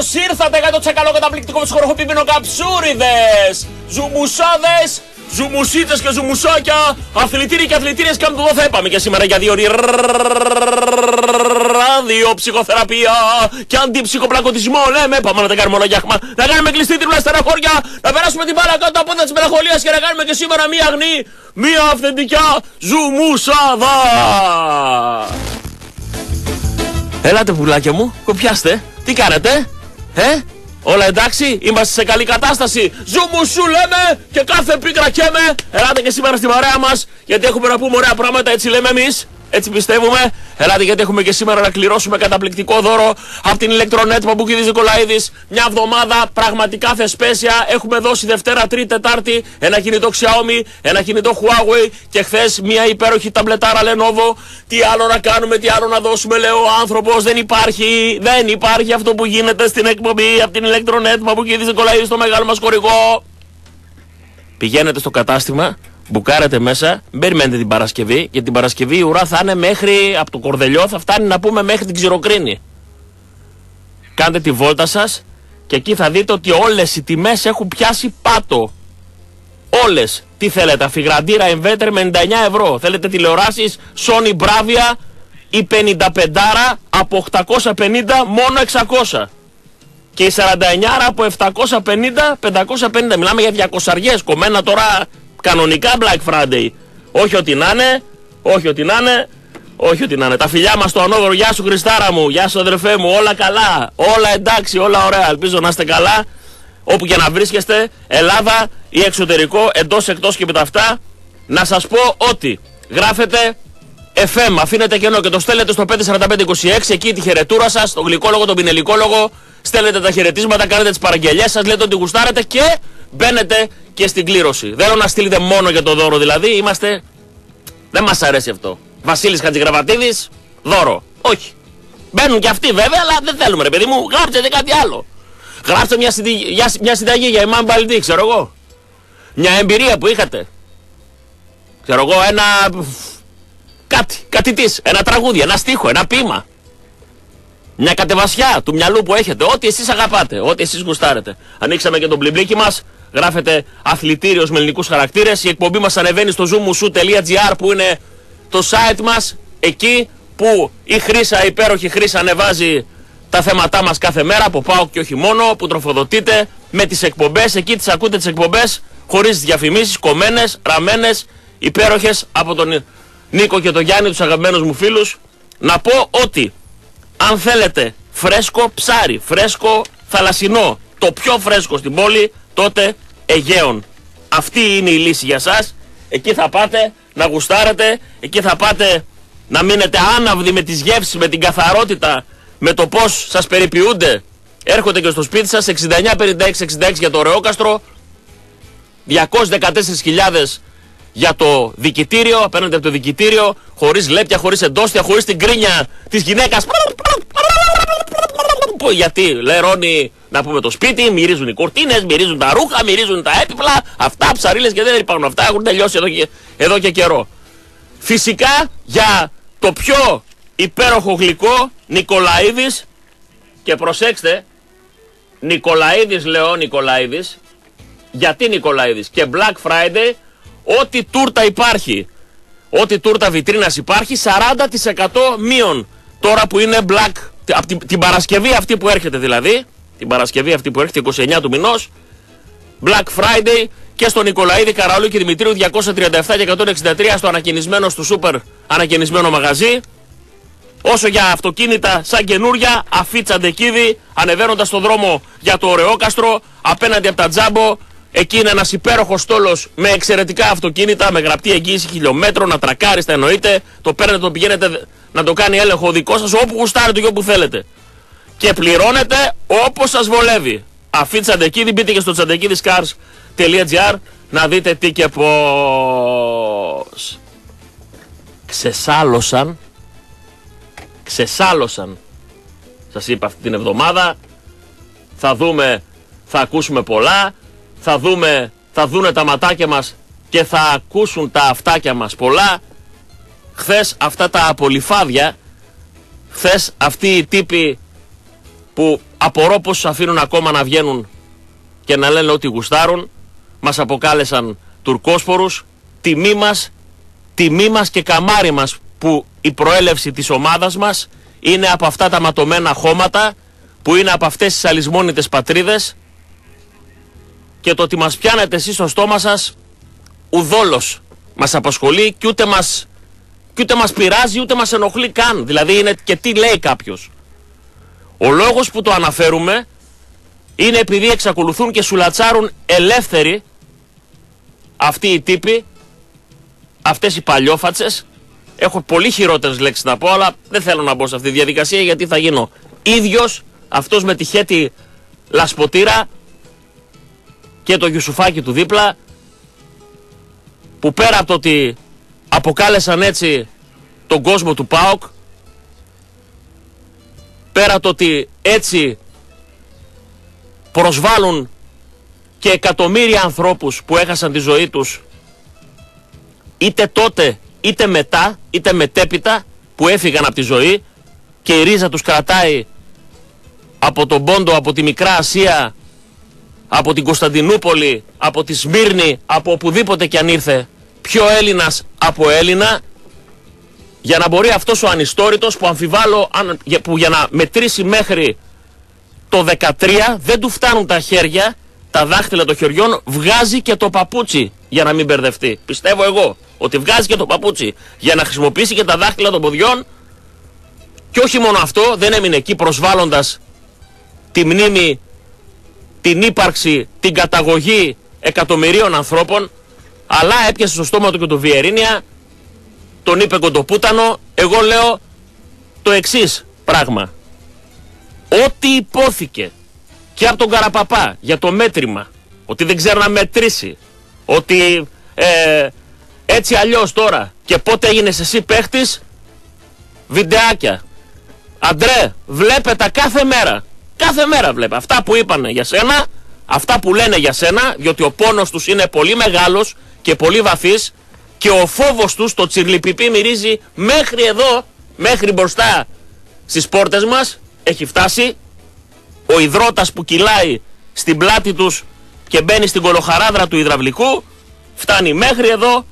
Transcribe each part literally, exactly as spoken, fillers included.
Καλώς ήρθατε για το τσακαλό καταπληκτικό ψυχορροχοπημένο καψούριδες, ζουμουσάδες, ζουμουσίτες και ζουμουσάκια, αθλητήροι και αθλητήρες, και εδώ θα είπαμε και σήμερα για δύο ώρες ραδιοψυχοθεραπεία και αντιψυχοπλακωτισμό. Λέμε, πάμε να τα κάνουμε όλα γιάχμα, να κάνουμε κλειστή τρίπλα στεναχώρια, να περάσουμε την μπάλα κάτω από της μελαγχολίας και να κάνουμε και σήμερα μία αγνή, μία αυθεντικά ζουμουσάδα. Ελάτε πουλάκια μου, κοπιάστε, τι κάνετε, ε? Όλα εντάξει, είμαστε σε καλή κατάσταση. Ζουμουσού λέμε και κάθε πίκρα καίμε. Ελάτε και σήμερα στην παρέα μας, γιατί έχουμε να πούμε ωραία πράγματα, έτσι λέμε εμείς. Έτσι πιστεύουμε. Ελάτε γιατί έχουμε και σήμερα να κληρώσουμε καταπληκτικό δώρο από την Ηλεκτρονέτ Παπουκίδης Νικολαίδης. Μια εβδομάδα πραγματικά θεσπέσια. Έχουμε δώσει Δευτέρα, Τρίτη, Τετάρτη ένα κινητό Xiaomi, ένα κινητό Huawei και χθες μια υπέροχη ταμπλετάρα Lenovo. Τι άλλο να κάνουμε, τι άλλο να δώσουμε, λέω ο άνθρωπος. Δεν υπάρχει, δεν υπάρχει αυτό που γίνεται στην εκπομπή από την Ηλεκτρονέτ Παπουκίδης Νικολαίδης, στο μεγάλο μας χορηγό. Πηγαίνετε στο κατάστημα. Μπουκάρετε μέσα, μην περιμένετε την Παρασκευή, γιατί την Παρασκευή η ουρά θα είναι μέχρι, από το Κορδελιό θα φτάνει να πούμε μέχρι την Ξηροκρίνη. Κάντε τη βόλτα σας και εκεί θα δείτε ότι όλες οι τιμές έχουν πιάσει πάτο. Όλες. Τι θέλετε, αφιγραντήρα inverter με ενενήντα εννιά ευρώ. Θέλετε τηλεοράσεις Sony Bravia η πενήντα πέντε από οκτακόσια πενήντα μόνο εξακόσια. Και η σαράντα εννιά από επτακόσια πενήντα πεντακόσια πενήντα. Μιλάμε για διακόσιες κομμένα τώρα. Κανονικά Black Friday. Όχι ότι να είναι, όχι ότι να είναι, όχι ότι να είναι. Τα φιλιά μας στο Ανώδωρο, γεια σου Χριστάρα μου, γεια σου αδερφέ μου, όλα καλά, όλα εντάξει, όλα ωραία. Ελπίζω να είστε καλά, όπου και να βρίσκεστε, Ελλάδα ή εξωτερικό, εντός, εκτός και με τα αυτά. Να σας πω ότι γράφετε εφ εμ, αφήνετε κενό και το στέλνετε στο πέντε τέσσερα πέντε είκοσι έξι, εκεί τη χαιρετούρα σας, τον γλυκόλογο, τον πινελικόλογο, στέλνετε τα χαιρετίσματα, κάνετε τις παραγγελιές σας, λέτε ότι γουστάρετε και μπαίνετε και στην κλήρωση. Δεν θέλω να στείλετε μόνο για το δώρο, δηλαδή είμαστε. Δεν μας αρέσει αυτό. Βασίλης Χατζηγραβατίδης, δώρο. Όχι. Μπαίνουν και αυτοί βέβαια, αλλά δεν θέλουμε, ρε παιδί μου. Γράψτε κάτι άλλο. Γράψτε μια, συνταγή, μια συνταγή για Imam Baldi, ξέρω εγώ. Μια εμπειρία που είχατε. Ξέρω εγώ, ένα. Κάτι, κάτι της. Ένα τραγούδι, ένα στίχο, ένα ποίημα. Μια κατεβασιά του μυαλού που έχετε. Ό,τι εσείς αγαπάτε, ό,τι εσείς γουστάρετε. Ανοίξαμε και τον μπλιμπλίκι μας. Γράφετε αθλητήριος με ελληνικούς χαρακτήρες. Η εκπομπή μας ανεβαίνει στο ζουμουσού τελεία τζι άρ που είναι το site μας. Εκεί που η Χρύσα, η υπέροχη Χρύσα, ανεβάζει τα θέματά μας κάθε μέρα. Από ΠΑΟΚ και όχι μόνο. Που τροφοδοτείτε με τις εκπομπές. Εκεί τις ακούτε τις εκπομπές χωρίς διαφημίσεις, κομμένες, ραμμένες, υπέροχες από τον Νίκο και τον Γιάννη, τους αγαπημένους μου φίλους. Να πω ότι αν θέλετε φρέσκο ψάρι, φρέσκο θαλασσινό, το πιο φρέσκο στην πόλη, τότε Αιγαίων. Αυτή είναι η λύση για σας. Εκεί θα πάτε να γουστάρετε, εκεί θα πάτε να μείνετε άναυδοι με τις γεύσεις, με την καθαρότητα, με το πώς σας περιποιούνται. Έρχονται και στο σπίτι σας. Εξήντα εννιά πενήντα έξι εξήντα έξι για το Ρεόκαστρο, διακόσιες δεκατέσσερις χιλιάδες για το δικητήριο, απέναντι από το δικητήριο, χωρίς λέπια, χωρίς εντόστια, χωρίς την κρίνια της γυναίκας. Γιατί λερώνει, να πούμε, το σπίτι, μυρίζουν οι κουρτίνες, μυρίζουν τα ρούχα, μυρίζουν τα έπιπλα. Αυτά ψαρίλες και δεν υπάρχουν αυτά, έχουν τελειώσει εδώ και, εδώ και καιρό. Φυσικά για το πιο υπέροχο γλυκό, Νικολαίδης, και προσέξτε, Νικολαίδης λέω, Νικολαίδης. Γιατί Νικολαίδης? Και Black Friday, ό,τι τούρτα υπάρχει, ό,τι τούρτα βιτρίνας υπάρχει, σαράντα τοις εκατό μείον. Τώρα που είναι Black, από την, την Παρασκευή αυτή που έρχεται δηλαδή, την Παρασκευή αυτή που έρχεται είκοσι εννιά του μηνός, Black Friday και στο Νικολαίδη Καραολίου και Δημητρίου διακόσια τριάντα επτά και εκατόν εξήντα τρία στο ανακαινισμένο, στο σούπερ ανακαινισμένο μαγαζί. Όσο για αυτοκίνητα σαν καινούρια, Αφίτσα Ντεκίδη, ανεβαίνοντας στο δρόμο για το Ωρεόκαστρο, απέναντι από τα Τζάμπο, εκεί είναι ένας υπέροχος στόλος με εξαιρετικά αυτοκίνητα, με γραπτή εγγύηση χιλιόμετρων, να τρακάριστα εννοείται, το παίρνετε, το πηγαίνετε να το κάνει έλεγχο δικό σας όπου γουστάρετε και όπου θέλετε. Και πληρώνετε όπως σας βολεύει. Αφίτσα Ντεκίδη, μπείτε και στο τσαντεκίδης-cars τελεία τζι άρ να δείτε τι και πώς. Ξεσάλωσαν, ξεσάλωσαν, σας είπα αυτή την εβδομάδα, θα δούμε, θα ακούσουμε πολλά, θα δούμε, θα δούνε τα ματάκια μας και θα ακούσουν τα αυτάκια μας πολλά. Χθες αυτά τα απολυφάδια, χθες αυτοί οι τύποι που Απορώ πως αφήνουν ακόμα να βγαίνουν και να λένε ότι γουστάρουν. Μας αποκάλεσαν τουρκόσπορους. Τιμή μας, τιμή μας και καμάρι μας που η προέλευση της ομάδας μας είναι από αυτά τα ματωμένα χώματα, που είναι από αυτές τις αλυσμόνητες πατρίδες, και το ότι μας πιάνετε εσείς στο στόμα σας ουδόλως μας απασχολεί και ούτε μας, και ούτε μας πειράζει ούτε μας ενοχλεί καν. Δηλαδή είναι και τι λέει κάποιος. Ο λόγος που το αναφέρουμε είναι επειδή εξακολουθούν και σουλατσάρουν ελεύθεροι αυτοί οι τύποι, αυτές οι παλιόφατσες. Έχω πολύ χειρότερες λέξεις να πω, αλλά δεν θέλω να μπω σε αυτή τη διαδικασία γιατί θα γίνω ίδιος αυτός με τη χέτη λασποτήρα και το Γιουσουφάκι του δίπλα, που πέρα από το ότι αποκάλεσαν έτσι τον κόσμο του ΠΑΟΚ, πέρα από το ότι έτσι προσβάλλουν και εκατομμύρια ανθρώπους που έχασαν τη ζωή τους είτε τότε είτε μετά είτε μετέπειτα, που έφυγαν από τη ζωή και η ρίζα τους κρατάει από τον Πόντο, από τη Μικρά Ασία, από την Κωνσταντινούπολη, από τη Σμύρνη, από οπουδήποτε κι αν ήρθε, πιο Έλληνας από Έλληνα, για να μπορεί αυτός ο ανιστόρητος που αμφιβάλλω, που για να μετρήσει μέχρι το δεκατρία δεν του φτάνουν τα χέρια, τα δάχτυλα των χεριών, βγάζει και το παπούτσι για να μην μπερδευτεί. Πιστεύω εγώ ότι βγάζει και το παπούτσι για να χρησιμοποιήσει και τα δάχτυλα των ποδιών. Και όχι μόνο αυτό, δεν έμεινε εκεί προσβάλλοντας τη μνήμη, την ύπαρξη, την καταγωγή εκατομμυρίων ανθρώπων, αλλά έπιασε στο στόμα του και το Βιερίνια, τον είπε κοντοπούτανο. Εγώ λέω το εξής πράγμα. Ό,τι υπόθηκε και από τον Καραπαπά για το μέτρημα, ότι δεν ξέρει να μετρήσει, ότι ε, έτσι αλλιώς τώρα και πότε έγινες εσύ παίχτης, βιντεάκια. Αντρέ, βλέπε τα κάθε μέρα. Κάθε μέρα βλέπε. Αυτά που είπανε για σένα, αυτά που λένε για σένα, διότι ο πόνος τους είναι πολύ μεγάλος και πολύ βαθύς και ο φόβος τους, το τσιρλιπιπί μυρίζει μέχρι εδώ, μέχρι μπροστά στις πόρτες μας, έχει φτάσει. Ο υδρότας που κυλάει στην πλάτη τους και μπαίνει στην κολοχαράδρα του υδραυλικού φτάνει μέχρι εδώ.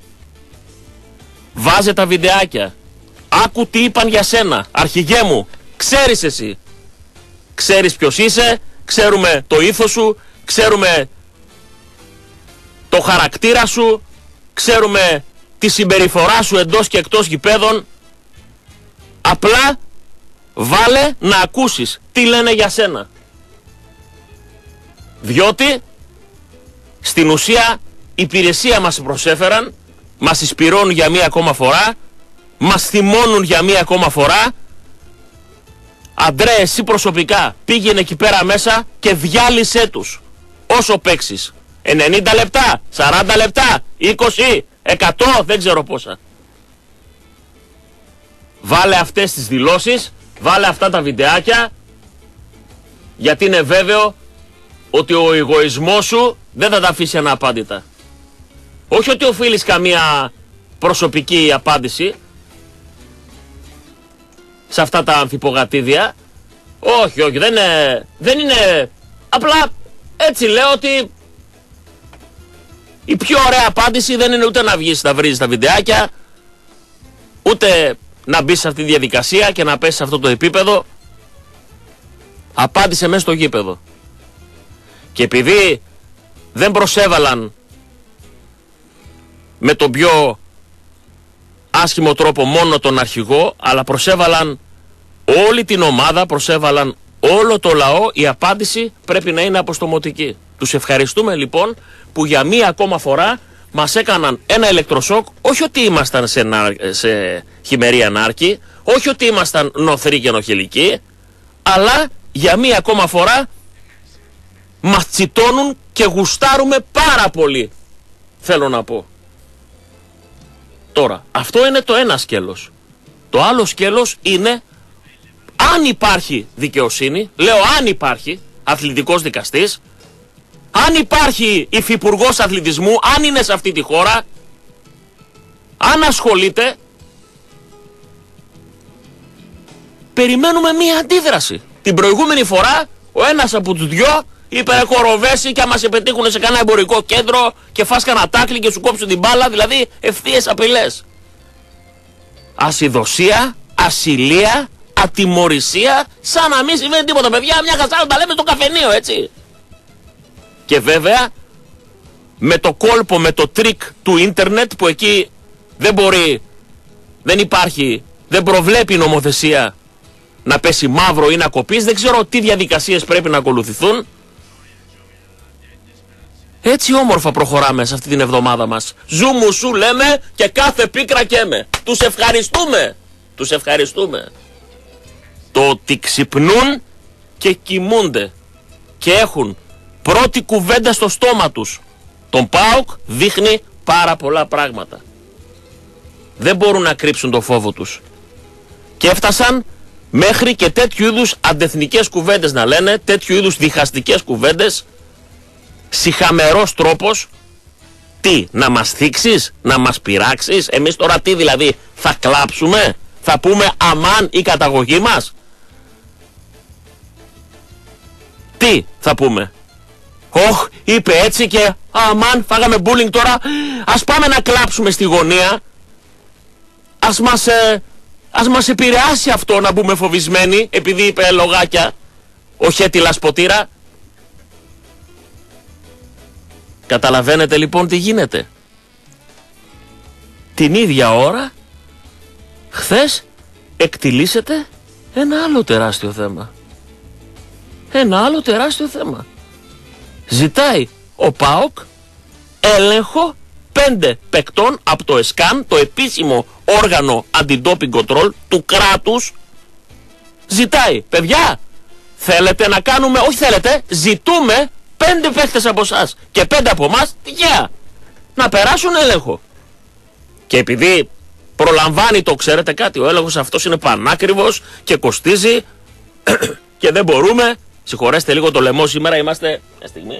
Βάζε τα βιντεάκια. Άκου τι είπαν για σένα. Αρχηγέ μου, ξέρεις εσύ. Ξέρεις ποιος είσαι, ξέρουμε το ήθος σου, ξέρουμε το χαρακτήρα σου, ξέρουμε τη συμπεριφορά σου εντός και εκτός γηπέδων. Απλά βάλε να ακούσεις τι λένε για σένα. Διότι στην ουσία υπηρεσία μας προσέφεραν, μας εισπυρώνουν για μία ακόμα φορά, μας θυμώνουν για μία ακόμα φορά. Αντρέ, εσύ προσωπικά πήγαινε εκεί πέρα μέσα και διάλυσέ τους όσο παίξεις. ενενήντα λεπτά, σαράντα λεπτά, είκοσι, εκατό, δεν ξέρω πόσα. Βάλε αυτές τις δηλώσεις, βάλε αυτά τα βιντεάκια, γιατί είναι βέβαιο ότι ο εγωισμός σου δεν θα τα αφήσει αναπάντητα. Όχι ότι οφείλεις καμία προσωπική απάντηση σε αυτά τα αμφιπογατήδια. Όχι, όχι, δεν είναι, δεν είναι. Απλά έτσι λέω ότι η πιο ωραία απάντηση δεν είναι ούτε να βγεις να βρίζεις τα βιντεάκια, ούτε να μπεις σε αυτή τη διαδικασία και να πέσεις σε αυτό το επίπεδο. Απάντησε μέσα στο γήπεδο. Και επειδή δεν προσέβαλαν με τον πιο άσχημο τρόπο μόνο τον αρχηγό, αλλά προσέβαλαν όλη την ομάδα, προσέβαλαν όλο το λαό, η απάντηση πρέπει να είναι αποστομωτική. Τους ευχαριστούμε λοιπόν που για μία ακόμα φορά μας έκαναν ένα ηλεκτροσόκ, όχι ότι ήμασταν σε, σε χειμερή ανάρκη, όχι ότι ήμασταν νοθροί και νοχελικοί, αλλά για μία ακόμα φορά μας τσιτώνουν και γουστάρουμε πάρα πολύ, θέλω να πω. Τώρα, αυτό είναι το ένα σκέλος. Το άλλο σκέλος είναι αν υπάρχει δικαιοσύνη, λέω αν υπάρχει αθλητικός δικαστής, αν υπάρχει υφυπουργός αθλητισμού, αν είναι σε αυτή τη χώρα, αν ασχολείται, περιμένουμε μία αντίδραση. Την προηγούμενη φορά ο ένας από τους δυο είπε χοροβέσει και άμα σε πετύχουν σε κανένα εμπορικό κέντρο και φας κανένα τάκλι και σου κόψουν την μπάλα, δηλαδή ευθείες απειλές. Ασυδοσία, ασυλία, ατιμωρησία, σαν να μην συμβαίνει τίποτα, παιδιά, μια χασάρα τα λέμε στο καφενείο, έτσι. Και βέβαια, με το κόλπο, με το τρίκ του ίντερνετ, που εκεί δεν μπορεί, δεν υπάρχει, δεν προβλέπει η νομοθεσία να πέσει μαύρο ή να κοπείς, δεν ξέρω τι διαδικασίες πρέπει να ακολουθηθούν. Έτσι όμορφα προχωράμε σε αυτή την εβδομάδα μας. Ζου μου σου λέμε και κάθε πίκρα καίμε. Τους ευχαριστούμε. Τους ευχαριστούμε. Το ότι ξυπνούν και κοιμούνται και έχουν πρώτη κουβέντα στο στόμα τους τον ΠΑΟΚ δείχνει πάρα πολλά πράγματα. Δεν μπορούν να κρύψουν το φόβο τους. Και έφτασαν μέχρι και τέτοιου είδους αντεθνικές κουβέντες να λένε, τέτοιου είδους διχαστικές κουβέντες, σιχαμερός τρόπος. Τι, να μας θίξεις, να μας πειράξεις, εμείς τώρα τι δηλαδή, θα κλάψουμε, θα πούμε αμάν η καταγωγή μας. Τι θα πούμε, όχ, είπε έτσι και αμάν φάγαμε bullying τώρα, ας πάμε να κλάψουμε στη γωνία, ας μας, ε, ας μας επηρεάσει αυτό να μπούμε φοβισμένοι, επειδή είπε λογάκια, ο Χέτιλας Ποτήρα. Καταλαβαίνετε λοιπόν τι γίνεται. Την ίδια ώρα, χθες εκτιλήσεται ένα άλλο τεράστιο θέμα. Ένα άλλο τεράστιο θέμα. Ζητάει ο ΠΑΟΚ έλεγχο πέντε παικτών από το ΕΣΚΑΝ, το επίσημο όργανο αντι-doping control του κράτους. Ζητάει, παιδιά, θέλετε να κάνουμε, όχι θέλετε, ζητούμε πέντε παίχτες από εσάς και πέντε από εμάς, τυχαία, να περάσουν έλεγχο. Και επειδή προλαμβάνει, το ξέρετε κάτι, ο έλεγχος αυτός είναι πανάκριβος και κοστίζει και δεν μπορούμε, συγχωρέστε λίγο το λαιμό σήμερα, είμαστε, μια στιγμή.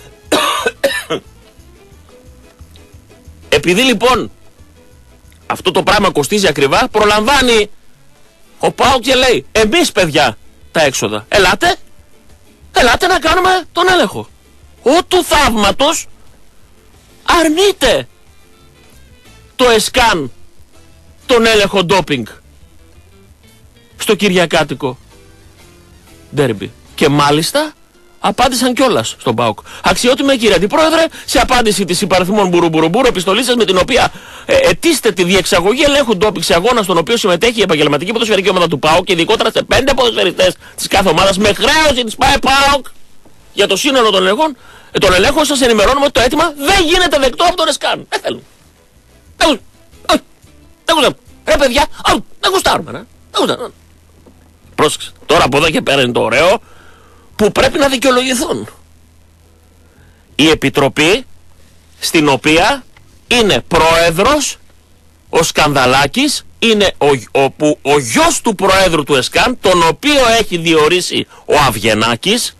Επειδή λοιπόν αυτό το πράγμα κοστίζει ακριβά, προλαμβάνει ο ΠΑΟΚ και λέει, εμείς παιδιά τα έξοδα, ελάτε, ελάτε να κάνουμε τον έλεγχο. Ο του θαύματος αρνείται το ΕΣΚΑΝ τον έλεγχο ντόπινγκ στο Κυριακάτικο ντέρμπι. Και μάλιστα απάντησαν κιόλας στον ΠΑΟΚ. Αξιότιμε κύριε Αντιπρόεδρε, σε απάντηση της υπαριθμών μπουρουμπουρουμπουρου επιστολής σας με την οποία ε, ετήστε τη διεξαγωγή ελέγχου ντόπινγκ σε αγώνα στον οποίο συμμετέχει η επαγγελματική ποδοσφαιρική ομάδα του ΠΑΟΚ και ειδικότερα σε πέντε ποδοσφαιριστές της κάθε ομάδας με χρέωση της ΠΑΕ ΠΑΟΚ για το σύνολο των ελέγχων, ε, των ελέγχων σας ενημερώνουμε ότι το αίτημα δεν γίνεται δεκτό από τον ΕΣΚΑΝ. Δεν θέλουν. Δεν γουστάρουμε. Ρε παιδιά, δεν γουστάρουμε. Πρόσεξε. Τώρα από εδώ και πέρα είναι το ωραίο που πρέπει να δικαιολογηθούν. Η Επιτροπή στην οποία είναι πρόεδρος ο Σκανδαλάκης, είναι ο, ο, που, ο γιος του πρόεδρου του ΕΣΚΑΝ, τον οποίο έχει διορίσει ο Αυγενάκης.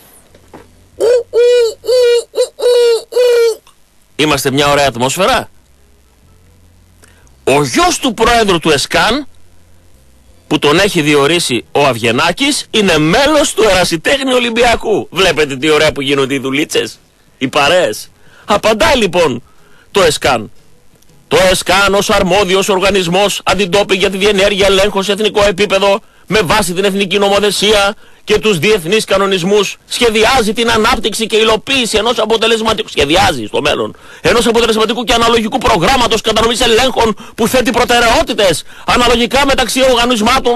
Είμαστε μια ωραία ατμόσφαιρα. Ο γιος του πρόεδρου του ΕΣΚΑΝ, που τον έχει διορίσει ο Αυγενάκης, είναι μέλος του Ερασιτέχνη Ολυμπιακού. Βλέπετε τι ωραία που γίνονται οι δουλίτσες, οι παρέες. Απαντάει λοιπόν το ΕΣΚΑΝ. Το ΕΣΚΑΝ ως αρμόδιος οργανισμός αντι-ντόπινγκ για τη διενέργεια ελέγχου σε εθνικό επίπεδο με βάση την εθνική νομοθεσία και τους διεθνείς κανονισμούς σχεδιάζει την ανάπτυξη και υλοποίηση ενός αποτελεσματικού, σχεδιάζει στο μέλλον, ενός αποτελεσματικού και αναλογικού προγράμματος κατανομής ελέγχων που θέτει προτεραιότητες αναλογικά μεταξύ οργανισμάτων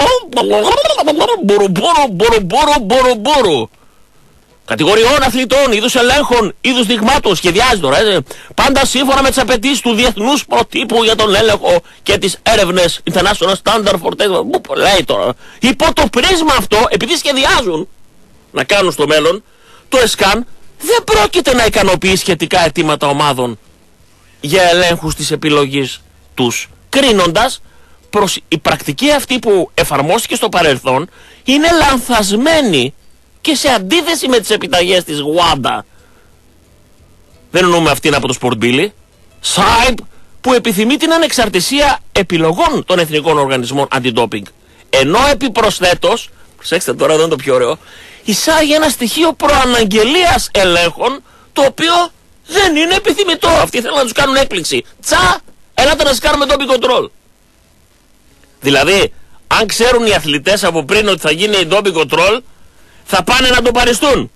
κατηγοριών αθλητών, είδους ελέγχων, είδους δειγμάτων, σχεδιάζει τώρα, ε, πάντα σύμφωνα με τις απαιτήσεις του διεθνούς προτύπου για τον έλεγχο και τις έρευνες International Standard for Technology. Που λέει τώρα, υπό το πρίσμα αυτό, επειδή σχεδιάζουν να κάνουν στο μέλλον, το ΕΣΚΑΝ δεν πρόκειται να ικανοποιεί σχετικά αιτήματα ομάδων για ελέγχους της επιλογής τους, κρίνοντας προς η πρακτική αυτή που εφαρμόστηκε στο παρελθόν είναι λανθασμένη και σε αντίθεση με τις επιταγές της Γουάντα. Δεν εννοούμε αυτήν από το Σπορτμπίλι. ΣΑΙΠ που επιθυμεί την ανεξαρτησία επιλογών των εθνικών οργανισμών αντι-ντόπινγκ. Ενώ επιπροσθέτως προσέξτε τώρα, εδώ είναι το πιο ωραίο, εισάγει ένα στοιχείο προαναγγελίας ελέγχων, το οποίο δεν είναι επιθυμητό. Αυτοί θέλουν να τους κάνουν έκπληξη. Τσα, ελάτε να σας κάνουμε doping control. Δηλαδή, αν ξέρουν οι αθλητές από πριν ότι θα γίνει doping control, θα πάνε να το παριστούν.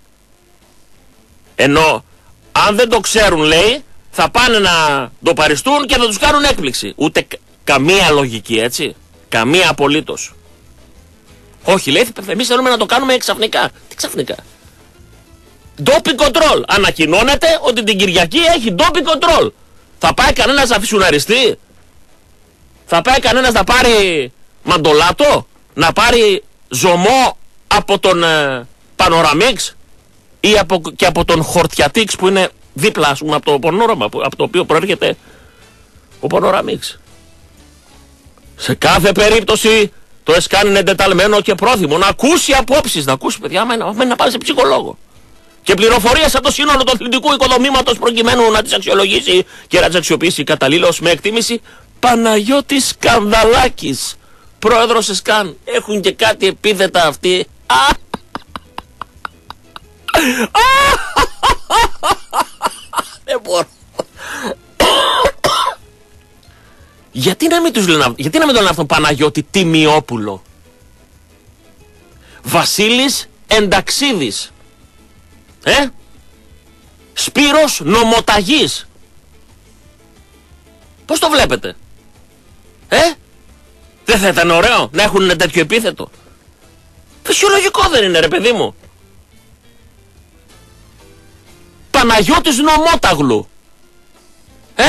Ενώ, αν δεν το ξέρουν, λέει, θα πάνε να το παριστούν και θα τους κάνουν έκπληξη. Ούτε καμία λογική, έτσι. Καμία απολύτως. Όχι, λέει, εμείς θέλουμε να το κάνουμε ξαφνικά. Τι ξαφνικά? Doping control. Ανακοινώνεται ότι την Κυριακή έχει doping control. Θα πάει κανένας να φυσουναριστεί? Θα πάει κανένας να πάρει μαντολάτο? Να πάρει ζωμό από τον ε, Πανοραμίξ? Ή από, και από τον Χορτιατίξ που είναι δίπλα, ας πούμε, από το Πανόραμα, από το οποίο προέρχεται ο Πανοραμίξ. Σε κάθε περίπτωση το ΕΣΚΑΝ είναι εντεταλμένο και πρόθυμο να ακούσει απόψεις, να ακούσει, παιδιά, άμα είναι να πάρει σε ψυχολόγο. Και πληροφορίες από το σύνολο του αθλητικού οικοδομήματος προκειμένου να τις αξιολογήσει και να τις αξιοποιήσει καταλήλως με εκτίμηση. Παναγιώτης Σκανδαλάκης, πρόεδρος ΕΣΚΑΝ. Έχουν και κάτι επίθετα αυτοί. Δεν μπορώ. Γιατί να μην τους λένε, γιατί να μην τον λένε αυτόν Παναγιώτη Τιμιόπουλο? Βασίλης Ενταξίδης. Ε? Σπύρος Νομοταγής. Πώς το βλέπετε? Ε? Δεν θα ήταν ωραίο να έχουν τέτοιο επίθετο? Φυσιολογικό δεν είναι, ρε παιδί μου? Παναγιώτης Νομόταγλου. Ε?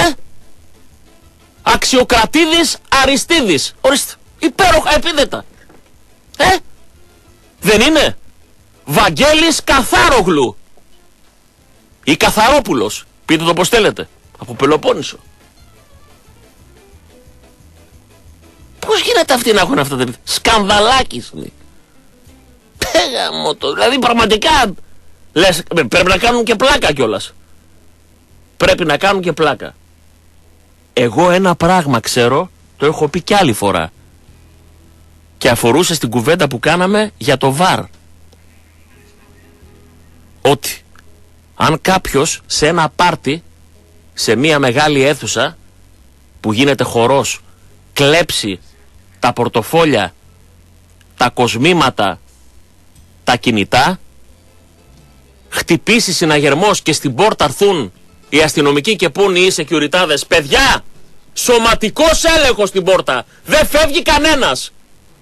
Αξιοκρατίδης Αριστίδης. Ορίστε, υπέροχα επίθετα. Ε? Δεν είναι? Βαγγέλης Καθάρογλου. Ή Καθαρόπουλος. Πείτε το πως θέλετε. Από Πελοπόννησο. Πώς γίνεται αυτοί να έχουν αυτά τα επίθετα? Σκανδαλάκης. Πέγα μου το. Δηλαδή πραγματικά λες, πρέπει να κάνουν και πλάκα κιόλας. Πρέπει να κάνουν και πλάκα. Εγώ ένα πράγμα ξέρω, το έχω πει κι άλλη φορά. Και αφορούσε στην κουβέντα που κάναμε για το βαρ. Ότι αν κάποιος σε ένα πάρτι, σε μια μεγάλη αίθουσα που γίνεται χορός, κλέψει τα πορτοφόλια, τα κοσμήματα, τα κινητά, χτυπήσει συναγερμός και στην πόρτα έρθουν οι αστυνομικοί και πούν οι σεκιουριτάδες, παιδιά, σωματικός έλεγχος στην πόρτα, δεν φεύγει κανένας.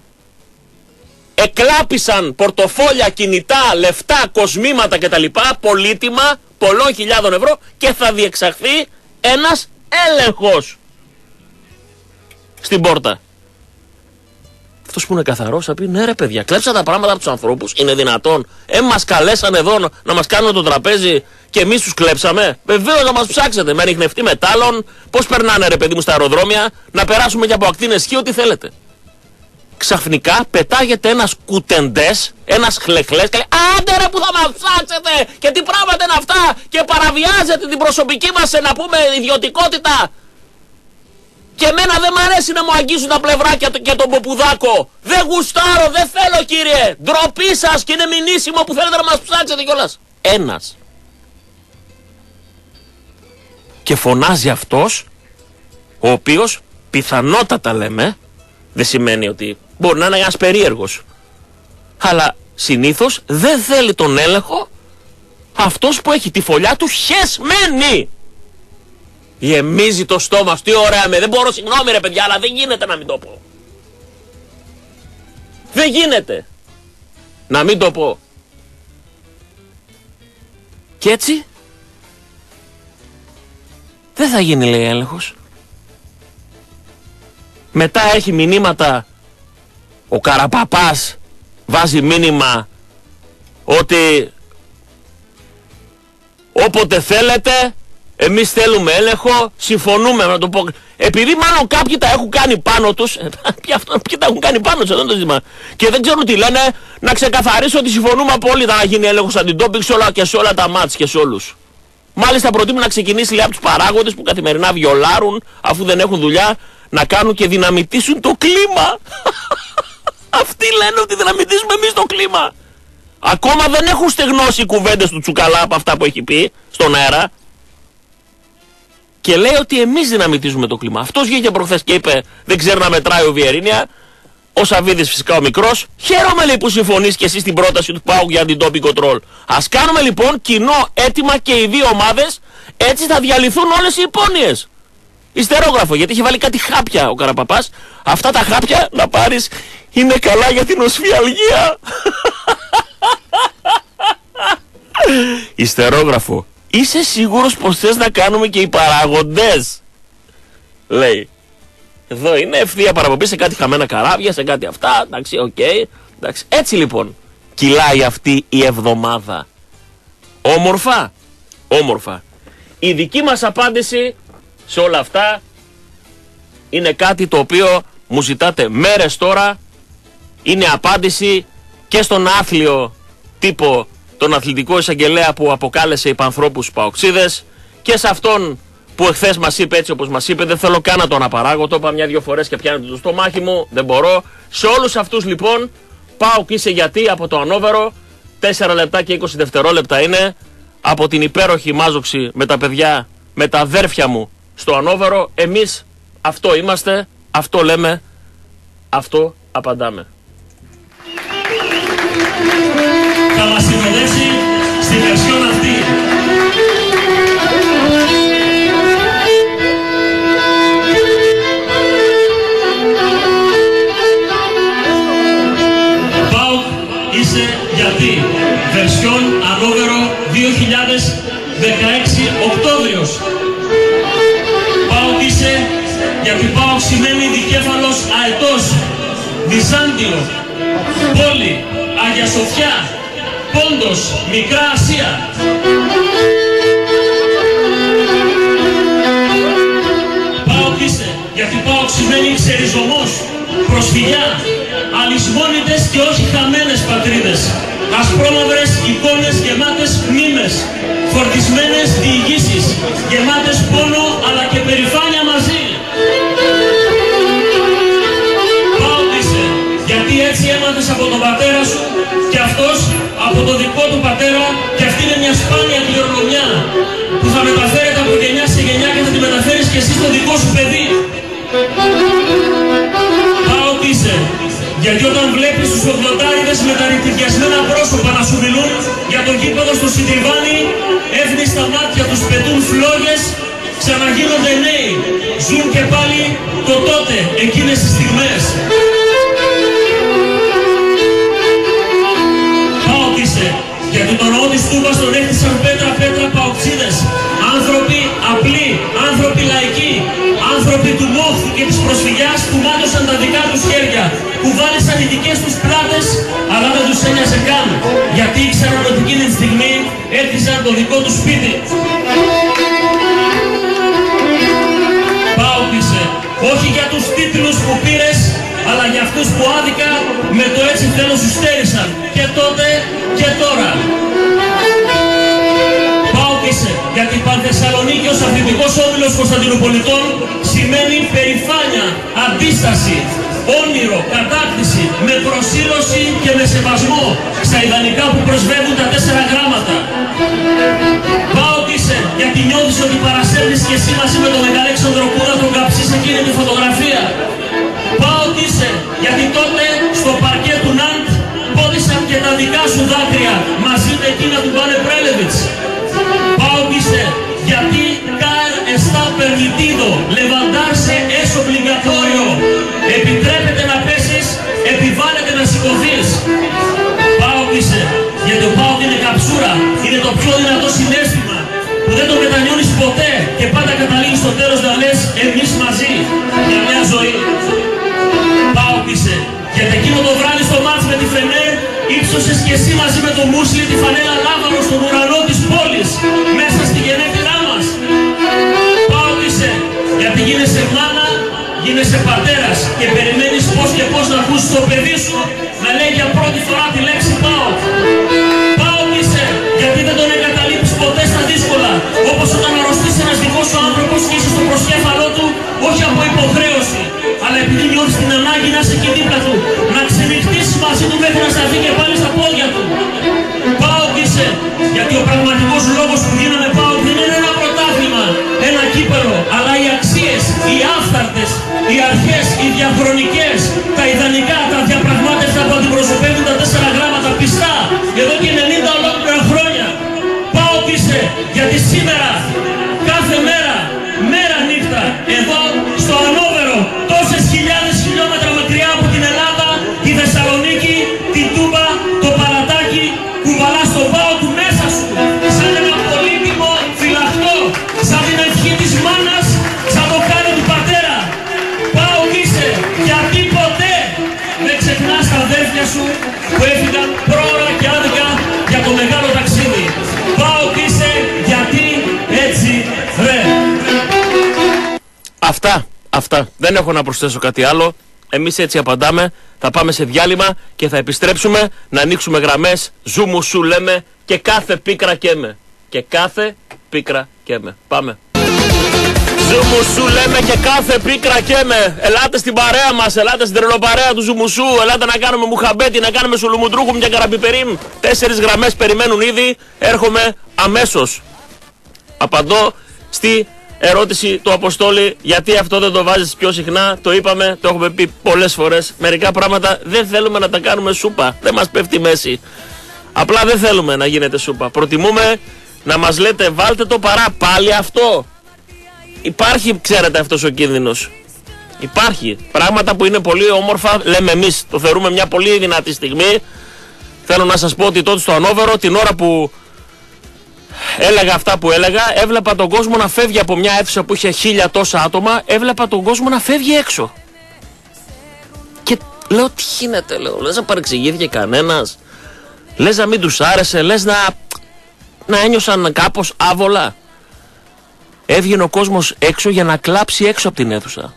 Εκλάπησαν πορτοφόλια, κινητά, λεφτά, κοσμήματα κτλ, πολύτιμα πολλών χιλιάδων ευρώ και θα διεξαχθεί ένας έλεγχος στην πόρτα. Αυτός που είναι καθαρός θα πει, ναι ρε παιδιά, κλέψα τα πράγματα από τους ανθρώπους, είναι δυνατόν? Ε, μας καλέσαν εδώ να μας κάνουν το τραπέζι και εμείς τους κλέψαμε? Βεβαίως να μας ψάξετε, με ανιχνευτή μετάλλων, πώς περνάνε ρε παιδί μου στα αεροδρόμια, να περάσουμε και από ακτίνες χ, ό,τι θέλετε. Ξαφνικά πετάγεται ένας κουτεντές, ένας χλεχλές και λέει, άντε ρε που θα μας ψάξετε και τι πράγματα είναι αυτά και παραβιάζετε την προσωπική μας, να πούμε, ιδιωτικότητα. Και εμένα δεν μ' αρέσει να μου αγγίζουν τα πλευράκια και τον ποπουδάκο. Δεν γουστάρω, δεν θέλω κύριε. Ντροπή σας και είναι μηνύσιμο που θέλετε να μας ψάξετε κιόλας. Ένας. Και φωνάζει αυτός, ο οποίος πιθανότατα λέμε, δεν σημαίνει ότι μπορεί να είναι ένας περίεργος, αλλά συνήθως δεν θέλει τον έλεγχο αυτός που έχει τη φωλιά του χεσμένη. Γεμίζει το στόμα σου, τι ωραία με, δεν μπορώ, συγγνώμη ρε παιδιά, αλλά δεν γίνεται να μην το πω. Δεν γίνεται να μην το πω. Και έτσι δεν θα γίνει, λέει, έλεγχος. Μετά έχει μηνύματα, ο Καραπαπάς βάζει μήνυμα ότι όποτε θέλετε, εμείς θέλουμε έλεγχο, συμφωνούμε να το πω. Επειδή μάλλον κάποιοι τα έχουν κάνει πάνω τους, ποιοι τα έχουν κάνει πάνω τους, εδώ το ζήτημα, και δεν ξέρουν τι λένε, να ξεκαθαρίσω ότι συμφωνούμε απόλυτα να γίνει έλεγχος αντιντόπινγκ σε όλα και σε όλα τα μάτς και σε όλους. Μάλιστα προτείνουν να ξεκινήσει, λέει, από τους παράγοντες που καθημερινά βιολάρουν, αφού δεν έχουν δουλειά, να κάνουν και δυναμητήσουν το κλίμα. Αυτοί λένε ότι δυναμητίζουμε εμείς το κλίμα. Ακόμα δεν έχουν στεγνώσει οι κουβέντες του Τσουκαλά από αυτά που έχει πει στον αέρα. Και λέει ότι εμείς δυναμητίζουμε το κλίμα. Αυτός βγήκε προχθές και είπε δεν ξέρει να μετράει ο Βιερίνια. Ο Σαββίδης φυσικά ο μικρός. Χαίρομαι λέει που συμφωνείς και εσύ στην πρόταση του ΠΑΟΚ για αντιτόπικο τρόλ. Ας κάνουμε λοιπόν κοινό αίτημα και οι δύο ομάδες. Έτσι θα διαλυθούν όλες οι υπόνοιες. Ιστερόγραφο, γιατί έχει βάλει κάτι χάπια ο Καραπαπάς. Αυτά τα χάπια να πάρεις είναι καλά για την οσφιαλγία. Ιστερόγραφο. Είσαι σίγουρος πως θες να κάνουμε και οι παράγοντες? Λέει. Εδώ είναι ευθεία παραπομπή σε κάτι χαμένα καράβια, σε κάτι αυτά. Εντάξει, οκ. Okay, εντάξει. Έτσι λοιπόν κυλάει αυτή η εβδομάδα. Όμορφα. Όμορφα. Η δική μας απάντηση σε όλα αυτά είναι κάτι το οποίο μου ζητάτε μέρες τώρα. Είναι απάντηση και στον άθλιο τύπο, τον αθλητικό εισαγγελέα που αποκάλεσε υπανθρώπους παοξίδες, και σε αυτόν που εχθές μας είπε έτσι όπως μας είπε. Δεν θέλω καν να τον απαράγω, το είπα μια-δυο φορές και πιάνετε το στομάχι μου, δεν μπορώ. Σε όλους αυτούς λοιπόν, ΠΑΟΚ είσαι γιατί από το Ανόβερο, τέσσερα λεπτά και είκοσι δευτερόλεπτα είναι, από την υπέροχη μάζοξη με τα παιδιά, με τα αδέρφια μου στο Ανόβερο. Εμείς αυτό είμαστε, αυτό λέμε, αυτό απαντάμε. Θα μας συνοδεύσει στη βερσιόν αυτή. ΠΑΟΚ είσαι γιατί. Βερσιόν Ανόβερο δύο χιλιάδες δεκαέξι Οκτώβριος. ΠΑΟΚ είσαι γιατί ΠΑΟΚ σημαίνει δικέφαλος αετός, Βυζάντιο, πόλη, Αγία Σοφιά, Πόντος, Μικρά Ασία. ΠΑΟΚ είσαι γιατί ΠΑΟΚ σημαίνει ξεριζωμός, προσφυγιά, αλυσμόνητες και όχι χαμένες πατρίδες, ασπρόμαυρες εικόνες γεμάτες μνήμες, φορτισμένες διηγήσεις, γεμάτες πόνο αλλά και περηφάνεια μαζί. ΠΑΟΚ είσαι γιατί έτσι έμαθες από τον πατέρα σου και αυτός από τον δικό του πατέρα, και αυτή είναι μια σπάνια κληρονομιά που θα μεταφέρεται από γενιά σε γενιά και θα τη μεταφέρεις και εσύ στο δικό σου παιδί. ΠΑΟΚ είσαι γιατί όταν βλέπεις τους ογδοντάριδες με τα ρητικιασμένα πρόσωπα να σου μιλούν για το γήπεδο στο Σιτριβάνι, έφνεις τα μάτια τους, πετούν φλόγες, ξαναγίνονται νέοι, ζουν και πάλι το τότε, εκείνες τις στιγμές. ΠΑΟΚ είσαι γιατί τον ναό της Τούμπας τον έχτισαν πέτρα-πέτρα παοξίδες, άνθρωποι απλοί, άνθρωποι λαϊκοί, άνθρωποι του μόχθου και της προσφυγιάς που μάτωσαν τα δικά τους χέρια, που βάλισαν οι δικές τους πλάτες, αλλά δεν τους ένοιασε καν, γιατί ήξεραν ότι εκείνη τη στιγμή έρχισαν το δικό τους σπίτι. ΠΑΟΚ είσαι όχι για τους τίτλους που πήρες, αλλά για αυτούς που άδικα με το έτσι θέλω σου στέρισαν, και τότε και τώρα. ΠΑΟΚ είσαι γιατί Πανθεσσαλονίκη ως αθλητικός όμιλος Κωνσταντινουπολιτών σημαίνει περηφάνεια, αντίσταση, όνειρο, κατάκτηση, με προσήλωση και με σεβασμό στα ιδανικά που προσβεύουν τα τέσσερα γράμματα. ΠΑΟΚ είσαι γιατί νιώθεις ότι παρασέρνεις και εσύ μαζί με τον Μεγαλέξανδρο Κούδα τον καψί σε εκείνη τη φωτογραφία. ΠΑΟΚ είσαι γιατί τότε στο παρκέ του Ναντ πόδισαν και τα δικά σου δάκρυα μαζί με εκείνα του Μπάνε Πρέλεβιτς. ΠΑΟΚ είσαι γιατί car está permitido levantarse es obligatorio. Επιτρέπεται να πέσεις, επιβάλλεται να σηκωθείς. ΠΑΟΚ είσαι γιατί το ΠΑΟΚ είναι καψούρα, είναι το πιο δυνατό συναίσθημα που δεν το μετανιώνεις ποτέ και πάντα καταλήγεις στο τέλος να λες εμείς μαζί για μια ζωή. ΠΑΟΚ είσαι γιατί εκείνο το βράδυ στο μάτς με τη Φενέρ ύψωσες και εσύ μαζί με το Μούσλι τη φανέλα λάβαρο στον ουρανό της πόλης μέσα στη γενέτειρά μας. ΠΑΟΚ είσαι γιατί γίνεσαι μάνα, γίνεσαι πατέρας και περιμένεις πώς και πώς να ακούσεις το παιδί σου να λέει για πρώτη φορά τη λέξη ΠΑΟΚ. ΠΑΟΚ είσαι γιατί δεν τον εγκαταλείπεις ποτέ στα δύσκολα, όπως όταν αρρωστήσει ένας δικός σου άνθρωπος και είσαι στο προσκέφαλό του όχι από υποχρέωση, αλλά επειδή νιώθεις την ανάγκη να είσαι εκεί δίπλα του, να ξενυχτήσεις μέχρι να σταθεί και πάλι στα πόδια του. ΠΑΟΚ είσαι, γιατί ο πραγματικός λόγος που γίναμε ΠΑΟΚ δεν είναι ένα πρωτάθλημα, ένα κύπελο, αλλά οι αξίες, οι άφθαρτες, οι αρχές, οι διαχρονικές, τα ιδανικά, τα διαπραγμάτευτα που αντιπροσωπεύουν τα τέσσερα γράμματα πιστά εδώ και ενενήντα ολόκληρα χρόνια. ΠΑΟΚ είσαι, γιατί σήμερα, κάθε μέρα, μέρα νύχτα, εδώ στο Ανόβερο, τόσες χιλιάδες χιλιόμετρα μακριά από την Ελλάδα, η Θεσσαλονίκη, την Τούμπα, το Παρατάκι, κουβαλά στο ΠΑΟΚ μέσα σου, σαν ένα πολύτιμο φυλαχτό, σαν την ευχή της μάνας, σαν το χάρι του πατέρα. ΠΑΟΚ είσαι, γιατί ποτέ δεν ξεχνάς τα αδέρφια σου που έφυγαν πρόωρα και άδικα για το μεγάλο ταξίδι. ΠΑΟΚ είσαι, γιατί έτσι ρε. Αυτά, αυτά. Δεν έχω να προσθέσω κάτι άλλο. Εμείς έτσι απαντάμε. Θα πάμε σε διάλειμμα και θα επιστρέψουμε να ανοίξουμε γραμμές. Ζου μου σου λέμε και κάθε πίκρα καίμε. Και κάθε πίκρα καίμε. Πάμε. Ζου μου σου λέμε και κάθε πίκρα καίμε. Ελάτε στην παρέα μας, ελάτε στην τρελοπαρέα του Ζουμουσού. Ελάτε να κάνουμε μουχαμπέτι, να κάνουμε σουλουμουτρούχουμ και καραμπιπερίμ. Τέσσερις γραμμές περιμένουν ήδη. Έρχομαι αμέσως. Απαντώ στη ερώτηση του Αποστόλη, γιατί αυτό δεν το βάζεις πιο συχνά. Το είπαμε, το έχουμε πει πολλές φορές. Μερικά πράγματα δεν θέλουμε να τα κάνουμε σούπα. Δεν μας πέφτει η μέση. Απλά δεν θέλουμε να γίνεται σούπα. Προτιμούμε να μας λέτε βάλτε το παρά πάλι αυτό. Υπάρχει, ξέρετε, αυτός ο κίνδυνος. Υπάρχει πράγματα που είναι πολύ όμορφα, λέμε εμείς. Το θεωρούμε μια πολύ δυνατή στιγμή. Θέλω να σας πω ότι τότε στο Ανόβερο, την ώρα που έλεγα αυτά που έλεγα, έβλεπα τον κόσμο να φεύγει από μια αίθουσα που είχε χίλια τόσα άτομα, έβλεπα τον κόσμο να φεύγει έξω. Και λέω τι γίνεται, λέω, λες να παρεξηγήθηκε κανένας, λες να μην τους άρεσε, λες να, να ένιωσαν κάπως άβολα. Έβγαινε ο κόσμος έξω για να κλάψει έξω από την αίθουσα.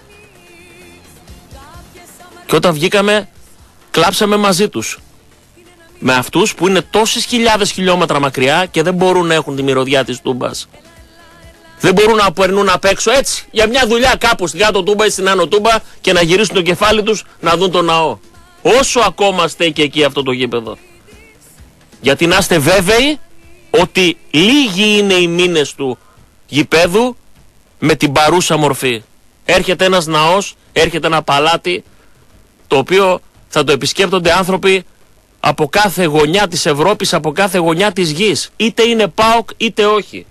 Και όταν βγήκαμε, κλάψαμε μαζί τους. Με αυτούς που είναι τόσες χιλιάδες χιλιόμετρα μακριά και δεν μπορούν να έχουν τη μυρωδιά της Τούμπας. Δεν μπορούν να περνούν απ' έξω έτσι για μια δουλειά κάπου στην κάτω Τούμπα ή στην άνω Τούμπα και να γυρίσουν το κεφάλι τους να δουν τον ναό. Όσο ακόμα στέκει εκεί αυτό το γήπεδο. Γιατί να είστε βέβαιοι ότι λίγοι είναι οι μήνες του γηπέδου με την παρούσα μορφή. Έρχεται ένας ναός, έρχεται ένα παλάτι το οποίο θα το επισκέπτονται άνθρωποι από κάθε γωνιά της Ευρώπης, από κάθε γωνιά της γης. Είτε είναι ΠΑΟΚ είτε όχι.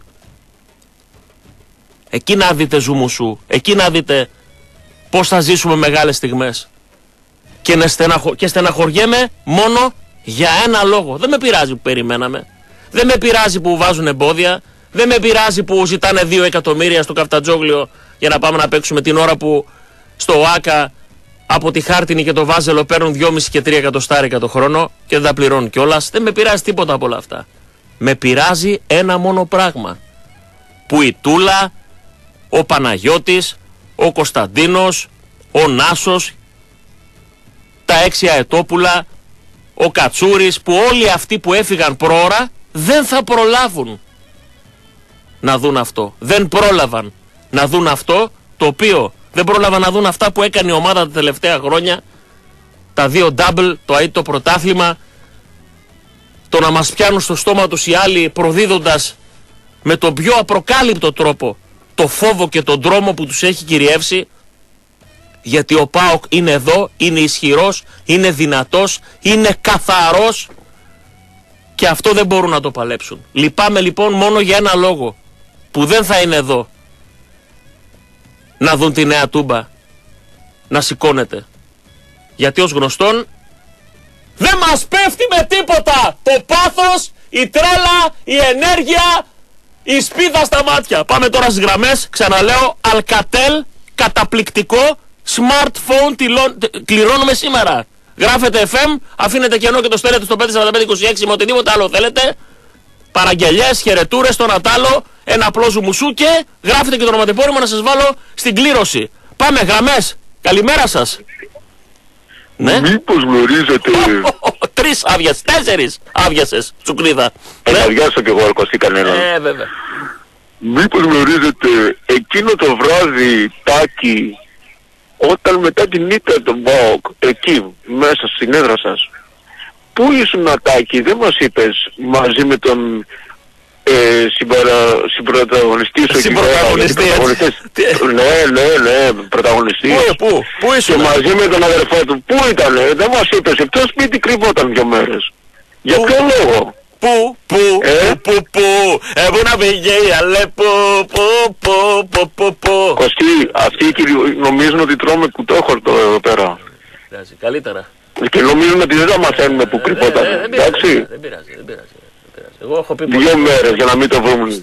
Εκεί να δείτε Ζουμουσού, εκεί να δείτε πώς θα ζήσουμε μεγάλες στιγμές. Και, να στεναχω... και στεναχωριέμαι μόνο για ένα λόγο. Δεν με πειράζει που περιμέναμε. Δεν με πειράζει που βάζουν εμπόδια. Δεν με πειράζει που ζητάνε δύο εκατομμύρια στο Καφτατζόγλιο για να πάμε να παίξουμε την ώρα που στο ΟΑΚΑ από τη Χάρτινη και το Βάζελο παίρνουν δυόμισι και τρία εκατοστάρικα το χρόνο και δεν τα πληρώνουν κιόλας. Δεν με πειράζει τίποτα από όλα αυτά. Με πειράζει ένα μόνο πράγμα. Που η Τούλα, ο Παναγιώτης, ο Κωνσταντίνος, ο Νάσος, τα έξι Αετόπουλα, ο Κατσούρης, που όλοι αυτοί που έφυγαν πρόωρα δεν θα προλάβουν να δουν αυτό. Δεν πρόλαβαν να δουν αυτό το οποίο δεν πρόλαβαν να δουν αυτά που έκανε η ομάδα τα τελευταία χρόνια. Τα δύο double, το αίτητο πρωτάθλημα, το να μας πιάνουν στο στόμα τους οι άλλοι προδίδοντας με τον πιο απροκάλυπτο τρόπο το φόβο και τον τρόμο που τους έχει κυριεύσει. Γιατί ο ΠΑΟΚ είναι εδώ, είναι ισχυρός, είναι δυνατός, είναι καθαρός και αυτό δεν μπορούν να το παλέψουν. Λυπάμαι λοιπόν μόνο για ένα λόγο, που δεν θα είναι εδώ να δουν τη νέα Τούμπα να σηκώνεται. Γιατί ως γνωστόν δεν μας πέφτει με τίποτα το πάθος, η τρέλα, η ενέργεια, η σπίδα στα μάτια. Πάμε τώρα στις γραμμές. Ξαναλέω, Alcatel, καταπληκτικό smartphone, κληρώνουμε σήμερα. Γράφετε εφ εμ, αφήνετε κενό και το στέλνετε στο πέντε τέσσερα πέντε είκοσι έξι με οτιδήποτε άλλο θέλετε. Παραγγελιές, χαιρετούρες, τον Ατάλο, ένα απλό Ζουμουσού και γράφετε και το ονοματεπώνυμο να σας βάλω στην κλήρωση. Πάμε, γραμμές. Καλημέρα σας. Ναι. Μήπως γνωρίζετε... Τρεις άδειες, τέσσερις άδειασες, τσουκνίδα. Εναδιάσω και εγώ αρκωστή κανέναν. Ε, βέβαια. Μήπως γνωρίζετε εκείνο το βράδυ, Τάκη, όταν μετά την ήττα τον ΠΑΟΚ, εκεί, μέσα στην έδρα σας, πού ήσουν Ατάκη, δεν μας είπες μαζί με τον ε, συμπαρα, συμπροταγωνιστή σου. Συμπροταγωνιστή, ναι, ναι, ναι, πρωταγωνιστής. Πού, πού, πού ήσουν? Και μαζί με τον αδερφό του, πού ήτανε, δεν μας είπες, εκτός σπίτι κρυβόταν δυο μέρες. Για ποιο λόγο? Πού, πού, Ε? πού, πού, πού, ε, πού να πήγε η Αλέπο, πού, πού, πού, πού, πού. Κωστή, αυτοί νομίζουν ότι τρώμε κουτόχορτο εδώ πέρα. Πειράζει, καλύτερα. Και νομίζουν ότι δεν θα μαθαίνουμε που κρυβόταν. Ε, δεν πειράζει, Εντάξει. δεν πειράζει, δεν πειράζει. Εγώ έχω πει Δύο μέρες για να μην το βρούμε.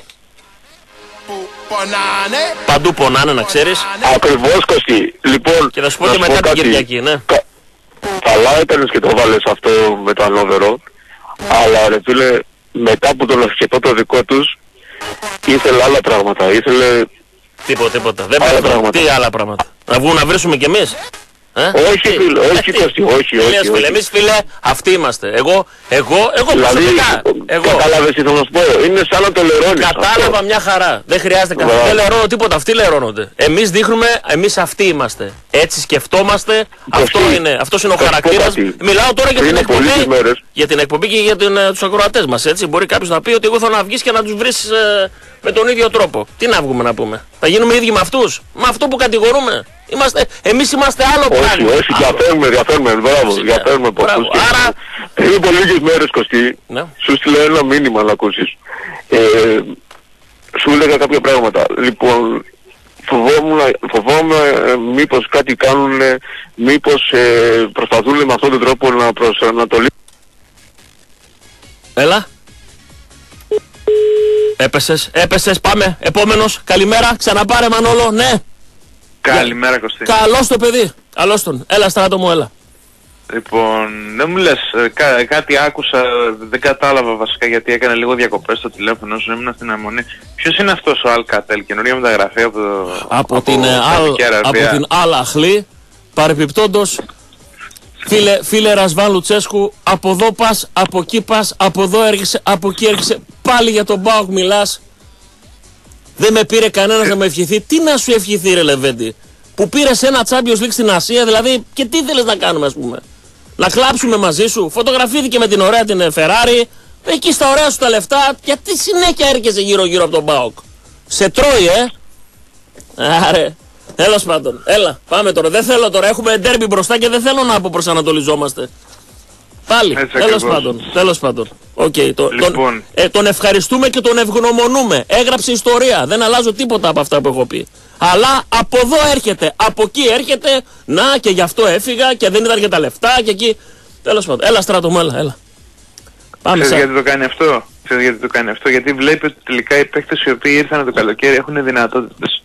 Παντού πονάνε, να ξέρεις. Ακριβώς, Κωστή. Λοιπόν, Και να σου πω και μετά την κάτι. Κυριακή, ναι. Κα... Καλά έκανες και το βάλες αυτό με το ανώβερο. Αλλά ρε φίλε, μετά που τον σκεφτώ το δικό τους, ήθελε άλλα πράγματα. Ήθελε... Τίποτα, τίποτα. Δεν Άλλα πειράζει. πράγματα. Τι άλλα πράγματα? Να βγουν να βρίσουμε κι εμείς. Ε? Όχι, Τι? φίλε, Ε, όχι, τι? Κωστή, όχι, Τι λες, όχι, φίλε, όχι. εμείς φίλε, αυτοί είμαστε. Εγώ, εγώ, εγώ Δηλαδή, προσωπικά. Εγώ κατάλαβες τι θα να σου πω. Είναι σαν να το λερώνεις. κατάλαβα αυτό. μια χαρά. Δεν χρειάζεται καθόλου. Μπράβο. Δεν λερώνω τίποτα. Αυτοί λερώνονται. Εμείς δείχνουμε, εμείς αυτοί είμαστε. Έτσι σκεφτόμαστε. Αυτό είναι, αυτός είναι ο θα σου πω χαρακτήρας. κάτι. Μιλάω τώρα για την Πριν από λίγες εκπομπή. μέρες. Για την εκπομπή και για την, ε, τους ακροατές μας. Έτσι. Μπορεί κάποιος να πει ότι εγώ θέλω να βγεις και να τους βρεις ε, με τον ίδιο τρόπο. Τι να βγούμε να πούμε? Θα γίνουμε ίδιοι με αυτούς? Με αυτό που κατηγορούμε? Είμαστε, εμείς είμαστε άλλο Όχι, πράγμα. όχι, διαφέρουμε, διαφέρουμε, μπράβο, Φυσικά. διαφέρουμε από Μπράβο. αυτούς. Άρα- Πριν από λίγες μέρες, Κωστή, Ναι. σου στείλε ένα μήνυμα να ακούσεις. Ε, σου έλεγα κάποια πράγματα. Λοιπόν, φοβόμουν, φοβόμαι ε, μήπως κάτι κάνουν, μήπως ε, προσπαθούν με αυτόν τον τρόπο να προσανατολίσουν. Έλα. Έπεσες, έπεσες, πάμε. Επόμενος, καλημέρα, ξαναπάρε Μανώλο, ναι. Καλημέρα Κωστή. Καλώς το παιδί. Καλώς τον. Έλα στράτο μου, έλα. Λοιπόν, δεν μου λες, ε, κά, κάτι άκουσα, δεν κατάλαβα βασικά γιατί έκανε λίγο διακοπές στο τηλέφωνο σου, ήμουν στην αιμονή. Ποιος είναι αυτός ο Alcatel, καινούργια μεταγραφή από το... Από, την, ε, Αλ, Σαουδική από Αραβία. την Αλ-Αχλή, παρεπιπτόντος, φίλε, φίλε Ρασβάν Λουτσέσκου, από εδώ πας, από εκεί πας, από εδώ έρχεσαι, από εκεί έρχεσαι, πάλι για τον ΠΑΟΚ μιλάς. Δεν με πήρε κανένας να με ευχηθεί. Τι να σου ευχηθεί ρε Λεβέντη? Που πήρες ένα Champions League στην Ασία, δηλαδή, και τι θέλεις να κάνουμε ας πούμε? Να κλάψουμε μαζί σου? Φωτογραφήθηκε με την ωραία την Ferrari, εκεί στα ωραία σου τα λεφτά, γιατί συνέχεια έρχεσαι γύρω γύρω από τον ΠΑΟΚ? Σε τρώει, ε! Άρε, τέλος πάντων, έλα, πάμε τώρα. Δεν θέλω τώρα, έχουμε ντέρμπι μπροστά και δεν θέλω να αποπροσανατολιζόμαστε. Πάλι, Έτσι τέλος ακριβώς. πάντων, τέλος πάντων. Οκ, το, τον, Λοιπόν. ε, τον ευχαριστούμε και τον ευγνωμονούμε. Έγραψε ιστορία, δεν αλλάζω τίποτα από αυτά που έχω πει. Αλλά από εδώ έρχεται, από εκεί έρχεται, να και γι' αυτό έφυγα και δεν ήταν και τα λεφτά και εκεί. Τέλος πάντων, έλα στράτο μου, έλα, έλα. Πάμε Ξέρεις σαν. γιατί το κάνει αυτό? Ξέρεις γιατί το κάνει αυτό? Γιατί βλέπει ότι τελικά οι παίκτες οι οποίοι ήρθαν το καλοκαίρι έχουν δυνατότητες.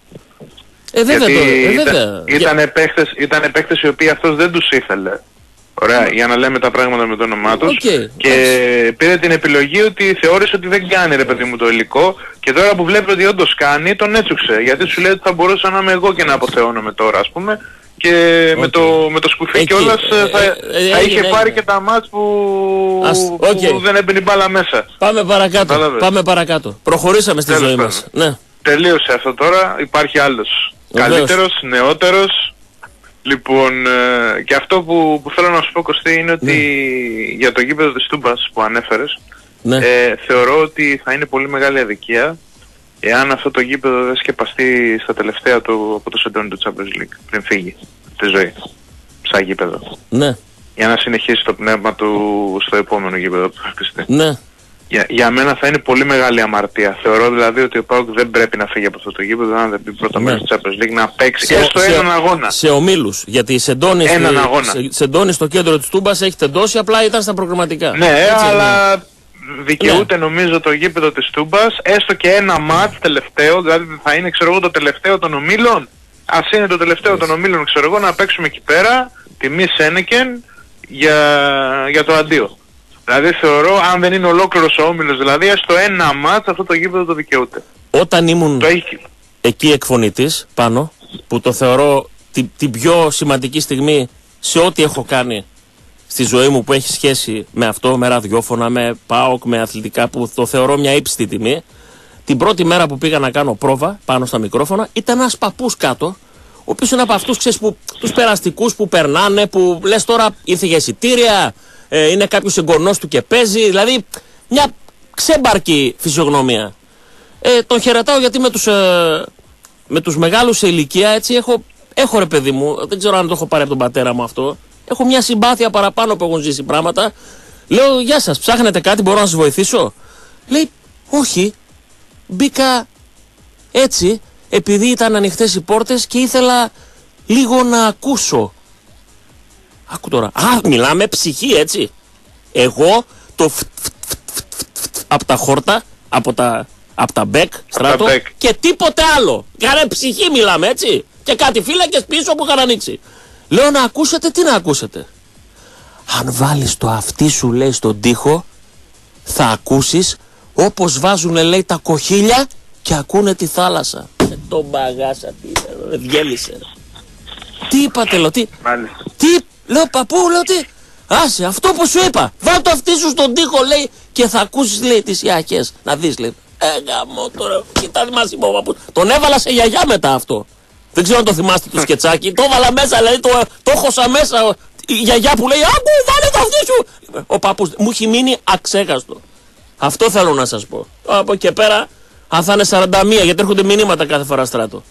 Ε, βέβαια Γιατί το, ε, βέβαια. ήταν, ήτανε παίχτες, ήτανε παίχτες οι οποίοι αυτός δεν τους ήθελε. Ωραία, για να λέμε τα πράγματα με το όνομά τους. Οκ, Και πήρε την επιλογή ότι θεώρησε ότι δεν κάνει ρε παιδί μου το υλικό. Και τώρα που βλέπει ότι όντως κάνει, τον έτσουξε. Γιατί σου λέει ότι θα μπορούσα να είμαι εγώ και να αποθεώνομαι τώρα, ας πούμε. Και με, το, με το σκουφί Εκεί, κιόλας ε, θα, ε, ε, θα έγινε, είχε πάρει έγινε. και τα μάτς που, Ας, που οκ. δεν έμπαινε η μπάλα μέσα. Πάμε παρακάτω. Κατάλαβες. Πάμε παρακάτω. Προχωρήσαμε στη Τέλος ζωή πάντων. μας. Ναι. Τελείωσε αυτό τώρα, υπάρχει άλλος. Βεβαίως. Καλύτερος, νεότερος. Λοιπόν, ε, και αυτό που, που θέλω να σου πω Κωστή είναι ότι για το γήπεδο της Τούμπας που ανέφερες, Ναι. ε, θεωρώ ότι θα είναι πολύ μεγάλη αδικία εάν αυτό το γήπεδο δεν σκεπαστεί στα τελευταία του από το σεντόνι του Champions League πριν φύγει τη ζωή σαν γήπεδο. Ναι. Για να συνεχίσει το πνεύμα του στο επόμενο γήπεδο που θα χτιστεί. Ναι. Για, για μένα θα είναι πολύ μεγάλη αμαρτία. Θεωρώ δηλαδή ότι ο ΠΑΟΚ δεν πρέπει να φύγει από αυτό το γήπεδο αν δεν μπει πρώτα Ναι. μέρος της Champions League να παίξει Σε- έστω σε- έναν αγώνα. Σε ομίλους. Γιατί η Σεντόνι, Έναν στη- αγώνα. σε- Σεντόνι στο κέντρο της Τούμπας έχει τεντώσει, απλά ήταν στα προγραμματικά. Ναι, Έτσι, αλλά δικαιούται νομίζω το γήπεδο της Τούμπας έστω και ένα μάτς τελευταίο, δηλαδή θα είναι ξέρω εγώ το τελευταίο των ομίλων. Ας είναι το τελευταίο των ομίλων ξέρω εγώ να παίξουμε εκεί πέρα τιμή Σένεκεν για, για το αντίο. Δηλαδή θεωρώ αν δεν είναι ολόκληρος ο όμιλος δηλαδή έστω ένα μάτς αυτό το γήπεδο το δικαιούται. Όταν ήμουν Το έχει. εκεί εκφωνητής πάνω, που το θεωρώ την, την πιο σημαντική στιγμή σε ό,τι έχω κάνει στη ζωή μου που έχει σχέση με αυτό, με ραδιόφωνα, με ΠΑΟΚ, με αθλητικά, που το θεωρώ μια ύψιστη τιμή. Την πρώτη μέρα που πήγα να κάνω πρόβα πάνω στα μικρόφωνα ήταν ένας παππούς κάτω, ο οποίος είναι από αυτούς ξέρεις που, τους περαστικούς που περνάνε, που λες τώρα ήρθε για εισιτήρια, ε, είναι κάποιος εγγονός του και παίζει. Δηλαδή μια ξέμπαρκη φυσιογνωμία. Ε, τον χαιρετάω γιατί με τους, ε, με τους μεγάλους σε ηλικία έτσι έχω, έχω ρε παιδί μου, δεν ξέρω αν το έχω πάρει από τον πατέρα μου αυτό. Έχω μια συμπάθεια παραπάνω που έχουν ζήσει πράγματα. Λέω, γεια σας, ψάχνετε κάτι, μπορώ να σας βοηθήσω? Λέει, όχι, μπήκα έτσι επειδή ήταν ανοιχτές οι πόρτες και ήθελα λίγο να ακούσω. Άκου τώρα, α, μιλάμε ψυχή έτσι. Εγώ το φ, φ, φ, φ, φ, από τα χόρτα, από τα, από τα μπέκ, στράτο και τίποτε άλλο. Κάνε ψυχή μιλάμε έτσι. Και κάτι φύλακες πίσω που είχαν ανοίξει. Λέω να ακούσετε, τι να ακούσετε? Αν βάλεις το αυτί σου λέει στον τοίχο, θα ακούσεις όπως βάζουνε λέει τα κοχύλια και ακούνε τη θάλασσα. Ε, τον μπαγάσα, τι ε, διέλυσε. Τι είπατε, λέω, τι, τι, λέω παππού, λέω τι, άσε, αυτό που σου είπα, βάλ το αυτί σου στον τοίχο λέει και θα ακούσεις λέει τις ιαχές, να δεις λέει. Ε, γαμώ τώρα, κοίτα μας είπε ο παππούς. Τον έβαλα σε γιαγιά μετά αυτό. Δεν ξέρω αν το θυμάστε το σκετσάκι, το έβαλα μέσα, δηλαδή το, το χωσα μέσα. Η γιαγιά που λέει, άκου, βάλε το αυτί σου. Ο παππούς μου έχει μείνει αξέχαστο. Αυτό θέλω να σας πω. Από εκεί πέρα, αν θα είναι σαράντα μία, γιατί έρχονται μηνύματα κάθε φορά στράτο.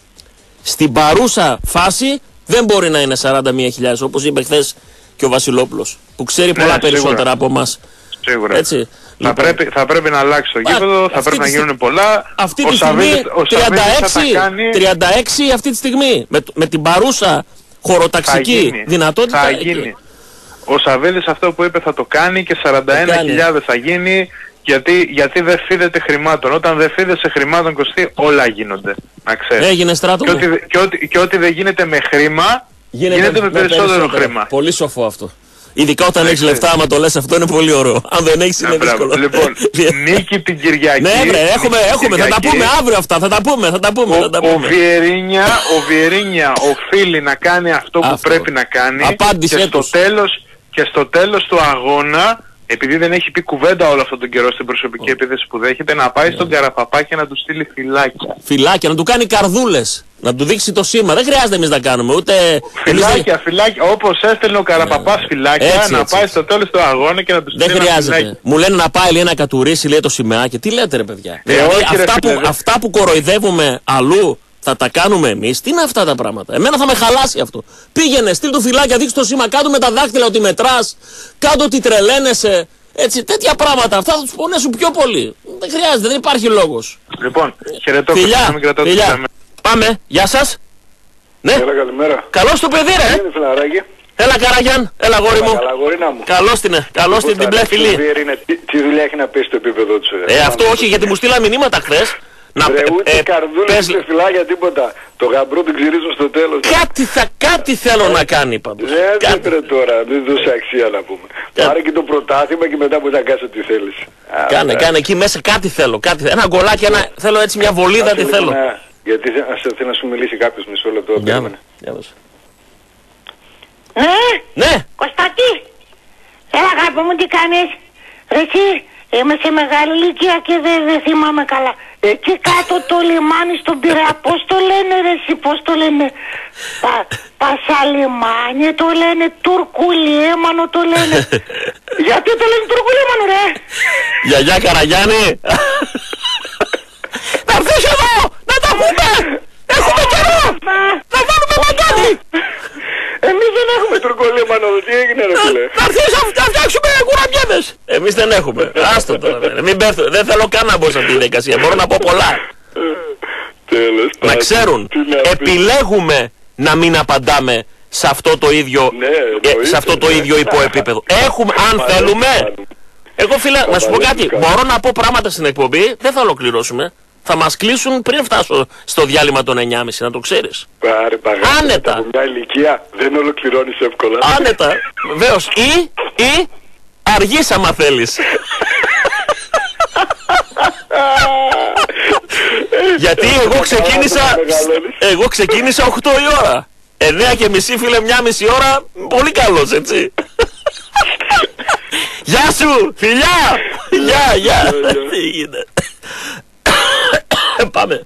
Στην παρούσα φάση δεν μπορεί να είναι σαράντα μία χιλιάδες, όπως είπε χθες και ο Βασιλόπουλος, που ξέρει πολλά ναι, περισσότερα σίγουρα από εμάς. Σίγουρα. Έτσι. Θα, λοιπόν, πρέπει, θα πρέπει να αλλάξει το γήπεδο, θα πρέπει να γίνουν πολλά. Αυτή τη στιγμή τριάντα έξι, κάνει... τριάντα έξι αυτή τη στιγμή. Με, με την παρούσα χωροταξική θα δυνατότητα. Θα γίνει. Ο Σαββίδης αυτό που είπε θα το κάνει και σαράντα ένα χιλιάδες θα γίνει. Γιατί, γιατί δεν φίδεται χρημάτων. Όταν δεν φίδεσαι χρημάτων, Κωστή, όλα γίνονται. Να ξέρεις. Έγινε στράτο. Και ό,τι, και, ό,τι, και ό,τι δεν γίνεται με χρήμα, γίνεται, γίνεται με, με περισσότερο, περισσότερο χρήμα. Πολύ σοφό αυτό. Ειδικά όταν έχεις λεφτά, άμα το λες αυτό είναι πολύ ωραίο. Αν δεν έχεις είναι δύσκολο. Λοιπόν, νίκη την Κυριακή. Ναι, βρε, έχουμε, έχουμε, θα τα πούμε αύριο αυτά. Θα τα πούμε, θα τα πούμε. Ο, θα τα πούμε. ο, Βιερίνια, ο Βιερίνια οφείλει να κάνει αυτό που αυτό. πρέπει να κάνει. Απάντησέ και, στο τέλος, και στο τέλος του αγώνα, επειδή δεν έχει πει κουβέντα όλο αυτόν τον καιρό στην προσωπική oh. επίθεση που δέχεται, να πάει yeah. στον Καραπαπά και να του στείλει φυλάκια. Φυλάκια, να του κάνει καρδούλες. Να του δείξει το σήμα. Δεν χρειάζεται εμείς να κάνουμε ούτε. Φυλάκια, φυλάκια. Όπως έστελνε ο Καραπαπάς φυλάκια, έτσι, να έτσι, πάει έτσι. στο τέλος του αγώνα και να του στείλει. Δεν χρειάζεται. Φυλάκια. Μου λένε να πάει λέει, να κατουρίσει λέει, το σημαίακι. Τι λέτε ρε παιδιά. Ε, δηλαδή, όχι, αυτά, ρε, που, αυτά που κοροϊδεύουμε αλλού θα τα κάνουμε εμείς. Τι είναι αυτά τα πράγματα. Εμένα θα με χαλάσει αυτό. Πήγαινε, στείλ του φυλάκια, δείξει το σήμα κάτω με τα δάχτυλα ότι μετράς, κάτω ότι τρελαίνεσαι. Έτσι, τέτοια πράγματα, αυτά θα τους πονέσουν πιο πολύ. Δεν χρειάζεται, δεν υπάρχει λόγος. Λοιπόν, χαιρετώ, φιλιά, φιλιά. Πάμε, γεια σας. Ναι. Έλα, καλημέρα. Καλώς το παιδί ρε. Είναι φιλαράκι. Έλα Καραγιάν, έλα γόρι μου. Καλά, γορίνα μου. Καλώς την, καλώς την, την μπλε φιλή. Τι δουλειά έχει να πει στο επίπεδο του. Ε, αυτό όχι, γιατί μου στείλα μηνύματα χθες. Να Ρε, ούτε ε, καρδούλες, πες... ούτε φυλάκια, τίποτα. Το γαμπρό την ξυρίζω στο τέλος. Κάτι, θα, κάτι θέλω να κάνει πάντως. Δεν έπρεπε τώρα, δεν δώσε αξία να πούμε. Κάτι. Πάρε και το πρωτάθλημα και μετά μπορεί να κάνεις ό,τι θέλεις. Κάνε, κάνε εκεί μέσα κάτι θέλω. Κάτι, ένα γκολάκι, ένα, θέλω έτσι μια βολίδα, τι θέλω. Να, γιατί θέλει να σου μιλήσει κάποιος μισό λεπτό. Για με, για δώσε. Ναι, ναι. Κωστάκη. Έλα αγάπη μου, τι κάνεις. Ρε εσύ. Είμαι σε μεγάλη ηλικία και δεν δε θυμάμαι καλά. Εκεί κάτω το λιμάνι στον Πειραιά, πώς το λένε ρε εσύ, πώς το λένε. Πα, Πασαλιμάνι το λένε, Τουρκουλίμανο το λένε. Γιατί το λένε Τουρκουλίμανο ρε. Γιαγιά Καραγιάννη. Να έρθεις εδώ, να τα πούμε. Έχουμε καιρό. Να βάλουμε παγκάνι. Εμείς δεν έχουμε τουρκολίμανο, τι έγινε ρε φίλε. Θα έρθεις να φτιάξουμε κουραμπιέδες. Εμείς δεν έχουμε. Άστο τώρα, μην πέφτω. Δεν θέλω καν να μπω σε αυτή τη διαδικασία. Μπορώ να πω πολλά. Τέλος να ξέρουν, επιλέγουμε να μην απαντάμε σε αυτό το ίδιο, ναι, σε αυτό το ίδιο υποεπίπεδο. Έχουμε, αν θέλουμε. Εγώ φίλε, να σου πω κάτι. Μπορώ να πω πράγματα στην εκπομπή, δεν θα ολοκληρώσουμε. Θα μας κλείσουν πριν φτάσω στο διάλειμμα των εννιά και μισή, να το ξέρεις. Πάρε παγάτε, άνετα. Από μια ηλικία δεν ολοκληρώνεις εύκολα. Άνετα. Βεβαίως. Ή, ή αργείς άμα θέλεις. Γιατί εγώ ξεκίνησα, εγώ ξεκίνησα οκτώ η ώρα. εννιά και μισή φίλε, μια μισή ώρα, πολύ καλός έτσι. Γεια σου, φιλιά. Γεια, γεια. Τι γίνεται. Πάμε.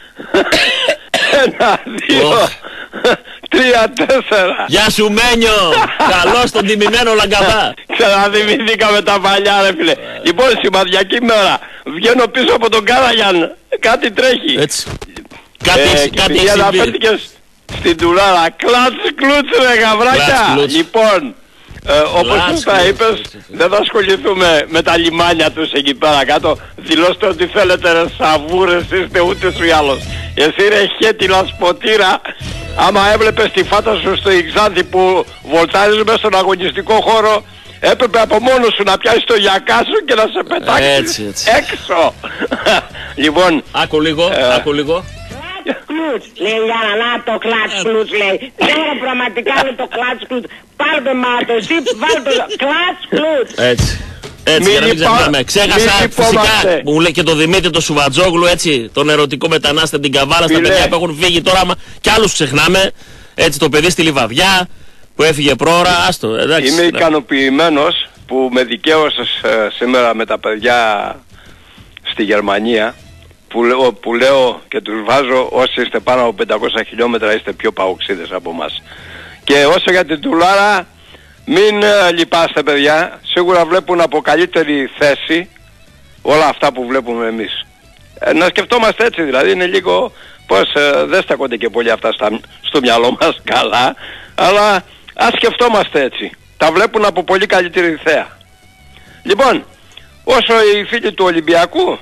Ένα, δύο, τρία, τέσσερα. Γεια σου Μένιο. Καλώς τον τιμημένο Λαγκαδά. Ξαναδημηθήκαμε τα παλιά ρε φίλε. Λοιπόν, σημαδιακή μέρα. Βγαίνω πίσω από τον Κάραγιαν. Κάτι τρέχει. Έτσι. Κάτι έχει, κάτι έχει συμβεί. Στην τουλάρα. Κλατς κλουτς ρε γαβράκια. Λοιπόν, ε, όπως θα είπες, δεν θα ασχοληθούμε με τα λιμάνια τους εκεί πέρα κάτω. Δηλώστε ότι θέλετε ρε σαβούρες, είστε ούτε σου ή άλλος. Εσύ ρε χέτυλα σποτήρα, άμα έβλεπες τη φάτα σου στο Ιγζάνθη που βολτάρεις μέσα στον αγωνιστικό χώρο, έπρεπε από μόνος σου να πιάσεις το γιακά σου και να σε πετάξεις έτσι, έτσι. έξω. Λοιπόν, άκου λίγο, ε, άκου λίγο. Κλουτς, λέει Γιάννα, να το κλατς κλουτς, λέει. Τώρα πραγματικά είναι το κλατς κλουτς. Πάρτε μάτω, εσύ βάλτε το κλατς κλουτς. Έτσι. Έτσι, για να μην ξεχνάμε. Ξέχασα φυσικά που μου λέει και το Δημήτρη το Σουβατζόγλου, έτσι, τον ερωτικό μετανάστη, την Καβάλα, στα παιδιά που έχουν φύγει τώρα, κι άλλους ξεχνάμε. Έτσι, το παιδί στη Λιβαδιά που έφυγε πρόωρα, άστο, εντάξει. Είμαι ικανοποιημένος που με δικαίωσες ε, σήμερα με τα παιδιά στη Γερμανία. Που λέω, που λέω και τους βάζω, όσοι είστε πάνω από πεντακόσια χιλιόμετρα είστε πιο παοξίδες από μας. Και όσο για την τουλάρα, μην ε, λυπάστε παιδιά, σίγουρα βλέπουν από καλύτερη θέση όλα αυτά που βλέπουμε εμείς. Ε, να σκεφτόμαστε έτσι δηλαδή, είναι λίγο πως ε, δεν στακόνται και πολύ αυτά στα, στο μυαλό μας καλά, αλλά ας σκεφτόμαστε έτσι. Τα βλέπουν από πολύ καλύτερη θέα. Λοιπόν, όσο οι φίλοι του Ολυμπιακού,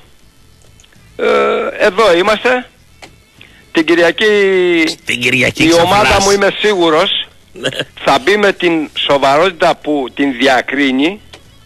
Ε, εδώ είμαστε. Την Κυριακή, Την Κυριακή η ομάδα ξαφνάς. μου είμαι σίγουρος θα μπει με την σοβαρότητα που την διακρίνει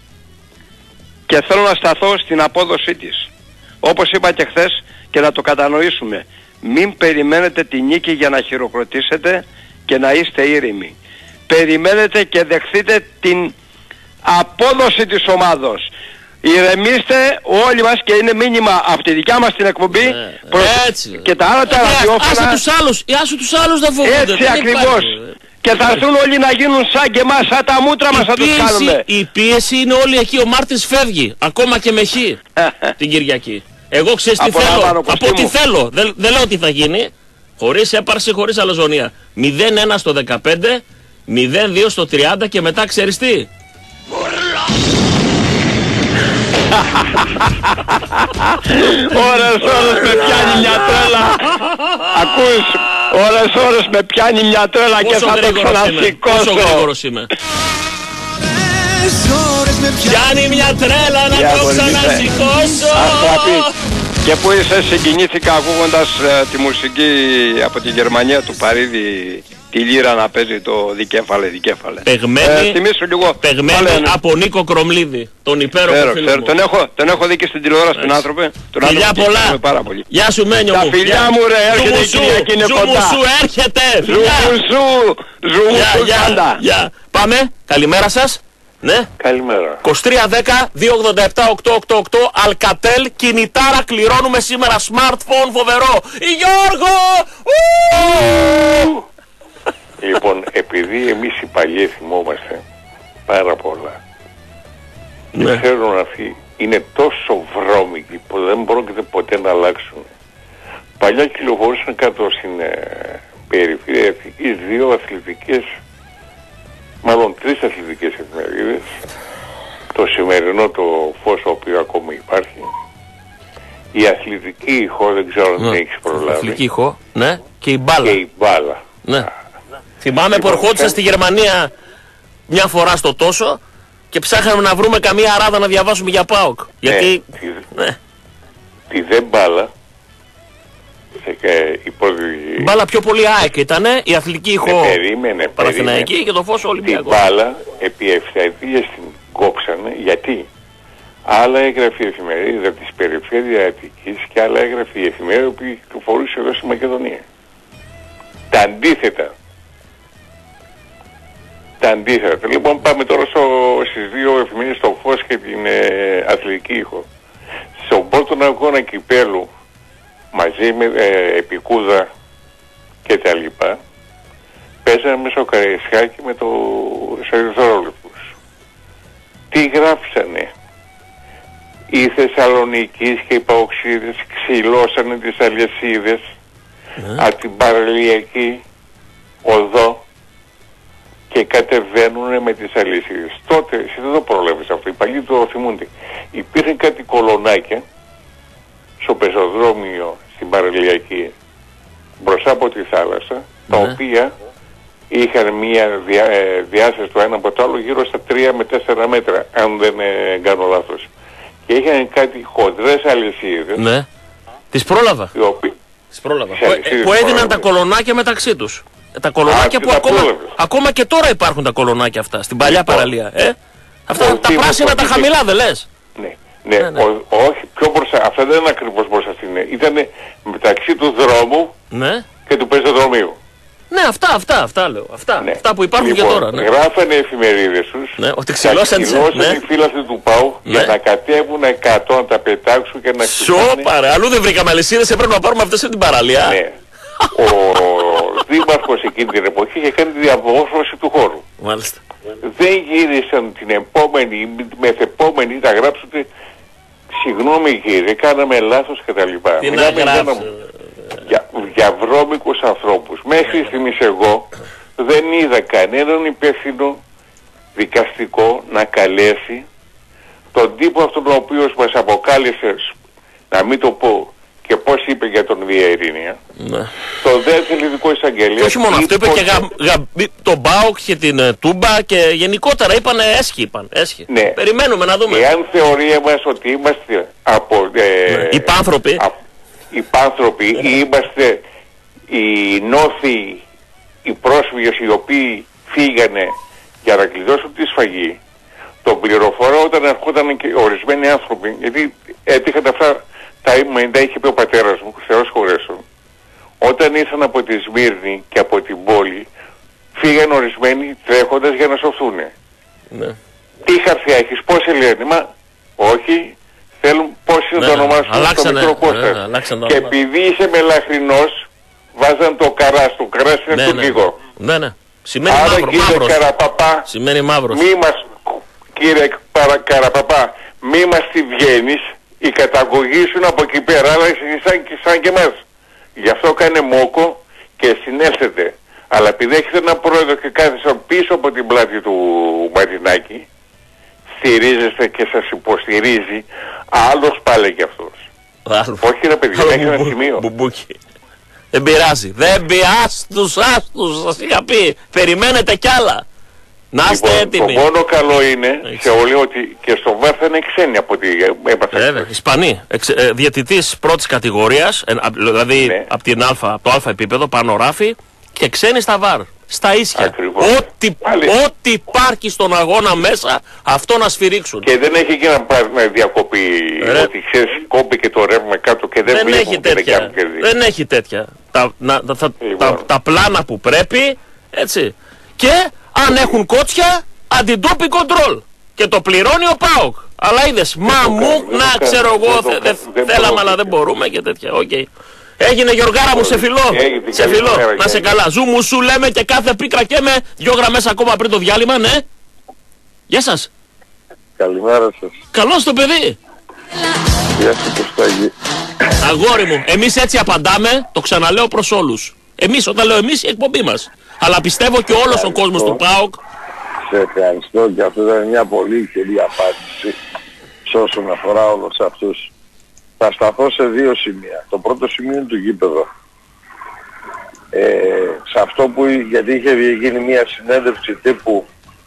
και θέλω να σταθώ στην απόδοσή της. Όπως είπα και χθες και να το κατανοήσουμε. Μην περιμένετε τη νίκη για να χειροκροτήσετε και να είστε ήρεμοι. Περιμένετε και δεχθείτε την απόδοση της ομάδος. Ηρεμήστε όλοι μας και είναι μήνυμα από τη δικιά μας την εκπομπή ναι, προς... έτσι, και τα άλλα τα ραδιόφωνα. Άσε τους άλλους, άσε τους άλλους να φοβούνται. Έτσι ακριβώς. Και θα έρθουν όλοι να γίνουν σαν και εμάς, σαν τα μούτρα μας θα τους κάνουμε. Η πίεση είναι όλοι εκεί, ο Μάρτins φεύγει, ακόμα και με χ την Κυριακή. Εγώ ξέρεις τι θέλω, από ό,τι θέλω, δεν, δεν λέω τι θα γίνει, χωρίς έπαρση, χωρίς αλαζονία. μηδέν ένα στο δεκαπέντε, μηδέν δύο στο τριάντα και μετά ξέρεις τι. Ώρες ώρες με πιάνει μια τρέλα. Ακούς, ώρες ώρες με πιάνει μια τρέλα και θα το ξανασηκώσω. Πόσο γρήγορος είμαι. Πιάνει μια τρέλα να το ξανασηκώσω. Και που είσαι, συγκινήθηκα ακούγοντας ε, τη μουσική από τη Γερμανία του Παρίδη, τη λύρα να παίζει το δικέφαλε, δικέφαλε. Παιγμένη, ε, θυμίσου λίγο, παιγμένη πάλι, από Νίκο Κρομλίδη, τον υπέροχο ξέρω, φίλο ξέρω, μου. Τον έχω, τον έχω δει και στην τηλεόραση τον άνθρωπε. Τον φιλιά πολλά. Πάρα πολύ. Γεια σου Μένιο τα μου. Τα φιλιά μου ρε, έρχεται η Κυριακή, είναι κοντά. Ζουμουσού έρχεται. Ζουμουσού, ζουμουσού πάντα. Γεια, πάμε, καλημέρα σας. Ναι. Καλημέρα. είκοσι τρία δέκα δύο ογδόντα επτά οκτακόσια ογδόντα οκτώ Alcatel, κινητάρα κληρώνουμε σήμερα, smartphone φοβερό. Γιώργο! Λοιπόν, επειδή εμείς οι παλιοί θυμόμαστε πάρα πολλά, ναι. Και ξέρουν αυτοί είναι τόσο βρώμικοι που δεν πρόκειται ποτέ να αλλάξουν. Παλιά κυκλοφορούσαν κάτω στην ε, περιφέρεια Εθνικής δύο αθλητικές, μάλλον τρεις αθλητικές εφημερίδες, το σημερινό το Φως, ο οποίο ακόμη υπάρχει, η αθλητική ηχό, δεν ξέρω αν την έχεις προλάβει. Η αθλητική ηχό, ναι, και η μπάλα. Και η μπάλα. Ναι. Θυμάμαι που ερχόντουσα στη Γερμανία μια φορά στο τόσο και ψάχναμε να βρούμε καμία αράδα να διαβάσουμε για ΠΑΟΚ. Γιατί... Ναι, τη, ναι. τη δε μπάλα, η πρώτη... μπάλα πιο πολύ ΑΕΚ ήτανε, η αθλητική ηχό ναι, περίμενε, Παναθηναϊκή και το Φως Ολυμπιακό. Την μπάλα επί ευθαετίες την κόψανε, γιατί άλλα έγραφε η εφημερίδα της περιφέρειας Αττικής και άλλα έγραφε η εφημερίδα που κυκλοφορούσε εδώ στη Μακεδονία. Τα αντίθετα. Τα αντίθετα. Λοιπόν, πάμε τώρα στο, στις δύο εφημερίδες, το Φως και την ε, αθλητική ηχό. Στον πρώτο αγώνα κυπέλου, μαζί με ε, Επικούδα και τα λοιπά, παίζανε μέσα στο Καραϊσκάκι με το Ερυθρόλεπτους. Τι γράψανε? Οι Θεσσαλονικείς και οι Παοξίδες ξυλώσανε τις αλυσίδες mm. από την παραλιακή οδό και κατεβαίνουν με τις αλυσίδες. Τότε, εσύ δεν το πρόλαβες αυτό, οι παλιοί το θυμούνται. Υπήρχαν κάτι κολονάκια στο πεζοδρόμιο στην Παραλιακή, μπροστά από τη θάλασσα, ναι. τα οποία είχαν μια διά, ε, διάσταση το ένα από το άλλο γύρω στα τρία με τέσσερα μέτρα, αν δεν ε, κάνω λάθος. Και είχαν κάτι χοντρές αλυσίδες. Ναι. Τις πρόλαβα. Οι οποίοι... Τις πρόλαβα. Που, που έδιναν τα κολονάκια μεταξύ τους. Τα κολονάκια Α, που ακόμα, ακόμα και τώρα υπάρχουν τα κολονάκια αυτά, στην παλιά λοιπόν, παραλία. Ε? Αυτά ο τα Δήμος πράσινα τα χαμηλά δεν λες? Ναι, ναι, ναι, ναι. Ο, όχι, πιο μπροστά, αυτά δεν είναι ακριβώς μπροστά στην, ήταν μεταξύ του δρόμου ναι. και του πεζοδρομίου. Ναι, αυτά, αυτά, αυτά λέω. Αυτά, ναι. αυτά που υπάρχουν λοιπόν, και τώρα. Ναι. Γράφανε εφημερίδες τους. Ναι, ότι ξυλώσαν τις ναι. οι φίλαθλοι του ΠΑΟ ναι. για να κατέβουν εκατό να τα πετάξουν και να ξυλώσουν. Σοπαρε, αλλού δεν βρήκαμε αλυσίδες, έπρεπε να πάρουμε αυτές από την παραλία. Ναι. Ο δήμαρχος εκείνη την εποχή είχε κάνει τη διαμόρφωση του χώρου. Μάλιστα. Δεν γύρισαν την επόμενη, μεθεπόμενη, να γράψουν συγγνώμη κύριε, κάναμε λάθος κτλ. Τι να γράψω. Για, για βρώμικους ανθρώπους. Μέχρι στιγμής εγώ δεν είδα κανέναν υπεύθυνο δικαστικό να καλέσει τον τύπο αυτόν ο οποίος μας αποκάλεσε, να μην το πω και πώς είπε για τον Βία Ειρήνια, ναι. το δεύτερο ειδικό εισαγγελία. Και όχι μόνο αυτό, είπε και γα, γα, τον ΠΑΟΚ και την uh, Τούμπα και γενικότερα είπανε έσχη, είπαν, έσχη. Ναι. Περιμένουμε να δούμε. Εάν θεωρία μας ότι είμαστε από... Ε, ναι. υπάνθρωποι. Α, υπάνθρωποι ή είμαστε οι νόθοι, οι πρόσφυγες οι οποίοι φύγανε για να κλειδώσουν τη σφαγή, τον πληροφορώ όταν ερχόταν και ορισμένοι άνθρωποι, γιατί έτυχαν αυτά τα, τα είχε πει ο πατέρας μου, Θεός χωρέσουν. Όταν ήρθαν από τη Σμύρνη και από την πόλη, φύγαν ορισμένοι τρέχοντας για να σωθούν. Ναι. Τι χαρτιά έχεις, πώς σε λένε, μα όχι, θέλουν πώς είναι ναι, το όνομά σου στο μικρό Κώστα. Ναι, και επειδή είσαι μελαχρινός, βάζαν το καρά, το καρά είναι ναι, του ναι. λίγο. Ναι, ναι. Σημαίνει Άρα, μαύρο, κύριε μαύρος. Καραπαπά, σημαίνει μαύρος. Μη μας, κύριε παρα, Καραπαπά, μη μας τη βγαίνεις, η καταγωγή σου είναι από εκεί πέρα, αλλά σαν, σαν και εμάς. Γι' αυτό κάνε μόκο και συνέλθετε. Αλλά επειδή έχετε έναν πρόεδρο και κάθεσαν πίσω από την πλάτη του Μαρινάκη, στηρίζεστε και σας υποστηρίζει, άλλος πάλι κι αυτός. Άλλο. Όχι ρε παιδιά, έχει ένα σημείο. Μπουμπούκι. Δεν πειράζει. Δεν πειράζει τους άστους, σας είχα πει. Περιμένετε κι άλλα. Να είστε λοιπόν, έτοιμοι. Το μόνο καλό είναι σε όλοι ότι και στο βάρ θα είναι ξένοι από ό,τι έπαθα. Βέβαια, Ισπανοί. Εξ, ε, διαιτητής πρώτης κατηγορίας, ε, δηλαδή ναι. από, την α, από το α επίπεδο, πάνω ράφι, και ξένοι στα βάρ. Στα ίσια. Ό,τι, ό,τι υπάρχει στον αγώνα μέσα, αυτό να σφυρίξουν. Και δεν έχει και να πάρει με διακοπή Ρε. ότι ξέρεις κόμπη και το ρεύμα κάτω και δεν, δεν έχει τέτοια. Δεν έχει τέτοια. Τα, να, τα, τα, λοιπόν. τα, τα πλάνα που πρέπει, έτσι. Και αν έχουν κότσια, αντιντόπι κοντρόλ. Και το πληρώνει ο ΠΑΟΚ. Αλλά είδες, μα μου, να ξέρω εγώ, θέλαμε αλλά δεν μπορούμε και τέτοια. Okay. Έγινε Γιωργάρα μου, σε φιλό. Σε φιλό. Να σε καλά. Ζου μου σου λέμε και κάθε πίκρα και με δυο γραμμές ακόμα πριν το διάλειμμα, ναι. Γεια σας. Καλημέρα σας. Καλώς το παιδί. Γεια σας Κωστάκη. Αγόρι μου, εμείς έτσι απαντάμε, το ξαναλέω προς όλους. Εμείς, όταν λέω εμείς, η εκπομπή μας. Αλλά πιστεύω και όλος ο κόσμος του ΠΑΟΚ. Σε ευχαριστώ και αυτό ήταν μια πολύ ισχυρή απάντηση σε όσον αφορά όλους αυτούς. Θα σταθώ σε δύο σημεία. Το πρώτο σημείο είναι το γήπεδο. Ε, σε αυτό που, γιατί είχε γίνει μια συνέντευξη τύπου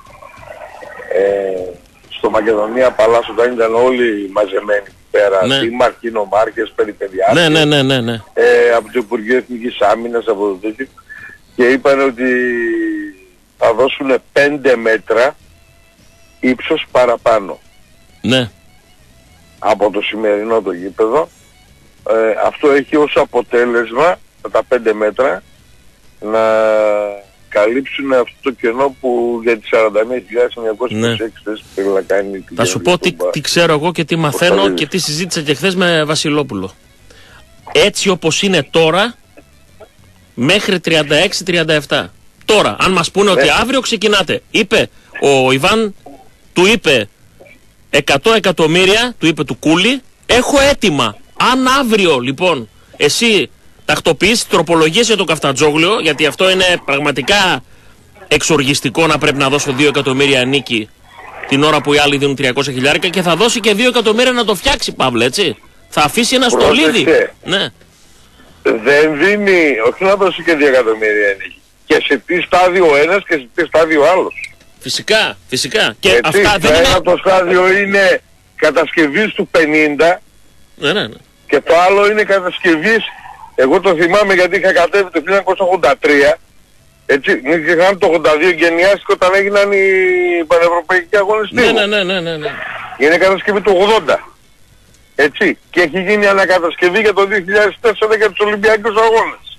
ε, στο Μακεδονία Παλάς όταν ήταν όλοι μαζεμένοι πέρα, ναι. δήμαρχοι, νομάρχες, περιπεδιάρχες, ναι, ναι, ναι, ναι, ναι. ε, από το Υπουργείο Εθνικής Άμυνας, από το τέτοιο, και είπαν ότι θα δώσουν πέντε μέτρα ύψος παραπάνω. Ναι. Από το σημερινό το γήπεδο. Ε, αυτό έχει ως αποτέλεσμα τα πέντε μέτρα να καλύψουν αυτό το κενό που για τις σαράντα μία χιλιάδες εννιακόσιες είκοσι έξι θέσεις που θέλει να κάνει. Θα σου πω τι, τι ξέρω εγώ και τι μαθαίνω και τι συζήτησα και χθες με Βασιλόπουλο. Έτσι όπως είναι τώρα, μέχρι τριάντα έξι τριάντα επτά. Τώρα, αν μας πούνε ναι. ότι αύριο ξεκινάτε, είπε ο Ιβάν, του είπε εκατό εκατομμύρια, του είπε του Κούλη, έχω έτοιμα. Αν αύριο λοιπόν εσύ τακτοποιήσεις τροπολογίες για το Καφτατζόγλιο, γιατί αυτό είναι πραγματικά εξοργιστικό να πρέπει να δώσω δύο εκατομμύρια νίκη την ώρα που οι άλλοι δίνουν τριακόσια χιλιάρικα και θα δώσει και δύο εκατομμύρια να το φτιάξει, Παύλε, έτσι. Θα αφήσει ένα στολίδι. Ναι. Δεν δίνει, όχι να δώσει και δύο εκατομμύρια νίκη. Και σε τι στάδιο ο ένας και σε τι στάδιο ο άλλος. Φυσικά, φυσικά. Και έτσι, αυτά δεν ένα είναι... το στάδιο είναι κατασκευής του πενήντα ναι, ναι, ναι. και το άλλο είναι κατασκευής, εγώ το θυμάμαι γιατί είχα κατέβει το χίλια εννιακόσια ογδόντα τρία, έτσι, είχαμε το ογδόντα δύο γενιάστηκε όταν έγιναν οι πανευρωπαϊκοί αγώνες τύπου. Ναι, ναι, ναι, ναι, ναι. Είναι κατασκευή του ογδόντα. Έτσι, και έχει γίνει ανακατασκευή για το δύο χιλιάδες τέσσερα για τους Ολυμπιακούς αγώνες.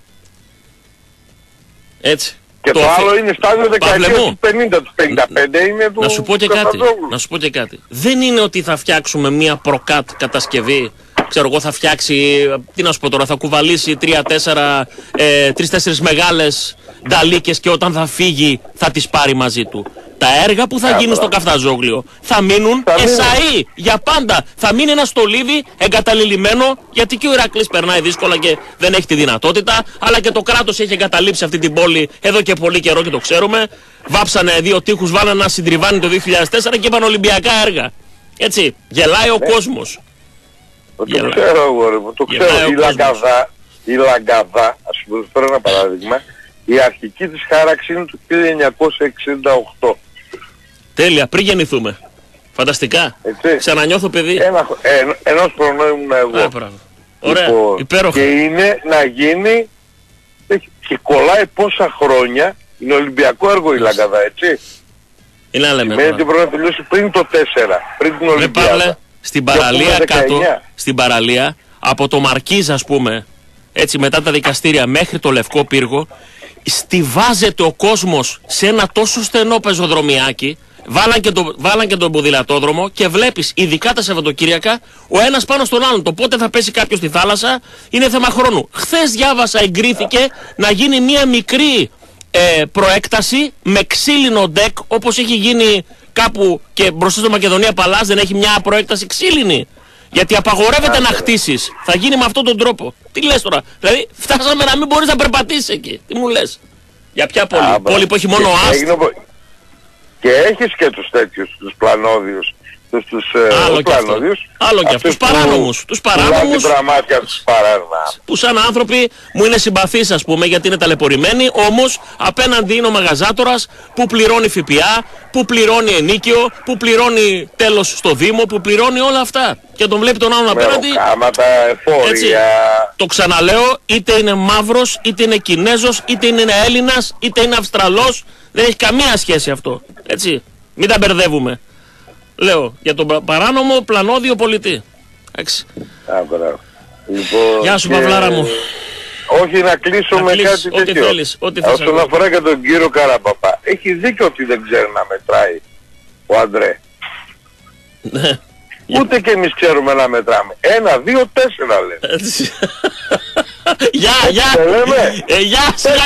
Έτσι. Και το, το άλλο είναι στάδιο δεκαετίας του πενήντα, του πενήντα πέντε είναι του να σου πω και κάτι, να σου πω και κάτι. Δεν είναι ότι θα φτιάξουμε μια προκάτ κατασκευή, ξέρω εγώ θα φτιάξει, τι να σου πω τώρα, θα κουβαλήσει τρία-τέσσερα, ε, τρεις-τέσσερις μεγάλες νταλίκες και όταν θα φύγει θα τις πάρει μαζί του. Τα έργα που θα γίνουν στο Καφταζόγλιο θα μείνουν εσαΐ για πάντα. Θα μείνει ένα στολίδι εγκαταλειμμένο, γιατί και ο Ηρακλής περνάει δύσκολα και δεν έχει τη δυνατότητα, αλλά και το κράτος έχει εγκαταλείψει αυτή την πόλη εδώ και πολύ καιρό και το ξέρουμε. Βάψανε δύο τείχους, βάλανε ένα συντριβάνι το δύο χιλιάδες τέσσερα και είπαν Ολυμπιακά έργα. Έτσι, γελάει ο κόσμος. Το ξέρω εγώ, το ξέρω. Η Λαγκαδά, η Λαγκαδά, ας πούμε, φέρω ένα παράδειγμα, η αρχική της χάραξη είναι του χίλια εννιακόσια εξήντα οκτώ. Τέλεια, πριν γεννηθούμε. Φανταστικά. Έτσι. Ξανανιώθω παιδί. Ένα, ε, ενός χρονού ήμουν εγώ. Α, ωραία, λοιπόν, υπέροχα. Και είναι να γίνει και κολλάει πόσα χρόνια, είναι Ολυμπιακό έργο η Λαγκαδά, έτσι. Είναι άλλα μέτρα. Σημαίνει ότι πρέπει να τελειώσει πριν το τέσσερα, πριν την Ολυμπιάδα. Παύλε, στην παραλία κάτω, στην παραλία, από το Μαρκίζ ας πούμε, έτσι μετά τα δικαστήρια μέχρι το Λευκό Πύργο, στιβάζεται ο κόσμος σε ένα τόσο στενό πεζοδρομιάκι, βάλαν και, το, βάλαν και τον ποδηλατόδρομο και βλέπεις ειδικά τα Σαββατοκύριακα ο ένας πάνω στον άλλον. Το πότε θα πέσει κάποιος στη θάλασσα είναι θέμα χρόνου. Χθες διάβασα, εγκρίθηκε να γίνει μια μικρή ε, προέκταση με ξύλινο ντεκ, όπως έχει γίνει κάπου και μπροστά στο Μακεδονία Παλάς δεν έχει μια προέκταση ξύλινη. Γιατί απαγορεύεται να χτίσεις. Θα γίνει με αυτόν τον τρόπο. Τι λες τώρα? Δηλαδή φτάσαμε να μην μπορείς να περπατήσεις εκεί. Τι μου λες? Για ποια πόλη? Α, πόλη που έχει μόνο άστ. Και έχεις και τους τέτοιους, τους πλανόδιους. Τους, τους άλλο, και άλλο και αυτούς. Τους παράνομους. Τους παράνομους. Τους που σαν άνθρωποι μου είναι συμπαθείς ας πούμε γιατί είναι ταλαιπωρημένοι. Όμως απέναντι είναι ο μαγαζάτορας που πληρώνει ΦΠΑ, που πληρώνει ενίκιο, που πληρώνει τέλος στο Δήμο, που πληρώνει όλα αυτά. Και τον βλέπει τον άλλον απέναντι. Κάματα, εφόρια. Το ξαναλέω, είτε είναι μαύρος, είτε είναι Κινέζος, είτε είναι Έλληνας, είτε είναι Αυστραλός. Δεν έχει καμία σχέση αυτό. Έτσι. Μην τα μπερδεύουμε. Λέω, για τον παράνομο πλανόδιο πολιτή. Εντάξει. Λοιπόν, γεια σου, και... Παυλάρα μου. Όχι να κλείσω να με κλείσεις, κάτι τέτοιο. Ό,τι θέλεις, ό,τι θες. Όσον αφορά και τον κύριο Καραπαπά, έχει δίκιο ότι δεν ξέρει να μετράει ο Αντρέ. Ναι. Ούτε και εμείς ξέρουμε να μετράμε. Ένα, δύο, τέσσερα λένε. Γεια, γεια. Γεια, σιγά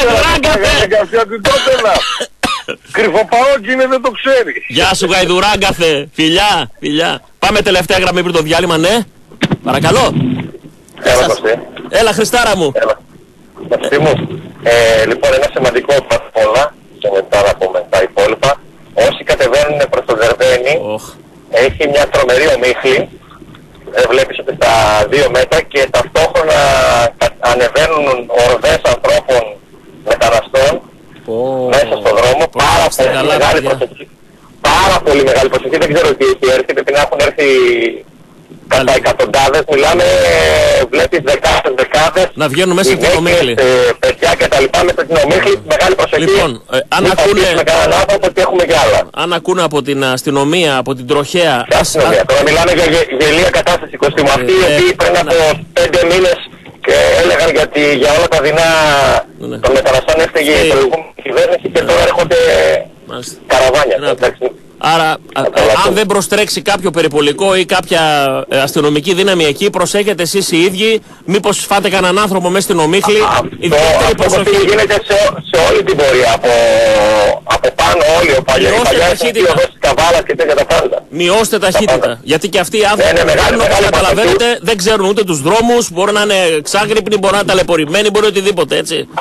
Κρυφοπαόκι είναι, δεν το ξέρει. Γεια σου γαϊδουράγκαθε. Φιλιά, φιλιά. Πάμε τελευταία γραμμή πριν το διάλειμμα, ναι. Παρακαλώ. Έλα, Κωστή. Έλα, Χριστάρα μου. Έλα. Κωστή μου. Ε, λοιπόν, ένα σημαντικό όλα και μετά να πούμε τα υπόλοιπα. Όσοι κατεβαίνουν προς το Δερβαίνι, oh. έχει μια τρομερή ομίχλη. Ε, βλέπεις ότι στα δύο μέτρα και ταυτόχρονα ανεβαίνουν ορδές ανθρώπων μεταναστών oh. μέσα στον δρόμο. Oh. Πάρα, oh. πολύ μεγάλη προσοχή. Πάρα πολύ μεγάλη προσοχή. Δεν ξέρω τι έχει έρθει. Πρέπει να έχουν έρθει κατά εκατοντάδες. Μιλάμε, βλέπεις δεκάδες, δεκάδες. Να βγαίνουν μέσα στην ομίχλη. Ε, παιδιά και τα λοιπά μέσα στην ομίχλη. Μεγάλη προσοχή. Λοιπόν, ε, αν μην ακούνε... με κανέναν άνθρωπο ότι έχουμε κι άλλα. Αν ακούνε από την αστυνομία, από την τροχέα... Ποια αστυνομία? Τώρα μιλάμε για γε, γελία κατάσταση, Κωστή μου. Αυτοί οι οποίοι πριν από πέντε μήνες και έλεγαν γιατί για όλα τα δεινά ναι. των μεταναστών έφταιγε η προηγούμενη κυβέρνηση και τώρα έρχονται καραβάνια. Άρα, α, αν δεν προστρέξει κάποιο περιπολικό ή κάποια ε, αστυνομική δύναμη εκεί, προσέχετε εσείς οι ίδιοι, μήπως φάτε κανέναν άνθρωπο μέσα στην ομίχλη. Αυτό που γίνεται σε, σε όλη την πορεία, από, από πάνω όλοι, ο παλιός, η παλιά οδός της Καβάλας και τέτοια τα πάντα. Μειώστε ταχύτητα, γιατί και αυτοί οι άνθρωποι ναι, ναι, μεγάλη, μεγάλη, καταλαβαίνετε, δεν ξέρουν ούτε τους δρόμους, μπορεί να είναι ξάγρυπνοι, μπορεί να είναι ταλαιπωρημένοι, μπορεί οτιδήποτε, έτσι.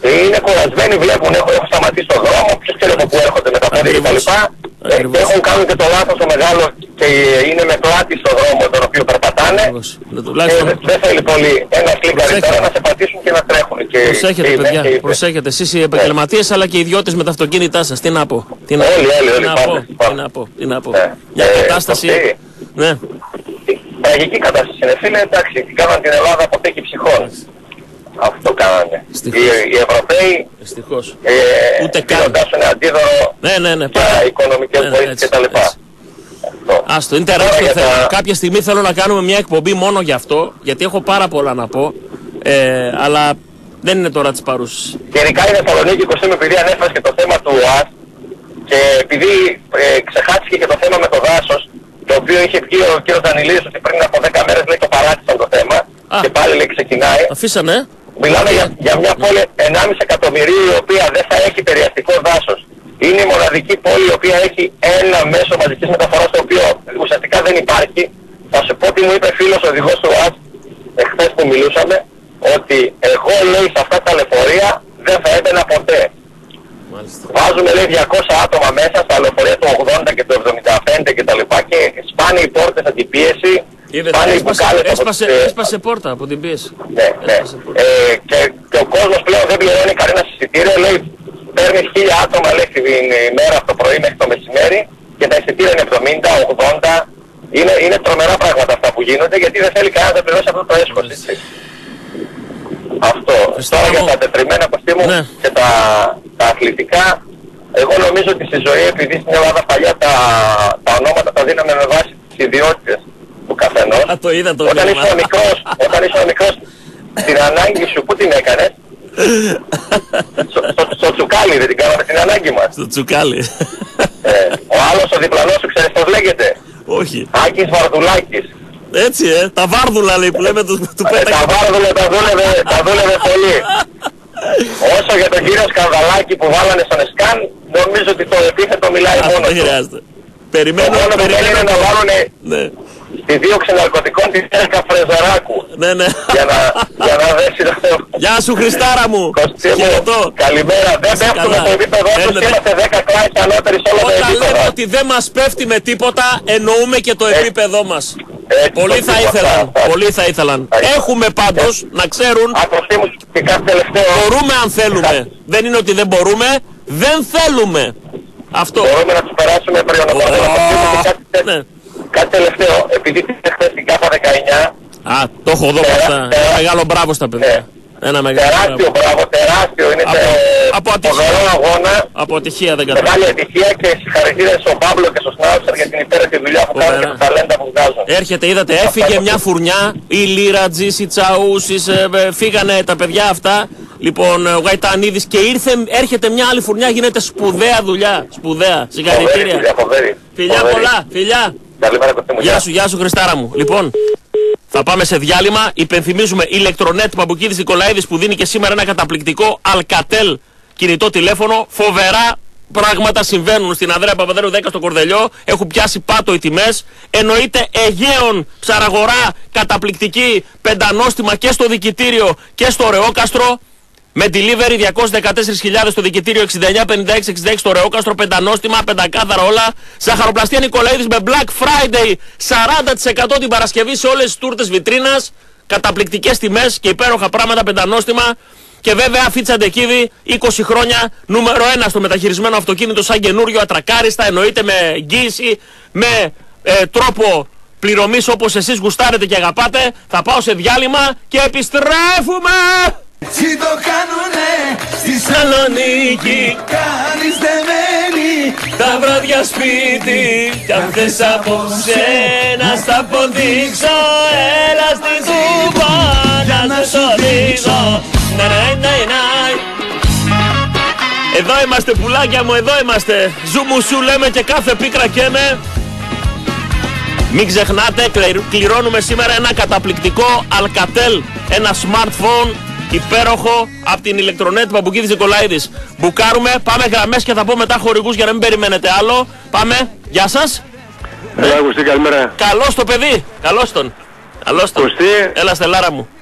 Είναι κουρασμένοι, βλέπουν, έχουν, έχουν σταματήσει τον δρόμο, ποιος ξέρει από πού έρχονται με τα πόδια κτλ. Ε, και έχουν κάνει και το λάθος το μεγάλο και είναι με πλάτη στον δρόμο τον οποίο περπατάνε. Και δεν θέλει πολύ ένα κλικ αριστερά να σε πατήσουν και να τρέχουν. Και, προσέχετε, και παιδιά, και προσέχετε. Εσείς οι επαγγελματίες αλλά και οι ιδιώτες με τα αυτοκίνητά σας. Τι να πω. Τι να όλοι, όλοι, όλοι. Τι να πω. Τι να πω. Μια κατάσταση. Ναι. Τραγική κατάσταση είναι, φίλε, εντάξει, κάναν την Ελλάδα από τέκη ψυχών. Αυτό κάνανε. Οι, οι Ευρωπαίοι Ευτυχώς. Ε, ούτε καν αντίδωρο ναι, ναι, ναι, για οικονομικές ναι, ναι, βοήθειες κτλ. Άστο, είναι τεράστιο θέμα. Τα... Κάποια στιγμή θέλω να κάνουμε μια εκπομπή μόνο γι' αυτό, γιατί έχω πάρα πολλά να πω, ε, αλλά δεν είναι τώρα της παρούσης. Και ειδικά η Θεσσαλονίκη, Κωστή, επειδή ανέφερε και το θέμα του ΟΑΣ και επειδή ε, ξεχάστηκε και το θέμα με το δάσος, το οποίο είχε πει ο κ. Δανιλίδης ότι πριν από δέκα μέρες λέει το παράτησαν το θέμα. Α, και πάλι λέει ξεκινάει. Αφήσανε. Μιλάμε για, για μια πόλη ενάμιση εκατομμυρίου η οποία δεν θα έχει περιαστικό δάσος. Είναι η μοναδική πόλη η οποία έχει ένα μέσο μαζικής μεταφοράς το οποίο ουσιαστικά δεν υπάρχει. Θα σου πω τι μου είπε φίλος οδηγός του ΟΑΣ εχθές που μιλούσαμε, ότι εγώ λέει σε αυτά τα λεωφορεία δεν θα έμπαινα ποτέ. Μάλιστα. Βάζουμε λέει διακόσια άτομα μέσα στα λεωφορεία του ογδόντα και του εβδομήντα πέντε και τα λοιπά και σπάνε οι πόρτες αντιπίεση. Σπάνε οι μπουκάλες έσπασε, από... έσπασε πόρτα από την πίεση. Ναι, ναι. Ε, και, και ο κόσμος πλέον δεν πληρώνει κανένα εισιτήριο, λέει παίρνεις χίλια άτομα λέει την ημέρα από το πρωί μέχρι το μεσημέρι και τα εισιτήρια είναι εβδομήντα, ογδόντα. Είναι, είναι τρομερά πράγματα αυτά που γίνονται γιατί δεν θέλει κανένα να πληρώσει αυτό το έσχος. Αυτό. Τώρα για τα τετριμμένα κοστίμου ναι. και τα, τα αθλητικά, εγώ νομίζω ότι στη ζωή, επειδή στην Ελλάδα παλιά τα, τα ονόματα τα δίναμε με βάση τις ιδιότητες του καθενός. Α, το είδα το όταν ήσουν μικρός, όταν ήσουν μικρός, την ανάγκη σου, πού την έκανες? στο, στο, στο τσουκάλι, δεν την κάναμε την ανάγκη μας. Στο τσουκάλι. ε, ο άλλος ο διπλανός σου, ξέρεις πώς λέγεται? Όχι. Άκης Βαρδουλάκης. Έτσι, ε, τα βάρδουλα λέει που λέμε του, του πέταξε. Τα βάρδουλα τα δούλευε, τα δούλευε πολύ. Όσο για τον κύριο Σκανδαλάκη που βάλανε στον Εσκάν, νομίζω ότι το επίθετο μιλάει μόνο. Αυτό δεν χρειάζεται. Περιμένω, το μόνο περιμένω. που είναι να βάλουνε ναι. στη δίωξη ναρκωτικών τη Τέρκα Φρεζαράκου. Ναι, ναι. Για να, για να δέσει το θέμα. Γεια σου Χριστάρα μου. Κωστή μου, καλημέρα. Δεν πέφτουμε στο επίπεδο τους, είμαστε δέκα κλάσεις ανώτεροι σε όλα τα επίπεδα. Όταν λέμε ότι δεν μας πέφτει με τίποτα, εννοούμε και το επίπεδό μας. Έτσι, πολλοί θα ήθελαν, πολλοί θα ήθελαν. Έχουμε πάντως να ξέρουν, μπορούμε αν θέλουμε. Δεν είναι ότι δεν μπορούμε, δεν θέλουμε. Αυτό. Μπορούμε να τους περάσουμε προϊόντων. Ναι. Κάτι τελευταίο, επειδή χθες την ΚΑΠΑ δεκαεννιά. Α, το έχω δω αυτά. Ένα μεγάλο μπράβο στα παιδιά. Ένα μεγάλο τεράστιο μπράβο, τεράστιο. Είναι από φοβερό αγώνα. Από ατυχία δεν κατάλαβα. Μεγάλη ατυχία και συγχαρητήρια στον Παύλο και στον Σνάουτσερ για την υπέροχη δουλειά που κάνουν και τα ταλέντα που βγάζουν. Έρχεται, είδατε, έφυγε μια φουρνιά. Η Λίρατζης, η Τσαούσης, φύγανε τα παιδιά αυτά. Λοιπόν, ο Γαϊτανίδης και ήρθε, έρχεται μια άλλη φουρνιά, γίνεται σπουδαία δουλειά. Σπουδαία. Συγχαρητήρια. Φιλιά πολλά, φιλιά. Γεια σου, γεια σου Χριστάρα μου. Λοιπόν, θα πάμε σε διάλειμμα. Υπενθυμίζουμε ηλεκτρονέτ Παμπουκίδης Νικολαίδης που δίνει και σήμερα ένα καταπληκτικό Alcatel κινητό τηλέφωνο. Φοβερά πράγματα συμβαίνουν στην Ανδρέα Παπαδέρου δέκα στο Κορδελιό. Έχουν πιάσει πάτο οι τιμές. Εννοείται Αιγαίων, ψαραγορά, καταπληκτική, πεντανόστιμα και στο δικητήριο και στο Ρεόκαστρο. Με delivery διακόσιες δεκατέσσερις χιλιάδες στο δικητήριο, εξήντα εννιά πενήντα έξι εξήντα έξι στο Ρεόκαστρο, πεντανόστιμα, πεντακάθαρα όλα. Ζαχαροπλαστεία Νικολαίδης με Black Friday, σαράντα τοις εκατό την Παρασκευή σε όλες τις τούρτες βιτρίνας. Καταπληκτικές τιμές και υπέροχα πράγματα, πεντανόστιμα. Και βέβαια Φίτσα Ντεκίδη, είκοσι χρόνια, νούμερο ένα στο μεταχειρισμένο αυτοκίνητο σαν καινούριο, ατρακάριστα, εννοείται με εγγύηση, με ε, τρόπο πληρωμής όπως εσείς γουστάρετε και αγαπάτε. Θα πάω σε διάλειμμα και επιστρέφουμε! Τι το κάνουνε στη Σαλονίκη, κάνεις δεμένη τα βράδια σπίτι. Κι αν θες απόψε να στα αποδείξω, έλα στη Τούμπα να σου το δείξω. Εδώ είμαστε πουλάκια μου, εδώ είμαστε. Ζουμουσού λέμε και κάθε πίκρα καίμε. Μην ξεχνάτε, κληρώνουμε σήμερα ένα καταπληκτικό Alcatel, ένα smartphone υπέροχο από την ηλεκτρονέτ Παμπουκίδης Νικολαίδης. Μπουκάρουμε, πάμε γραμμές και θα πω μετά χορηγούς για να μην περιμένετε άλλο. Πάμε, γεια σας. Έλα Κωστή, καλημέρα. Καλώς το παιδί, καλώς τον. Καλώς τον. Κωστή. Έλα στελάρα μου.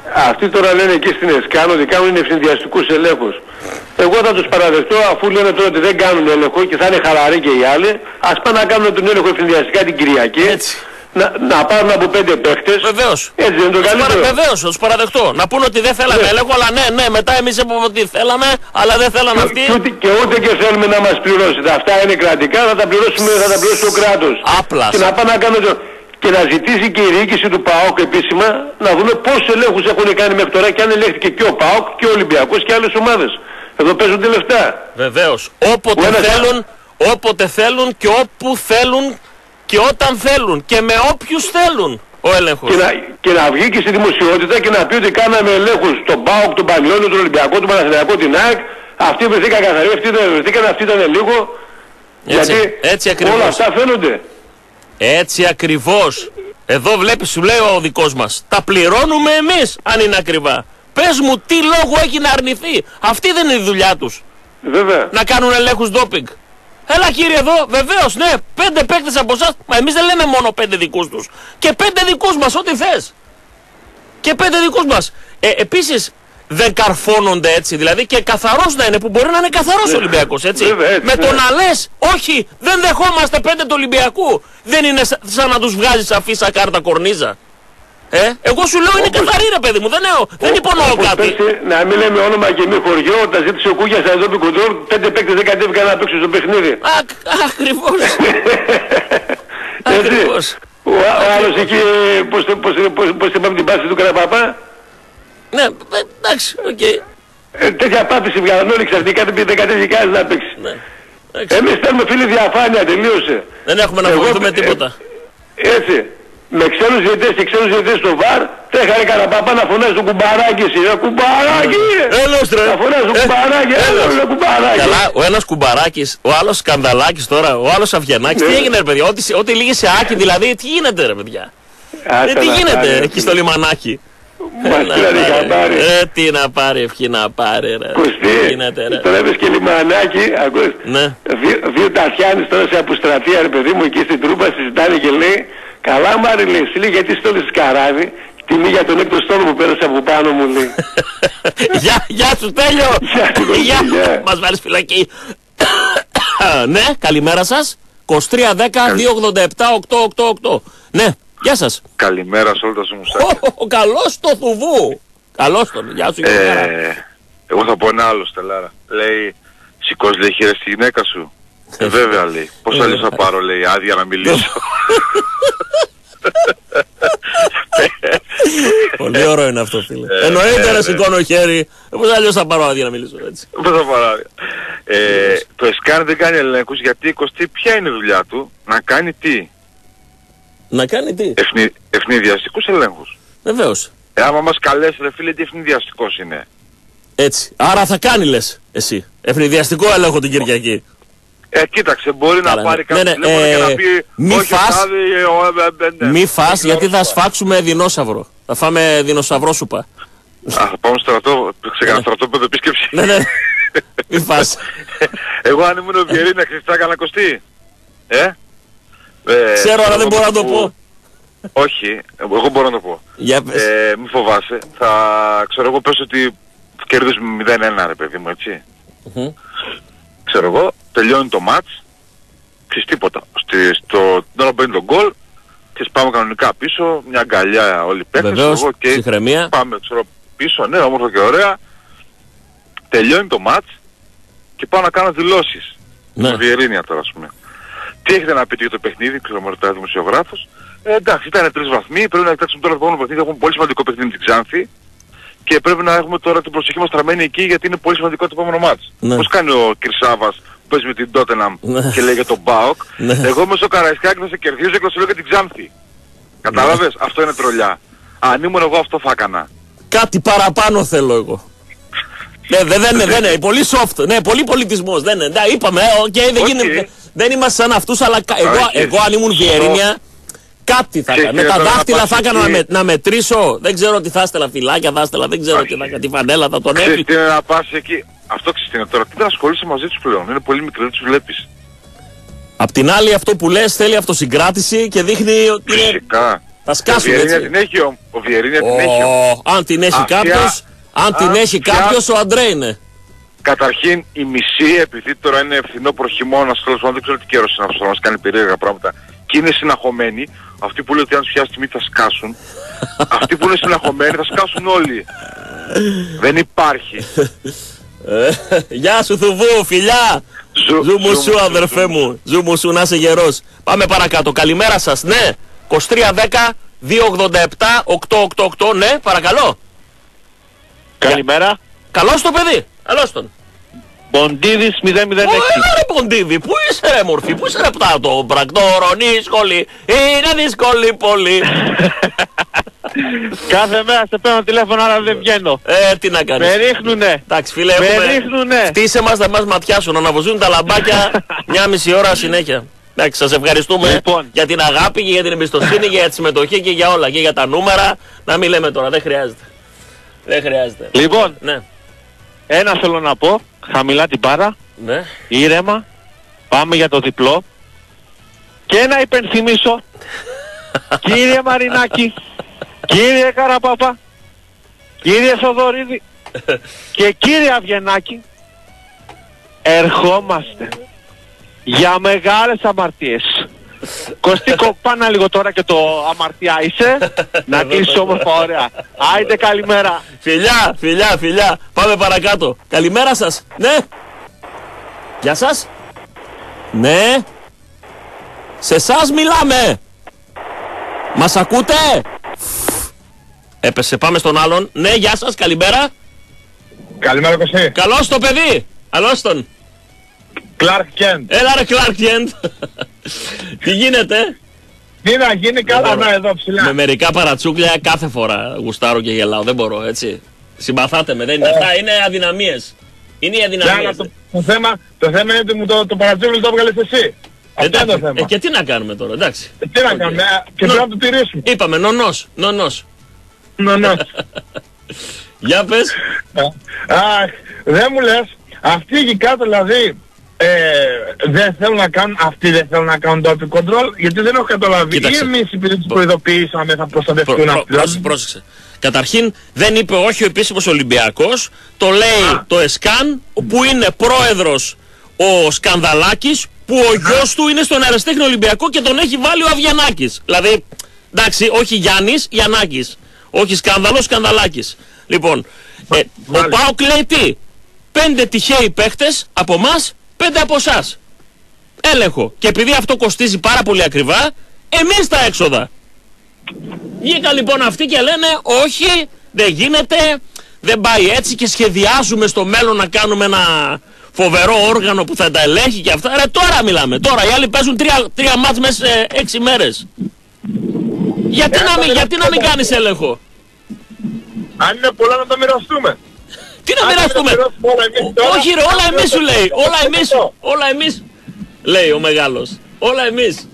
Αυτοί τώρα λένε εκεί στην ΕΣΚΑΝ ότι κάνουν ευνηδιαστικούς ελέγχους. Εγώ θα τους παραδεχτώ, αφού λένε τώρα ότι δεν κάνουν έλεγχο και θα είναι χαλαροί και οι άλλοι, ας πάνε να κάνουν τον έλεγχο ευνηδιαστικά την Κυριακή. Έτσι. Να, να πάρουν από πέντε παίχτες. Βεβαίως. Έτσι δεν είναι το καλύτερο. Βεβαίως, θα τους παραδεχτώ. Να πούνε ότι δεν θέλαμε ναι. έλεγχο, αλλά ναι, ναι, μετά εμείς είπαμε ότι θέλαμε, αλλά δεν θέλαμε αυτοί. Και, και, και ούτε και θέλουμε να μας πληρώσετε. Αυτά είναι κρατικά, θα τα πληρώσουμε, θα τα πληρώσει ο κράτος. Απλά. Και να πάνε να κάνουν το... Και να ζητήσει και η διοίκηση του ΠΑΟΚ επίσημα να δούμε πόσους ελέγχους έχουν κάνει μέχρι τώρα και αν ελέγχθηκε και ο ΠΑΟΚ και ο Ολυμπιακός και άλλες ομάδες. Εδώ παίζουν τη λεφτά. Βεβαίως. Όποτε ένας... θέλουν, όποτε θέλουν και όπου θέλουν και όταν θέλουν και με όποιους θέλουν ο έλεγχος. Και να, και να βγει και στη δημοσιότητα και να πει ότι κάναμε ελέγχους στον ΠΑΟΚ, τον Πανιόνιο, τον Ολυμπιακό, τον Παναθηναϊκό, την ΑΕΚ. Αυτοί βρεθήκαν καθαροί, αυτοί δεν βρεθήκαν, αυτοί ήταν λίγο. Έτσι, γιατί έτσι όλα αυτά φαίνονται. Έτσι ακριβώς. Εδώ βλέπεις, σου λέει ο δικός μας. Τα πληρώνουμε εμείς αν είναι ακριβά. Πες μου τι λόγο έχει να αρνηθεί. Αυτή δεν είναι η δουλειά τους. Βέβαια. Να κάνουν ελέγχους ντόπινγκ. Έλα κύριε εδώ, βεβαίως, ναι, πέντε παίκτες από εσάς. Μα εμείς δεν λέμε μόνο πέντε δικούς τους. Και πέντε δικούς μας, ό,τι θες. Και πέντε δικούς μας. Ε, επίσης, δεν καρφώνονται έτσι, δηλαδή και καθαρός να είναι, που μπορεί να είναι καθαρός ο Ολυμπιακός, έτσι. Βέβαια, έτσι. Με Ναι. το να λες, όχι, δεν δεχόμαστε πέντε του Ολυμπιακού. Δεν είναι σα- σαν να τους βγάζεις αφίσα κάρτα κορνίζα. Ε, εγώ σου λέω είναι καθαρή ρε παιδί μου, δεν, έχω, δεν υπονοώ κάτι. Πέρσι, να μην λέμε όνομα και μη χωριό, τα ζήτησε ο Κούγιας στα εδώ κοντρόλ, πέντε παίκτες δεν κατέβηκαν να παίξουν στο παιχνίδι. Α, ακριβώς. Ακριβώς. Ο, ο άλλος εκεί, πώς, πώς, πώς, πώς είπαμε την πάση του Καραπαπά. Ναι, εντάξει, οκ. Okay. Ε, τέτοια πάπηση βγάλαν όλοι ξαφνικά, δεν κατέβηκε κανείς να παίξει. Ναι. Εμείς θέλουμε φίλοι διαφάνεια, τελείωσε. Δεν έχουμε να φοβηθούμε τίποτα. Ε, έτσι. Με ξένους διαιτητές και ξένους διαιτητές στο βαρ, τρέχανε Καραπαπά να φωνάζει το κουμπαράκι εσύ. Ε, κουμπαράκι! Έλος ρε! Να φωνάζει το κουμπαράκι, έλος ρε κουμπαράκι. Καλά, ο ένας κουμπαράκης, ο άλλος σκανδαλάκης τώρα, ο άλλος Αυγενάκης. Τι έγινε ρε παιδιά, ό,τι, ό,τι λίγη σε άκη δηλαδή, τι γίνεται ρε παιδιά. Ε, τι γίνεται εκεί στο λιμανάκι. Μας πήρανε χαμπάρι. Ε, τι να πάρει, ευχή να πάρει ρε. Κωστή, τώρα είπες και λιμανάκι, ακούς. Ναι. Δύο Τασιάννης τώρα σε αποστρατεία ρε παιδί μου εκεί στην Τρούπα συζητάνε και λέει, καλά Μάρη λέει, εσύ λέει γιατί στόλες καράβι, τιμή για τον έκτο στόλο που πέρασε από πάνω μου λέει. Γεια, γεια σου Τέλειο. Γεια, μας βάλεις φυλακή. Ναι, καλημέρα σας. είκοσι τρία δέκα δύο ογδόντα επτά οκτακόσια ογδόντα οκτώ. Ναι, γεια σας. Καλημέρα σε όλα τα σουμουσάκια. Ο καλός το θουβού. Καλώς τον, γεια σου. Ε, εγώ θα πω ένα άλλο Στελάρα. Λέει, σηκώς λέει χείρες στη γυναίκα σου. Ε, βέβαια λέει. Πώς αλλιώς θα πάρω λέει άδεια να μιλήσω. Πολύ ωραίο είναι αυτό φίλε. Εννοείται να σηκώνω χέρι. Πώς αλλιώς θα πάρω άδεια να μιλήσω έτσι. Πώς θα πάρω άδεια. Το ΕΣΚΑΝ δεν κάνει ελέγχους γιατί η Κωστή ποια είναι η δουλειά του? Να κάνει τι? Να κάνει τι? Ευνη, ευνηδιαστικούς ελέγχους. Βεβαίως. Ε, άμα μας καλέσει ρε φίλε τι ευνηδιαστικός είναι. Έτσι. Άρα θα κάνει λες εσύ. Ευνηδιαστικό έλεγχο την Κυριακή. Ε, κοίταξε, μπορεί Καλά, να πάρει ναι, κάποιο ναι, τηλέφωνο ε, και να πει μη όχι φας, τάδε, ε, ναι, μη φας γιατί θα σφάξουμε δεινόσαυρο. Θα φάμε δεινοσαυρόσουπα. Α, θα πάμε στρατό, ξεκανα στρατόπεδο επίσκεψη. Ναι, ναι. Μη φας. Εγώ αν ήμουν ο Βιερίνια, ξέρεις τι θα έκανα Κωστή. Ε? ε Ξέρω, αλλά δεν μπορώ να το πω. Όχι, εγώ μπορώ να το πω. Για πες. Ε, μη φοβάσαι. Θα ξέρω εγώ πες ότι κερδίζουμε μηδέν ένα ρε παιδί μου, έτσι. Mm-hmm. Ξέρω εγώ, τελειώνει το μάτς, ξέρεις τίποτα. Στη, στο, την ώρα που μπαίνει τον γκολ, και πάμε κανονικά πίσω, μια αγκαλιά όλοι παίκτες. Βεβαίως, συγχρεμία. Πάμε ξέρω, πίσω, ναι, όμορφα και ωραία. Τελειώνει το μάτς και πάω να κάνω δηλώσεις. Ναι. Με Βιερίνια τώρα, ας πούμε. Τι έχετε να πείτε για το παιχνίδι, ξέρω μου ρωτάει ο δημοσιογράφος. Ε, εντάξει, ήταν τρεις βαθμοί, πρέπει να κοιτάξουμε τώρα το επόμενο παιχνίδι, έχουμε πολύ σημαντικό παιχνίδι στην Ξάνθη. Και πρέπει να έχουμε τώρα την προσοχή μας τραμμένη εκεί γιατί είναι πολύ σημαντικό το επόμενο μάτς. Ναι. Πώς κάνει ο Κυρσάβας που παίζει με την Τότεναμ ναι. και λέει για τον Μπάοκ. Ναι. Εγώ είμαι στο Καραϊσκάκι θα σε κερδίζω και θα σου λέω για την Ξάνθη. Κατάλαβες, ναι. Αυτό είναι τρολιά. Αν ήμουν εγώ αυτό θα έκανα. Κάτι παραπάνω θέλω εγώ. Ναι, δεν είναι, δεν είναι, πολύ soft, ναι, πολύ πολιτισμός, δεν είναι, ναι, είπαμε, okay, δεν, okay. Γίνεται, δεν είμαστε σαν αυτούς, αλλά εγώ, εγώ αν ήμουν Βιερίνια, κάτι θα έκανα, με τα δάχτυλα θα έκανα να, με, να μετρήσω, δεν ξέρω τι θα έστελα, φυλάκια θα έστελα, δεν ξέρω τι θα έκανα, τη φανέλα θα τον έπι. Ξέρεις τι είναι να πας εκεί, αυτό ξέρεις τι είναι τώρα, τι να ασχολείσαι μαζί τους πλέον, είναι πολύ μικρή, δεν τους βλέπεις. Απ' την άλλη αυτό που λες θέλει αυτοσυγκράτηση και δείχνει ότι είναι... Φυσικά. Θα σκάσουν έτσι. έτσι. Την έχει, ο, ο Βιερίνια την έχει. Oh, αν την έχει κάποιος, αν την έχει κάποιος, ο Αντρέ είναι. Καταρχήν η μισή, επειδή τώρα είναι φθινόπωρο χειμώνας, τέλος πάντων δεν ξέρω τι καιρός είναι αυτός, θα μας κάνει περίεργα πράγματα. Και είναι συναχωμένοι, αυτοί που λένε ότι αν τους πιάσει τη μύτη θα σκάσουν. Αυτοί που είναι συναχωμένοι θα σκάσουν όλοι. Δεν υπάρχει. Γεια σου Θουβού, φιλιά! Ζου μου σου αδερφέ μου, ζου μου σου να είσαι γερός. Πάμε παρακάτω, καλημέρα σας, ναι. είκοσι τρία δέκα δύο ογδόντα επτά οκτακόσια ογδόντα οκτώ, ναι, παρακαλώ. Καλημέρα. Καλώς το παιδί, καλώς τον. Μποντίδης μηδέν μηδέν έξι. Ωραία ρε Μποντίδη, πού είσαι ρε μορφή, πού είσαι ρε πτάτο, πρακτόρον σχολή, είναι δύσκολη πολύ. Κάθε μέρα σε παίρνω τηλέφωνο αλλά δεν βγαίνω. Ε, τι να κάνεις. Με ρίχνουνε. Εντάξει φίλε, με έχουμε... ρίχνουνε. Φτύσε μας, δεν μας ματιάσουν, αναβοζούν τα λαμπάκια μια μισή ώρα συνέχεια. Εντάξει, σας ευχαριστούμε λοιπόν για την αγάπη και για την εμπιστοσύνη, για τη συμμετοχή και για όλα. Και για τα νούμερα, να μην λέμε τώρα, δεν χρειάζεται. Δεν χρειάζεται. Λοιπόν, ναι. Ένα θέλω να πω, χαμηλά την πάρα, ναι. Ήρεμα, πάμε για το διπλό. Και να υπενθυμίσω, κύριε Μαρινάκη, κύριε Καραπαπά, κύριε Θοδωρίδη και κύριε Αβγενάκη, ερχόμαστε για μεγάλες αμαρτίες. Κωστίκο, πάνα λίγο τώρα και το αμαρτιά είσαι. Να κλείσεις όμορφα ωραία. Άιντε καλημέρα. Φιλιά, φιλιά, φιλιά. Πάμε παρακάτω. Καλημέρα σας. Ναι. Γεια σας. Ναι. Σε εσάς μιλάμε. Μας ακούτε? Έπεσε, πάμε στον άλλον. Ναι, γεια σας, καλημέρα. Καλημέρα Κωστή. Καλώς το παιδί. Καλώς τον. Κλάρκ Κέντ. Έλα ρε Κλάρκ Κέντ. Τι γίνεται? Τι να γίνει, καλά να εδώ ψηλά. Με μερικά παρατσούκλια κάθε φορά γουστάρω και γελάω, δεν μπορώ έτσι. Συμπαθάτε με, δεν είναι αυτά, είναι αδυναμίες. Είναι οι αδυναμίες. Το, το, θέμα, το θέμα είναι ότι μου το, το παρατσούκλι το έβγαλες εσύ. Αυτό είναι το θέμα. Ε, και τι να κάνουμε τώρα, εντάξει. Ε, τι να okay. κάνουμε, ε, και πρέπει να το τηρήσουμε. Είπαμε, νονός, νονός. Νονός. Για πες. Α, δεν μου λες, αυτοί εκεί κάτω δηλαδή, ε, δεν θέλουν να κάνουν, αυτοί δεν θέλουν να κάνουν το control, γιατί δεν έχω καταλάβει. Ή εμείς επειδή τους προειδοποιήσαμε θα προστατευτούν προ, αυτοί. Προ, προ, πρόσεξε. Καταρχήν δεν είπε όχι ο επίσημος Ολυμπιακός, το λέει Α. το ΕΣΚΑΝ που είναι πρόεδρος ο Σκανδαλάκης, που ο γιος του είναι στον Αεραστέχνη Ολυμπιακό και τον έχει βάλει ο Αβγιανάκης. Δηλαδή, εντάξει, όχι Γιάννης, Γιαννάκης. Όχι Σκάνδαλος, Σκανδαλάκης. Λοιπόν, ε, ο ΠΑΟΚ λέει τι, πέντε τυχαίοι παίχτες από εμάς, πέντε από εσάς. Έλεγχο. Και επειδή αυτό κοστίζει πάρα πολύ ακριβά, εμείς τα έξοδα. Βγήκαν λοιπόν αυτοί και λένε όχι, δεν γίνεται, δεν πάει έτσι και σχεδιάζουμε στο μέλλον να κάνουμε ένα φοβερό όργανο που θα τα ελέγχει και αυτά. Ρε τώρα μιλάμε, τώρα οι άλλοι παίζουν τρία, τρία μάτς μέσα σε έξι μέρες. Γιατί, να μην, γιατί να μην κάνεις έλεγχο? Αν είναι πολλά να τα μοιραστούμε. Τι να μοιραστούμε? Όχι ρε, όλα εμείς σου λέει. Όλα εμείς, όλα εμείς, λέει ο μεγάλος. Όλα εμείς.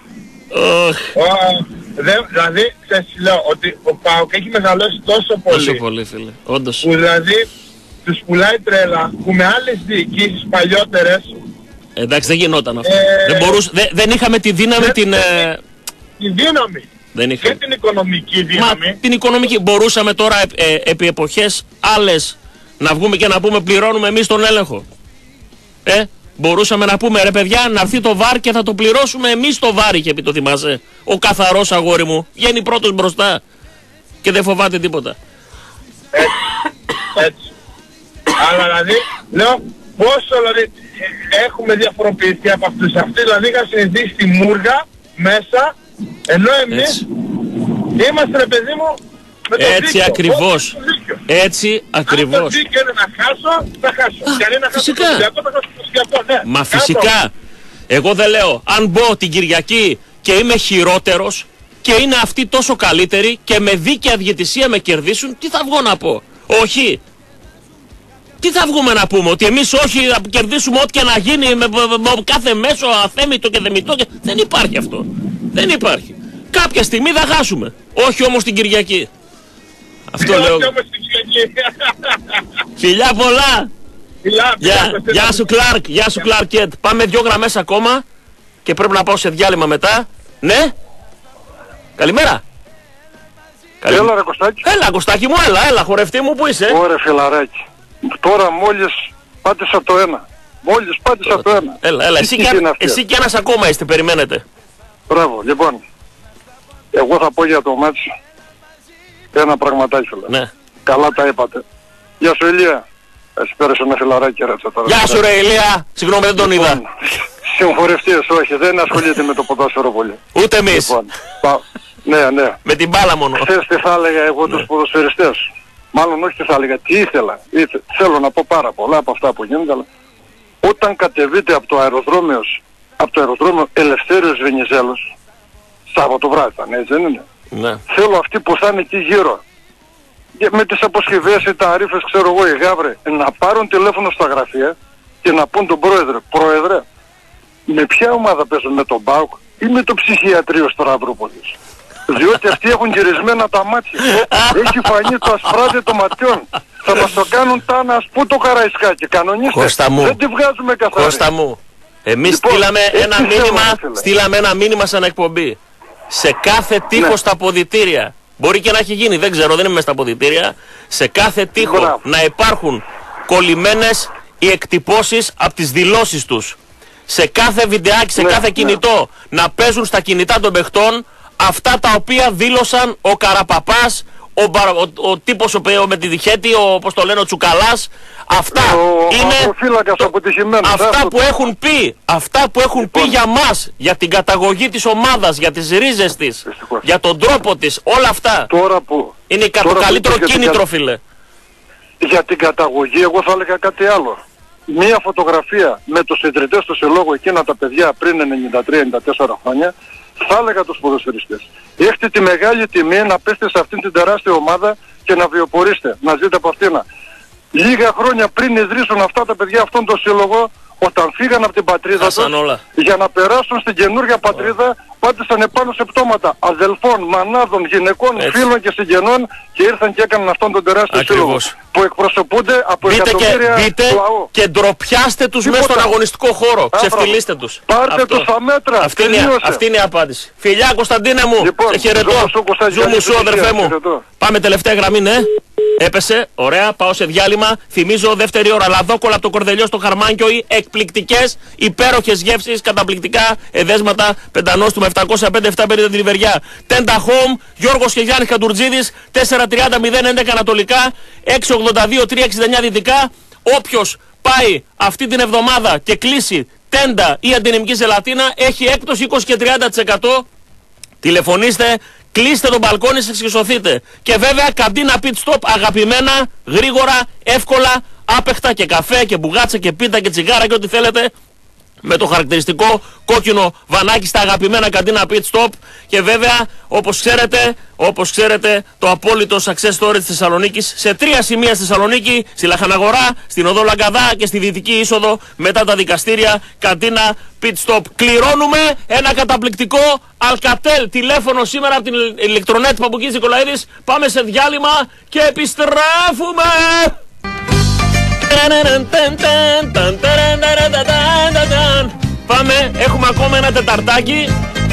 Δηλαδή, σας λέω ότι ο ΠΑΟΚ έχει μεγαλώσει τόσο πολύ. Τόσο πολύ φίλε, όντως. Που δηλαδή τους πουλάει τρέλα, που με άλλες διοικήσεις παλιότερες. Εντάξει, δεν γινόταν αυτό. Δεν μπορούσε, δεν είχαμε τη δύναμη την... Τη δύναμη. Δεν είχα... Και την οικονομική δύναμη. Μα, την οικονομική. Μπορούσαμε τώρα ε, ε, επί εποχές άλλες να βγούμε και να πούμε πληρώνουμε εμείς τον έλεγχο. Ε, μπορούσαμε να πούμε ρε παιδιά να έρθει το βάρ και θα το πληρώσουμε εμείς το βάρ, είχε πει, το θυμάσαι. Ο καθαρός αγόρι μου βγαίνει πρώτος μπροστά και δεν φοβάται τίποτα. Έτσι. Έτσι. Αλλά δηλαδή λέω πόσο δηλαδή έχουμε διαφοροποιηθεί από αυτούς. Αυτοί δηλαδή είχαν συνηθίσει τη μούργα μέσα. Ενώ εμείς έτσι. Είμαστε ρε παιδί μου με το έτσι δίκιο. Ακριβώς. Έτσι ακριβώς. Αν το δίκιο είναι να χάσω, θα χάσω. Και αν είναι να χάσω το Ολυμπιακό, θα χάσω το Ολυμπιακό. Ναι. Μα φυσικά. Εγώ δεν λέω, αν μπω την Κυριακή και είμαι χειρότερος και είναι αυτοί τόσο καλύτεροι και με δίκαια διαιτησία με κερδίσουν, τι θα βγω να πω? Όχι. Τι θα βγούμε να πούμε? Ότι εμείς όχι θα κερδίσουμε ό,τι και να γίνει με, με, με κάθε μέσο αθέμητο και θεμητό και... Δεν υπάρχει αυτό. Δεν υπάρχει. Κάποια στιγμή θα χάσουμε. Όχι όμως την Κυριακή. Αυτό λέω. Όχι όμως την Κυριακή. Φιλιά πολλά. Φιλιά, γεια, γεια σου Κλάρκ. Γεια σου Κλάρκ Κέντ. Πάμε δυο γραμμές ακόμα και πρέπει να πάω σε διάλειμμα μετά. Ναι. Καλημέρα. Καλή... Έλα ρε Κωστάκη. Έλα Κωστάκη μου, έλα, έλα χορευτή μου, πού είσαι? Ωραία φιλαράκι. Τώρα μόλις πάτησα το ένα. Μόλις πάτησα Τώρα. το ένα. Έλα, έλα, εσύ, και, εσύ και ένας ακόμα είστε, περιμένετε. Μπράβο, λοιπόν. Εγώ θα πω για το μάτσο ένα πραγματάκι φίλε. Ναι. Καλά τα είπατε. Γεια σου Ηλία. Εσύ πέρασε ένα φιλαράκι ρέτσα τώρα. Γεια σου ρε Ηλία. Συγγνώμη δεν τον είδα. Συγχωρευτείς, όχι, δεν ασχολείται με το ποδόσφαιρο πολύ. Ούτε εμείς. Λοιπόν, πα... ναι, ναι. Με την μπάλα μόνο. Ξέρεις τι θα έλεγα εγώ ναι. τους ποδοσφαιριστές. Μάλλον όχι τι θα έλεγα, τι ήθελα. Ήθε... Θέλω να πω πάρα πολλά από αυτά που γίνονται, αλλά όταν κατεβείτε από το αεροδρόμιο, από το αεροδρόμιο Ελευθέριος Βενιζέλος, Σάββατο βράδυ ήταν, έτσι δεν είναι? Ναι. Θέλω αυτοί που θα είναι εκεί γύρω, με τις αποσκευές, οι ταρίφες, ξέρω εγώ, οι γάβροι, να πάρουν τηλέφωνο στα γραφεία και να πούν τον πρόεδρε, πρόεδρε, με ποια ομάδα παίζουν, με τον ΠΑΟΚ ή με το ψυχιατρίο στο Σταυρούπολης? Διότι αυτοί έχουν γυρισμένα τα μάτια. Έχει φανεί το ασπράδι των ματιών. Θα μας το κάνουν τάνα, ας πού το Καραϊσκάκι. Κανονίστε. Κώστα μου. Δεν τη βγάζουμε καθαρή. Κώστα μου. Εμείς λοιπόν, στείλαμε, ένα μήνυμα, στείλαμε ένα μήνυμα σαν εκπομπή. Σε κάθε τείχο ναι. στα αποδυτήρια. Μπορεί και να έχει γίνει, δεν ξέρω, δεν είμαι στα αποδυτήρια. Σε κάθε τείχο Μπράβο. να υπάρχουν κολλημένες οι εκτυπώσεις από τις δηλώσεις τους. Σε κάθε βιντεάκι, σε ναι, κάθε κινητό ναι. να παίζουν στα κινητά των παιχτών αυτά τα οποία δήλωσαν ο Καραπαπάς, ο, ο, ο τύπος ο, ο, με τη διχέτη, ο, όπως το λένε, ο Τσουκαλάς. Αυτά ο, είναι ο αυτά που έχουν πει, αυτά που έχουν λοιπόν. πει για μας, για την καταγωγή της ομάδας, για τις ρίζες της, Δυστυχώς. για τον τρόπο της, όλα αυτά. Τώρα που, είναι το καλύτερο κίνητρο, φίλε. Για την καταγωγή, εγώ θα έλεγα κάτι άλλο. Μία φωτογραφία με τους ιδρυτές του συλλόγου εκείνα τα παιδιά πριν ενενήντα τρία ενενήντα τέσσερα χρόνια, θα έλεγα τους ποδοσφαιριστές. Έχετε τη μεγάλη τιμή να πέστε σε αυτήν την τεράστια ομάδα και να βιοπορείστε, να ζείτε από αυτήν. Λίγα χρόνια πριν ιδρύσουν αυτά τα παιδιά αυτόν τον σύλλογο, όταν φύγαν από την πατρίδα τους, για να περάσουν στην καινούργια πατρίδα, πάτησαν επάνω σε πτώματα αδελφών, μανάδων, γυναικών, Έτσι. φίλων και συγγενών και ήρθαν και έκαναν αυτόν τον τεράστιο σύλλογο που εκπροσωπούνται από μπείτε εκατομμύρια και, μπείτε λαό. Και ντροπιάστε τους μέσα στον αγωνιστικό χώρο. Ξεφτυλίστε τους. Πάρτε τους στα μέτρα. Αυτή είναι, αυτή είναι η απάντηση. Φιλιά Κωνσταντίνε μου, λοιπόν, σε χαιρετώ. Ζούμου σου αδερφέ μου. Πάμε τελευταία γραμμή, ναι. Έπεσε, ωραία, πάω σε διάλειμμα. Θυμίζω δεύτερη ώρα. Λαδόκολα από το Κορδελιό στο Χαρμάνκιο. Εκπληκτικές, υπέροχες γεύσεις, καταπληκτικά εδέσματα πεντανόστου με επτακόσια πέντε επτακόσια πενήντα την Ιβεριά. Τέντα Home, Γιώργος και Γιάννης Καντουρτζίδης, τετρακόσια τριάντα μηδέν έντεκα ανατολικά, έξι ογδόντα δύο τριακόσια εξήντα εννιά δυτικά. Όποιος πάει αυτή την εβδομάδα και κλείσει τέντα ή αντινεμική ζελατίνα έχει έκπτωση είκοσι και τριάντα τοις εκατό. Τηλεφωνήστε. Κλείστε τον μπαλκόνι σας και σωθείτε. Και βέβαια καντίνα pit stop, αγαπημένα, γρήγορα, εύκολα, άπεχτα και καφέ και μπουγάτσα και πίτα και τσιγάρα και ό,τι θέλετε. Με το χαρακτηριστικό κόκκινο βανάκι στα αγαπημένα καντίνα pit stop. Και βέβαια, όπως ξέρετε, όπως ξέρετε, το απόλυτο success story της Θεσσαλονίκης σε τρία σημεία στη Θεσσαλονίκη, στη Λαχαναγορά, στην Οδό Λαγκαδά και στη Δυτική Είσοδο μετά τα δικαστήρια, καντίνα pit stop. Κληρώνουμε ένα καταπληκτικό Alcatel τηλέφωνο σήμερα από την ηλεκτρονέτ Παπουκής Νικολαίδης. Πάμε σε διάλειμμα και επιστρέφουμε! Πάμε, έχουμε ακόμα ένα τεταρτάκι.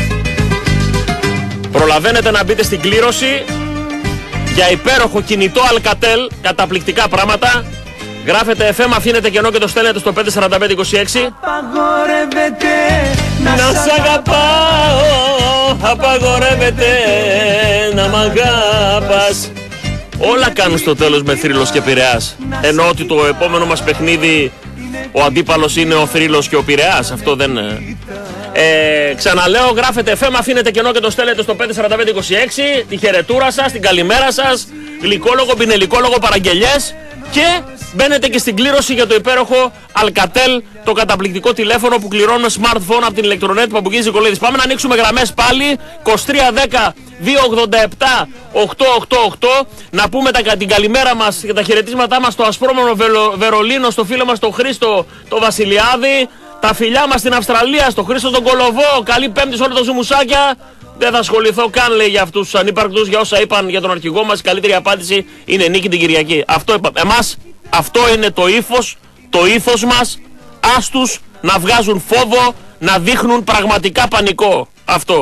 Προλαβαίνετε να μπείτε στην κλήρωση για υπέροχο κινητό Alcatel, καταπληκτικά πράγματα. Γράφετε εφ εμ, αφήνετε κενό και το στέλνετε στο πέντε τέσσερα πέντε είκοσι έξι. Απαγορεύεται να σ' αγαπάω, απαγορεύεται να μ' αγάπας. Όλα κάνουν στο τέλος με Θρύλος και Πειραιάς. Ενώ ότι το επόμενο μας παιχνίδι ο αντίπαλος είναι ο Θρύλος και ο Πειραιάς. Αυτό δεν... Ε, ξαναλέω, γράφετε εφ εμ, αφήνετε κενό και το στέλνετε στο πέντε τέσσερα πέντε είκοσι έξι. Τη χαιρετούρα σας, την καλημέρα σας, γλυκόλογο, πινελικόλογο, παραγγελιές. Και μπαίνετε και στην κλήρωση για το υπέροχο Alcatel, το καταπληκτικό τηλέφωνο που κληρώνουμε smartphone από την ηλεκτρονέτ Παπουκής Νικολαίδης. Πάμε να ανοίξουμε γραμμές πάλι. είκοσι τρία δέκα δύο ογδόντα επτά οκτακόσια ογδόντα οκτώ. Να πούμε τα, την καλημέρα μας και τα χαιρετίσματά μας στο ασπρόμονο Βερολίνο, στο φίλο μας τον Χρήστο το Βασιλιάδη. Τα φιλιά μας στην Αυστραλία, στο Χρήστο τον Κολοβό. Καλή Πέμπτη σε όλα τα ζουμουσάκια. Δεν θα ασχοληθώ καν, λέει, για αυτούς τους ανύπαρκτους, για όσα είπαν για τον αρχηγό μας. Η καλύτερη απάντηση είναι νίκη την Κυριακή. Αυτό είπαμε. Εμάς αυτό είναι το ύφος, το ήθος μας. Άστους να βγάζουν φόβο, να δείχνουν πραγματικά πανικό. Αυτό.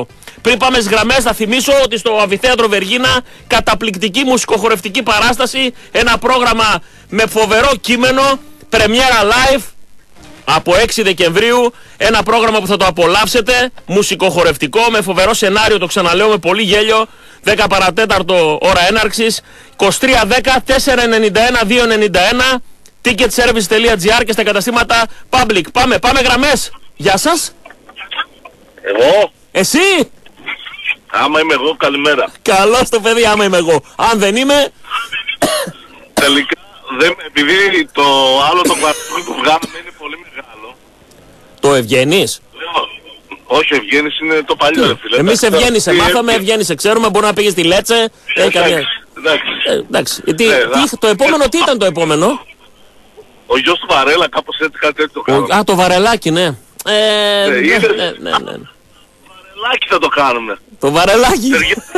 Πριν πάμε στις γραμμές, θα θυμίσω ότι στο Αμφιθέατρο Βεργίνα καταπληκτική μουσικοχορευτική παράσταση. Ένα πρόγραμμα με φοβερό κείμενο. Πρεμιέρα live από έξι Δεκεμβρίου. Ένα πρόγραμμα που θα το απολαύσετε. Μουσικοχορευτικό με φοβερό σενάριο. Το ξαναλέω, με πολύ γέλιο. δέκα παρατέταρτο ώρα έναρξης. είκοσι τρία δέκα τετρακόσια ενενήντα ένα διακόσια ενενήντα ένα. ticketservice.gr και στα καταστήματα Public. Πάμε, πάμε γραμμές. Γεια σας. Εγώ. Εσύ. Άμα είμαι εγώ, καλημέρα. Καλώς το παιδί, άμα είμαι εγώ. Αν δεν είμαι... Τελικά, δεν, επειδή το άλλο το καρτούν που βγάλαμε είναι πολύ μεγάλο. Το Ευγένης. Όχι, ο Ευγένης είναι το παλιό, ρε φίλε. Εμείς Ευγένης, μάθαμε Ευγένης, ξέρουμε, μπορεί να πήγε στη Λέτσε. Εντάξει, εντάξει. Το επόμενο, τι ήταν το επόμενο? Ο γιος του Βαρέλα, κάπως έτσι, κάτι έτσι το κάνουμε. Α, το Βαρελάκι, ναι. Ε, ναι, ναι, είδες, ναι, ναι, ναι. Το Βαρελάκι θα το κάνουμε. Το Βαρελάκι.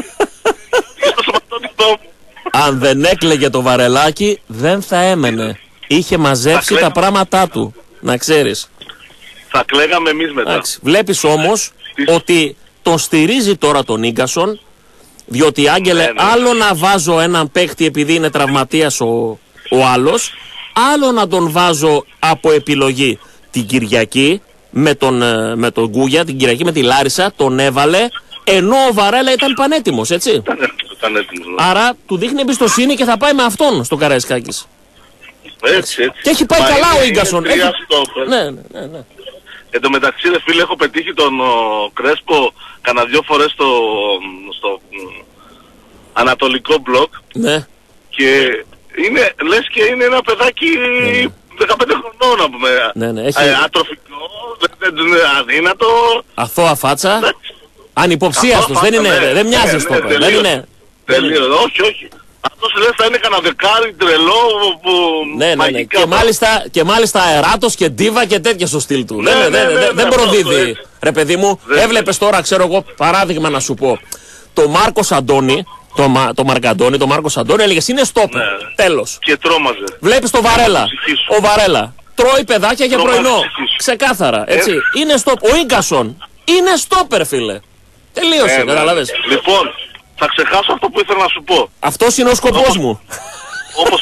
Αν δεν έκλαιγε το Βαρελάκι, δεν θα έμενε. Είχε μαζέψει τα πράγματά του, να ξέρεις. Θα κλαίγαμε εμείς μετά. Εντάξει. Βλέπεις όμως ότι τον στηρίζει τώρα τον Ίγκασον, διότι Άγγελε, ναι, ναι. άλλο να βάζω έναν παίχτη επειδή είναι τραυματίας ο, ο άλλος, άλλο να τον βάζω από επιλογή. Την Κυριακή με τον, με τον Γκούγια, την Κυριακή με τη Λάρισα, τον έβαλε, ενώ ο Βαρέλα ήταν πανέτοιμος, έτσι. Ήταν, ήταν έτοιμος. Άρα του δείχνει εμπιστοσύνη και θα πάει με αυτόν στο Καραϊσκάκης. Έτσι, έτσι. Και έχει πάει Μα καλά είναι, ο Ίγκασον. Έχει... Ναι, ναι, ναι, ναι. Εν τω μεταξύ, ρε φίλε, έχω πετύχει τον ο, Κρέσπο κανένα δυο φορές στο, στο μ, ανατολικό μπλοκ. Ναι. Και είναι, λες και είναι ένα παιδάκι ναι, ναι. δεκαπέντε χρονών, να πούμε. Ναι, ναι, έχει... ε, ατροφικό, δεν είναι αδύνατο. Αθώα φάτσα. Ναι. Ανυποψίαστος, δεν είναι, ναι, δεν μοιάζει ναι, στο ναι, δεν είναι. Τελείως, όχι, όχι. Αυτός λες θα είναι κανένα δεκάρι τρελό που ναι, ναι, ναι. Και, μάλιστα, και μάλιστα αεράτος και ντίβα και τέτοια στο στυλ του. Ναι, δεν, ναι, ναι, ναι, ναι, ναι, δεν ναι, προδίδει. Ρε παιδί μου, δεν έβλεπες τώρα, ξέρω εγώ, παράδειγμα να σου πω. Το Μάρκος Αντώνη, το, Μα, το Μαρκαντώνη, το Μάρκος Αντώνη έλεγες είναι στόπερ. Ναι. Τέλος. Και τρόμαζε. Βλέπεις το Βαρέλα. Ο Βαρέλα τρώει παιδάκια για πρωινό. Ξεκάθαρα, έτσι. Ε. Είναι στόπερ. Ο Ίγκασον είναι στόπερ, φίλε. Τελείωσε, ε, καταλαβες. Λοιπόν, θα ξεχάσω αυτό που ήθελα να σου πω. Αυτός είναι ο σκοπός όπως, μου. Όπως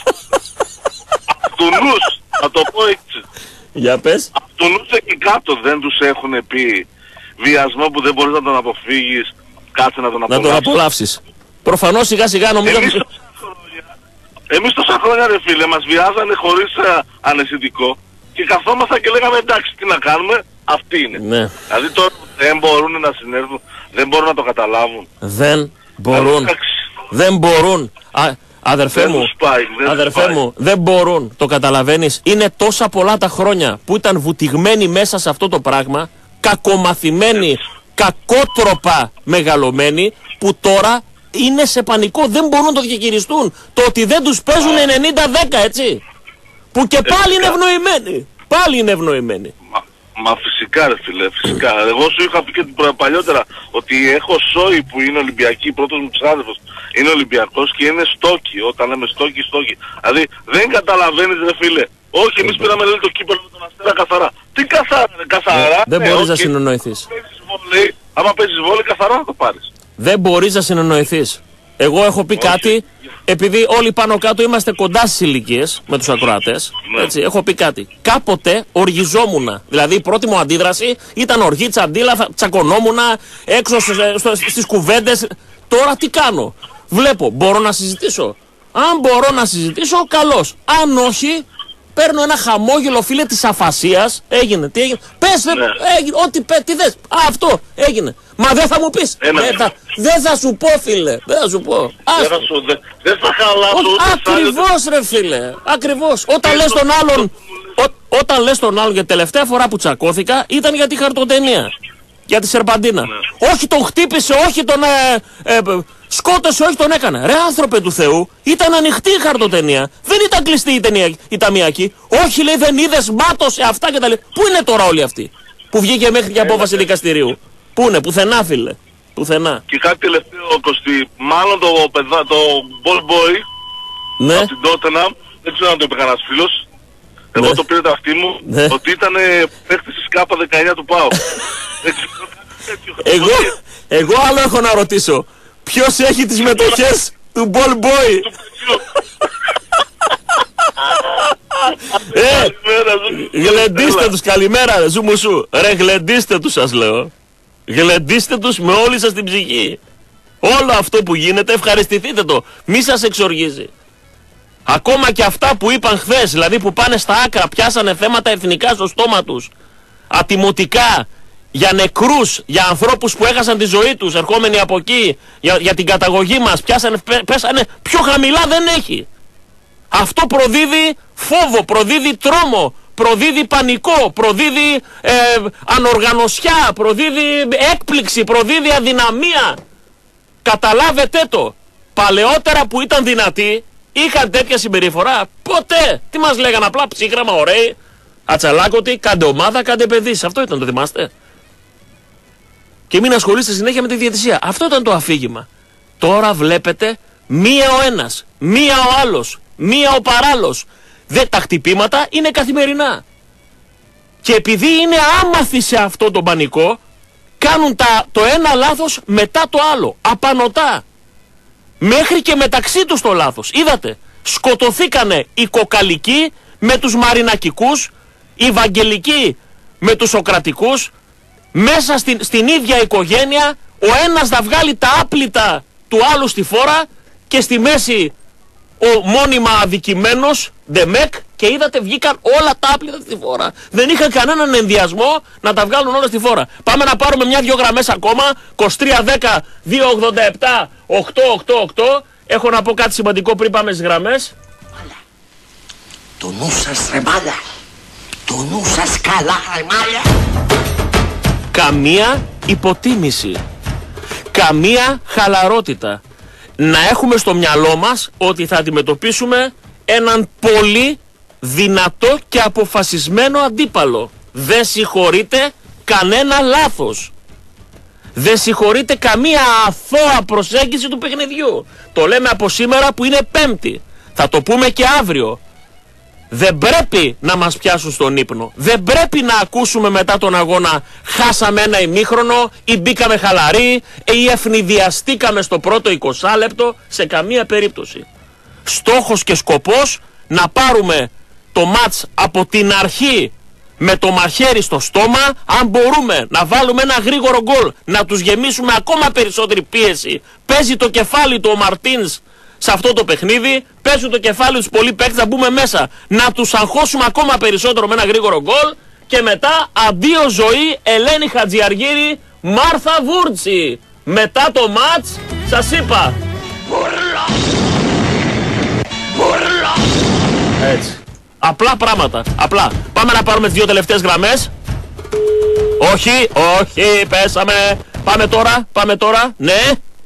του νους, θα το πω έτσι. Για πες. Του νους εκεί κάτω δεν τους έχουν πει βιασμό που δεν μπορείς να τον αποφύγεις, κάτσε να τον απολαύσεις. Να τον απολαύσεις. Προφανώς σιγά σιγά νομίζω... Εμείς τόσα χρόνια, εμείς τόσα χρόνια ρε φίλε, μας βιάζανε χωρίς uh, αναισθητικό και καθόμασταν και λέγαμε εντάξει τι να κάνουμε, αυτή είναι. Ναι. Δηλαδή τώρα δεν μπορούν να συνέρθουν, δεν μπορούν να το καταλάβουν. Δεν μπορούν. Δεν μπορούν. Α, αδερφέ δεν μου, πάει, δεν αδερφέ μου, δεν μπορούν. Το καταλαβαίνεις. Είναι τόσα πολλά τα χρόνια που ήταν βουτυγμένοι μέσα σε αυτό το πράγμα, κακομαθημένοι, κακότροπα μεγαλωμένοι, που τώρα είναι σε πανικό. Δεν μπορούν να το διαχειριστούν. Το ότι δεν τους παίζουν ενενήντα δέκα, έτσι. Που και πάλι είναι ευνοημένοι. Πάλι είναι ευνοημένοι. Μα φυσικά ρε φίλε, φυσικά. Εγώ σου είχα πει και παλιότερα ότι έχω Σόι που είναι Ολυμπιακή, πρώτος μου ξάδερφος είναι Ολυμπιακός και είναι στόκι. Όταν λέμε στόκι, στόκι. Δηλαδή δεν καταλαβαίνεις ρε φίλε. Όχι, εμείς πήραμε λέει, το κύπελο με τον Αστέρα καθαρά. Τι καθαρά, ρε, καθαρά. Δεν ναι, μπορείς okay. να συνεννοηθείς. Άμα παίζεις βόλεϊ καθαρά θα το πάρεις. Δεν μπορείς να συνεννοηθείς. Εγώ έχω πει okay. κάτι, επειδή όλοι πάνω κάτω είμαστε κοντά στις ηλικίες με τους ακροατές, ναι. έτσι, έχω πει κάτι. Κάποτε οργιζόμουνα. Δηλαδή η πρώτη μου αντίδραση ήταν οργή, τσαντίλα, τσακωνόμουνα, έξω στις κουβέντες. Τώρα τι κάνω. Βλέπω, μπορώ να συζητήσω. Αν μπορώ να συζητήσω, καλώς. Αν όχι, παίρνω ένα χαμόγελο, φίλε, της αφασίας. Έγινε, τι έγινε. Πες, ναι. έγινε, ό,τι πες, τι θες. Α, αυτό έγινε. Μα δεν θα μου πεις. Δεν θα, δεν θα σου πω, φίλε. Δεν θα σου πω. Δεν θα, σου, δε, δεν θα χαλάσω. Ακριβώς, ρε φίλε. Ακριβώς. Όταν λες τον άλλον, ό, όταν λες τον άλλον για τελευταία φορά που τσακώθηκα, ήταν για τη χαρτοτενία. Για τη Σερπαντίνα. Ναι. Όχι τον χτύπησε, όχι τον ε, ε, σκότωσε, όχι τον έκανε. Ρε άνθρωπε του Θεού, ήταν ανοιχτή η χαρτοτενία. Δεν ήταν κλειστή η, ταινία, η ταμιακή. Όχι λέει δεν είδες, μάτωσε αυτά και τα λέει. Πού είναι τώρα όλοι αυτοί που βγήκε μέχρι και απόφαση δικαστηρίου. Πού είναι, πουθενά φίλε. Πουθενά. Και κάτι τελευταίο Κωστή, μάλλον το, παιδά, το ball boy ναι. από την Tottenham, δεν ξέρω αν το είπε κανένας φίλος. Εγώ ναι. το πήρε τα αυτή μου, ναι. ότι ήταν παίχτης της ΚΑΠΑ δεκαεννιά του ΠΑΟ. εγώ, Εγώ άλλο έχω να ρωτήσω. Ποιος έχει τις μετοχές του Ball Boy? Ε, γλεντήστε τους, καλημέρα Ζουμουσού. Ρε γλεντήστε τους σας λέω. Γλεντήστε τους με όλη σας την ψυχή. Όλο αυτό που γίνεται ευχαριστηθείτε το. Μη σας εξοργίζει. Ακόμα και αυτά που είπαν χθες, δηλαδή που πάνε στα άκρα, πιάσανε θέματα εθνικά στο στόμα τους, ατιμωτικά, για νεκρούς, για ανθρώπους που έχασαν τη ζωή τους ερχόμενοι από εκεί, για, για την καταγωγή μας, πιάσανε, πέσανε, πιο χαμηλά δεν έχει. Αυτό προδίδει φόβο, προδίδει τρόμο, προδίδει πανικό, προδίδει ε, ανοργανωσιά, προδίδει έκπληξη, προδίδει αδυναμία. Καταλάβετε το. Παλαιότερα που ήταν δυνατοί, είχαν τέτοια συμπεριφορά. Ποτέ. Τι μας λέγανε, απλά ψύχραμα, ωραίοι, ατσαλάκωτοι, κάντε ομάδα, κάντε παιδί. Αυτό ήταν, το θυμάστε? Και μην ασχολείστε συνέχεια με τη διαιτησία. Αυτό ήταν το αφήγημα. Τώρα βλέπετε μία ο ένας, μία ο άλλος, μία ο παράλληλος. Δε, τα χτυπήματα είναι καθημερινά. Και επειδή είναι άμαθοι σε αυτό το πανικό, κάνουν τα, το ένα λάθος μετά το άλλο. Απανωτά. Μέχρι και μεταξύ τους το λάθος. Είδατε, σκοτωθήκανε οι κοκαλικοί με τους μαρινακικούς, οι βαγγελικοί με τους σοκρατικούς. Μέσα στην, στην ίδια οικογένεια ο ένας θα βγάλει τα άπλυτα του άλλου στη φόρα και στη μέση ο μόνιμα αδικημένος Ντεμεκ, και είδατε βγήκαν όλα τα άπλυτα στη φόρα. Δεν είχαν κανέναν ενδιασμό να τα βγάλουν όλα στη φόρα. Πάμε να πάρουμε μια-δυο γραμμές ακόμα. είκοσι τρία δέκα δύο ογδόντα επτά οκτώ οκτώ οκτώ. Έχω να πω κάτι σημαντικό πριν πάμε στις γραμμές. Το νου σας ρε μάλια. Το νου σας καλά ρε μάλια. Καμία υποτίμηση. Καμία χαλαρότητα. Να έχουμε στο μυαλό μας ότι θα αντιμετωπίσουμε έναν πολύ δυνατό και αποφασισμένο αντίπαλο. Δεν συγχωρείτε κανένα λάθος. Δεν συγχωρείτε καμία αθώα προσέγγιση του παιχνιδιού. Το λέμε από σήμερα που είναι Πέμπτη. Θα το πούμε και αύριο. Δεν πρέπει να μας πιάσουν στον ύπνο. Δεν πρέπει να ακούσουμε μετά τον αγώνα χάσαμε ένα ημίχρονο ή μπήκαμε χαλαροί ή ευνηδιαστήκαμε στο πρώτο είκοσι λεπτό. Σε καμία περίπτωση. Στόχος και σκοπός να πάρουμε το μάτς από την αρχή με το μαχαίρι στο στόμα. Αν μπορούμε να βάλουμε ένα γρήγορο γκολ, να τους γεμίσουμε ακόμα περισσότερη πίεση. Παίζει το κεφάλι του ο Μαρτίνς σε αυτό το παιχνίδι, παίζουν το κεφάλι τους πολλοί παίκτες, να μπούμε μέσα, να τους αγχώσουμε ακόμα περισσότερο με ένα γρήγορο γκολ και μετά αντίο ζωή Ελένη Χατζιαργύρη, Μάρθα Βούρτσι. Μετά το μάτς σας είπα. Έτσι. Απλά πράγματα. Απλά. Πάμε να πάρουμε τις δύο τελευταίες γραμμές. Όχι, όχι, πέσαμε. Πάμε τώρα, πάμε τώρα. Ναι.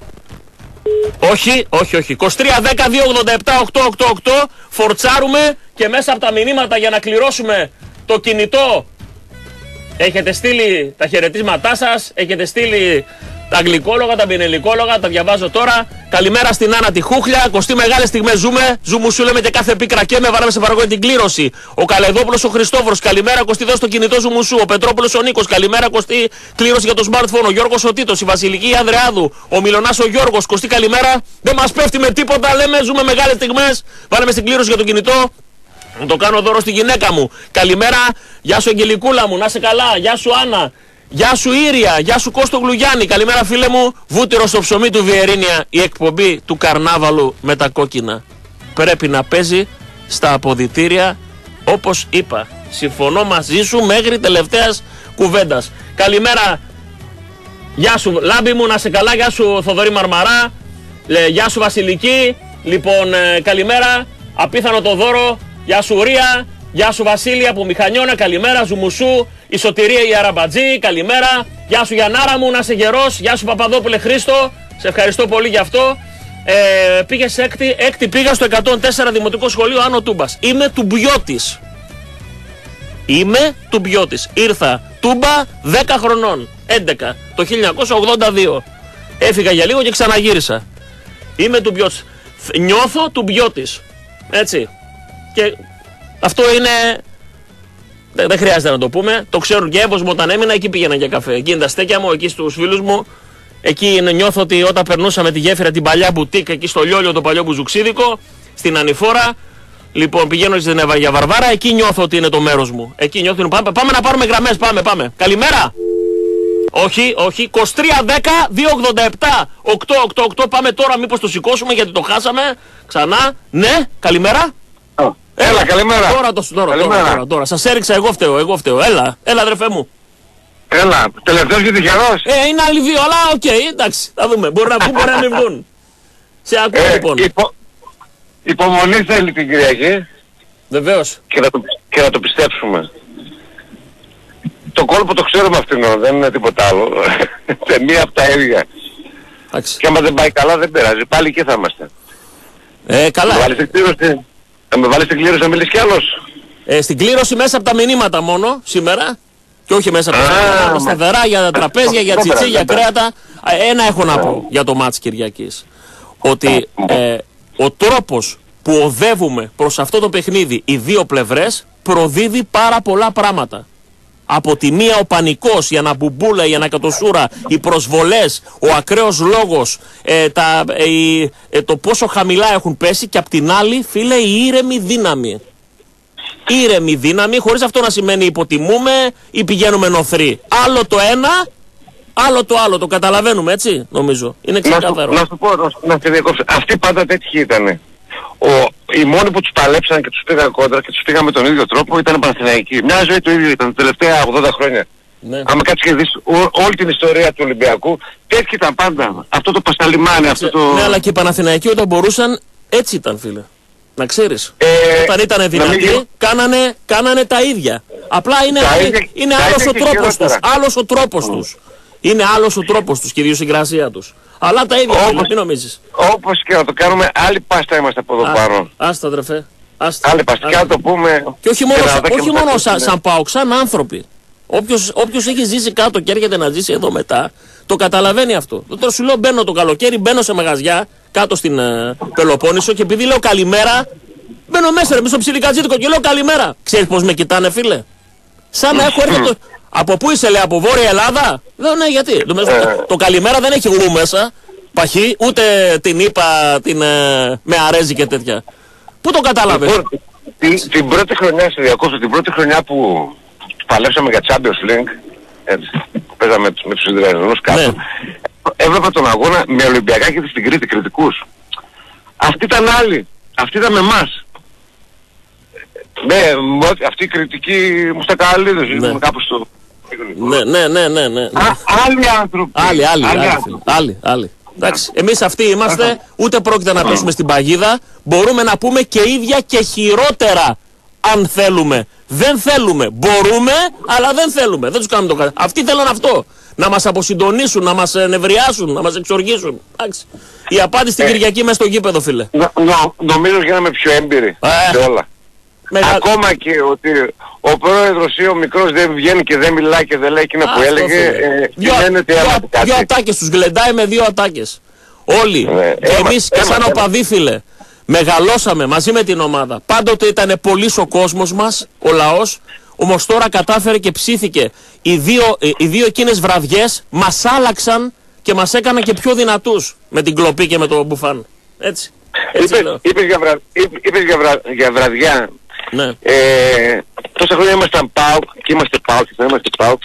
Όχι, όχι, όχι. είκοσι τρία δέκα δύο ογδόντα επτά οκτώ οκτώ οκτώ. Φορτσάρουμε και μέσα από τα μηνύματα για να κληρώσουμε το κινητό. Έχετε στείλει τα χαιρετίσματά σας, έχετε στείλει τα αγγλικόλογα, τα πινελικόλογα, τα διαβάζω τώρα. Καλημέρα στην Άννα τη Χούχλια. Κωστή, μεγάλες στιγμές ζούμε. Ζουμουσού λέμε και κάθε πίκρα και με βάλαμε σε παραγωγή την κλήρωση. Ο Καλεδόπουλος ο Χριστόφορος. Καλημέρα Κωστή, δώσ' το κινητό Ζουμουσού. Ο Πετρόπουλος ο Νίκος. Καλημέρα Κωστή, κλήρωση για το smartphone. Ο Γιώργος ο Τίτος. Η Βασιλική Ανδρεάδου. Ο Μιλωνάς ο Γιώργος. Κωστή, καλημέρα. Δεν μας πέφτει με τίποτα. Λέμε ζούμε μεγάλες στιγμές. Βάλαμε στην κλήρωση για το κινητό. Να το κάνω δώρο στη γυναίκα μου. Καλημέρα. Γεια σου Αγγελικούλα μου. Να είσαι καλά. Γεια σου Άννα. Γεια σου Ήρια, γεια σου Κώστο Γλουγιάννη. Καλημέρα φίλε μου. Βούτυρο στο ψωμί του Βιερίνια. Η εκπομπή του καρνάβαλου με τα κόκκινα πρέπει να παίζει στα αποδυτήρια, όπως είπα. Συμφωνώ μαζί σου μέχρι τελευταίας κουβέντας. Καλημέρα. Γεια σου Λάμπη μου, να σε καλά. Γεια σου Θοδωρή Μαρμαρά. ε, Γεια σου Βασιλική. Λοιπόν, ε, καλημέρα. Απίθανο το δώρο. Γεια σου Ρία. Γεια σου Βασίλη από Μηχανιώνα. Καλημέρα Ζουμουσού. Η Σωτηρία η Αραμπατζή, καλημέρα. Γεια σου Γιαννάρα μου, να είσαι γερός. Γεια σου Παπαδόπουλε Χρήστο, σε ευχαριστώ πολύ γι' αυτό. Ε, πήγε σε έκτη, έκτη πήγα στο εκατόν τέσσερα Δημοτικό Σχολείο Άνω Τούμπας. Είμαι Τουμπιώτης. Είμαι Τουμπιώτης. Ήρθα Τούμπα δέκα χρονών, έντεκα, το χίλια εννιακόσια ογδόντα δύο. Έφυγα για λίγο και ξαναγύρισα. Είμαι Τουμπιώτης. Νιώθω Τουμπιώτης. Έτσι. Και αυτό είναι... Δεν χρειάζεται να το πούμε. Το ξέρουν και έμπος μου όταν έμεινα, εκεί πήγαινα για καφέ. Εκεί είναι τα στέκια μου, εκεί στους φίλους μου. Εκεί νιώθω ότι όταν περνούσαμε τη γέφυρα την παλιά μπουτίκ, εκεί στο Λιόλιο το παλιό μπουζουξίδικο, στην Ανηφόρα. Λοιπόν, πηγαίνω στην Ευαγία Βαρβάρα, εκεί νιώθω ότι είναι το μέρος μου. Εκεί νιώθω. Πάμε, πάμε να πάρουμε γραμμές, πάμε, πάμε. Καλημέρα! Όχι, όχι. είκοσι τρία δέκα δύο ογδόντα επτά οκτώ ογδόντα οκτώ. Πάμε τώρα, μήπως το σηκώσουμε γιατί το χάσαμε. Ξανά. Ναι, καλημέρα. Oh. Έλα, έλα, καλημέρα. Τώρα το τώρα, τώρα, τώρα, τώρα. Σας έριξα, εγώ φταίω, εγώ φταίω. Έλα, έλα, αδερφέ μου. Έλα, τελευταίος και τυχερός. Ε, είναι άλλοι δύο, αλλά οκ, okay, εντάξει, θα δούμε. Μπορεί να πού μπορεί να μην βγουν. Σε ακούω ε, λοιπόν. Υπο... Υπομονή θέλει την Κυριακή. Βεβαίως. Και να το, και να το πιστέψουμε. Το κόλπο το ξέρουμε αυτήν, δεν είναι τίποτα άλλο. Σε μία από τα ίδια. Άξι. Και άμα δεν πάει καλά δεν πειράζει, πάλι εκεί θα είμαστε. Ε, καλά. Θα, θα με βάλεις στην κλήρωση να μιλήσεις κι άλλος. Ε, στην κλήρωση μέσα από τα μηνύματα μόνο σήμερα. Και όχι μέσα από τα μηνύματα, τα σταθερά, για τα τραπέζια, για τσιτσί, για κρέατα. Ένα έχω να πω για το μάτς Κυριακής. Ότι ε, ο τρόπος που οδεύουμε προς αυτό το παιχνίδι οι δύο πλευρές προδίδει πάρα πολλά πράγματα. Από τη μία ο πανικός, η αναμπουμπούλα, η ανακατοσούρα, οι προσβολές, ο ακραίος λόγος, ε, τα, ε, ε, το πόσο χαμηλά έχουν πέσει, και απ' την άλλη, φίλε, η ήρεμη δύναμη. Ήρεμη δύναμη, χωρίς αυτό να σημαίνει υποτιμούμε ή πηγαίνουμε νοθροί. Άλλο το ένα, άλλο το άλλο. Το καταλαβαίνουμε, έτσι, νομίζω. Είναι ξεκάθαρο. Να σου πω, να σε διακόψω. Αυτοί πάντα τέτοιοι ήτανε. Ο, οι μόνοι που τους παλέψαν και τους πήγαν κόντρα και τους πήγαν με τον ίδιο τρόπο ήταν Παναθηναϊκοί. Μια ζωή το ίδιο ήταν τα τελευταία ογδόντα χρόνια. Ναι. Άμα κάτσεις και δεις όλη την ιστορία του Ολυμπιακού, τέτοιοι ήταν πάντα. Αυτό το πασταλιμάνι, αυτό το... Ναι, αλλά και οι Παναθηναϊκοί όταν μπορούσαν, έτσι ήταν, φίλε. Να ξέρεις. Ε, όταν ήταν δυνατοί, μην... κάνανε, κάνανε τα ίδια. Απλά είναι, ίδια, είναι άλλος ο τρόπος τους. Άλλος ο τρόπος mm. τους. Είναι άλλος ο τρόπος τους και η ιδιοσυγκρασία τους. Αλλά τα ίδια, όπως, τι νομίζεις. Όπως και να το κάνουμε, άλλη πάστα είμαστε από εδώ πάνω. Άστα, τρεφέ. Άστα. Άλλη πάστα. Και να το πούμε... Και όχι μόνο, και όχι μόνο σαν, σαν ΠΑΟΚ, σαν άνθρωποι. Όποιος, όποιος έχει ζήσει κάτω και έρχεται να ζήσει εδώ μετά, το καταλαβαίνει αυτό. Τώρα σου λέω, μπαίνω το καλοκαίρι, μπαίνω σε μαγαζιά κάτω στην uh, Πελοπόννησο και επειδή λέω καλημέρα, μπαίνω μέσα ρε, στο ψιλικατζίτικο και λέω καλημέρα. Ξέρεις πώς με κοιτάνε, φίλε. Σαν να έχω έρθει το... Από πού είσαι, λέει, από Βόρεια Ελλάδα. Λέω, ναι, γιατί. Το, το, το καλημέρα δεν έχει γλου μέσα. Παχύ, ούτε την είπα την, ε, με αρέζει και τέτοια. Πού το κατάλαβες. Λοιπόν, την, την πρώτη χρονιά, σε διακόψω, την πρώτη χρονιά που παλέψαμε για Champions League, έτσι, παίζαμε με τους Ινδιανούς κάτω, ναι. Έβλεπα τον αγώνα με Ολυμπιακάκηδη στην Κρήτη, κριτικούς. Αυτοί ήταν άλλοι. Αυτοί ήταν με εμάς. Ναι, αυτή η κριτική μου στα καλύδες, ναι. Ήμουν κάπου στο... Ναι, ναι, ναι, ναι, ναι. Α, άλλοι άνθρωποι. Άλλοι, άλλοι, άλλοι, άλλοι, άλλοι, άλλοι. Εντάξει, εμείς αυτοί είμαστε, ούτε πρόκειται να πέσουμε στην παγίδα, μπορούμε να πούμε και ίδια και χειρότερα, αν θέλουμε. Δεν θέλουμε, μπορούμε, αλλά δεν θέλουμε, δεν τους κάνουμε το κάτι. Αυτοί θέλουν αυτό, να μας αποσυντονίσουν, να μας νευριάσουν, να μας εξοργήσουν. Εντάξει. Η απάντηση στην Κυριακή μέσα στο γήπεδο, φίλε. Νο, νο, νομίζω γίναμε πιο έμπειροι ε. σε όλα. Μεγα... Ακόμα και ότι ο πρόεδρος ή ο μικρός δεν βγαίνει και δεν μιλάει και δεν λέει εκείνο που έλεγε, ε, δύο, δύο ατάκες τους γλεντάει με δύο ατάκες. Όλοι. Ναι, και έμα, εμείς έμα, και σαν οπαδοί, φίλε, μεγαλώσαμε μαζί με την ομάδα. Πάντοτε ήταν πολύς ο κόσμος μας, ο λαός, όμως τώρα κατάφερε και ψήθηκε. Οι δύο, οι δύο εκείνες βραδιές μας άλλαξαν και μας έκαναν και πιο δυνατούς με την κλοπή και με το μπουφάν. Έτσι. Έτσι είπες, είπες, για, βρα, είπε, είπες για, βρα, για βραδιά. Ναι. Ε, τόσα χρόνια ήμασταν ΠΑΟΚ και είμαστε ΠΑΟΚ και θα είμαστε ΠΑΟΚ.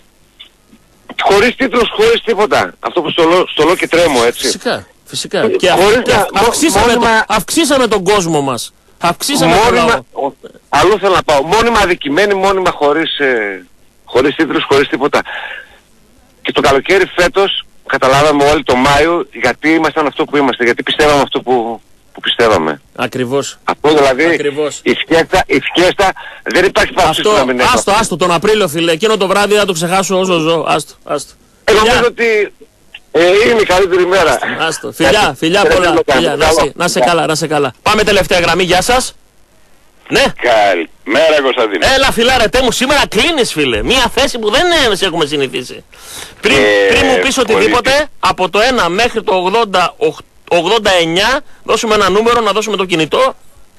Χωρίς τίτλους, χωρίς τίποτα. Αυτό που στο λέω, στο λέω και τρέμω, έτσι. Φυσικά, φυσικά. Και, αυ, και αυ, αυξήσαμε, μόνιμα, το, αυξήσαμε τον κόσμο μας. Αυξήσαμε μόνιμα, τον αλλού θέλω να πάω. Μόνιμα αδικημένοι, μόνιμα χωρίς, ε, χωρίς τίτλους, χωρίς τίποτα. Και το καλοκαίρι φέτος καταλάβαμε όλοι το Μάιο γιατί ήμασταν αυτό που είμαστε. Γιατί πιστεύαμε αυτό που... που πιστεύαμε. Ακριβώς. Αυτό δηλαδή, Ακριβώς. η φιέστα, η φιέστα δεν υπάρχει παρουσία να μην άστο, άστο, άστο, τον Απρίλιο, φίλε. Εκείνο το βράδυ θα το ξεχάσω όσο ζω. Άστο, άστο. Ε, νομίζω ότι ε, είναι η καλύτερη μέρα. Άστο. Φιλιά, φιλιά πολλά. Φιλιά, να, σε, να σε καλά, να σε καλά. Πάμε τελευταία γραμμή, γεια σας. Ναι. Καλημέρα, Κωνσταντίνε. Έλα, φιλάρετέ μου, σήμερα κλείνεις, φίλε. Μία θέση που δεν σε έχουμε συνηθίσει. Πριν, ε, πριν μου πεις οτιδήποτε, πολύ... από το ένα μέχρι το ογδόντα οκτώ ογδόντα εννιά, δώσουμε ένα νούμερο, να δώσουμε το κινητό.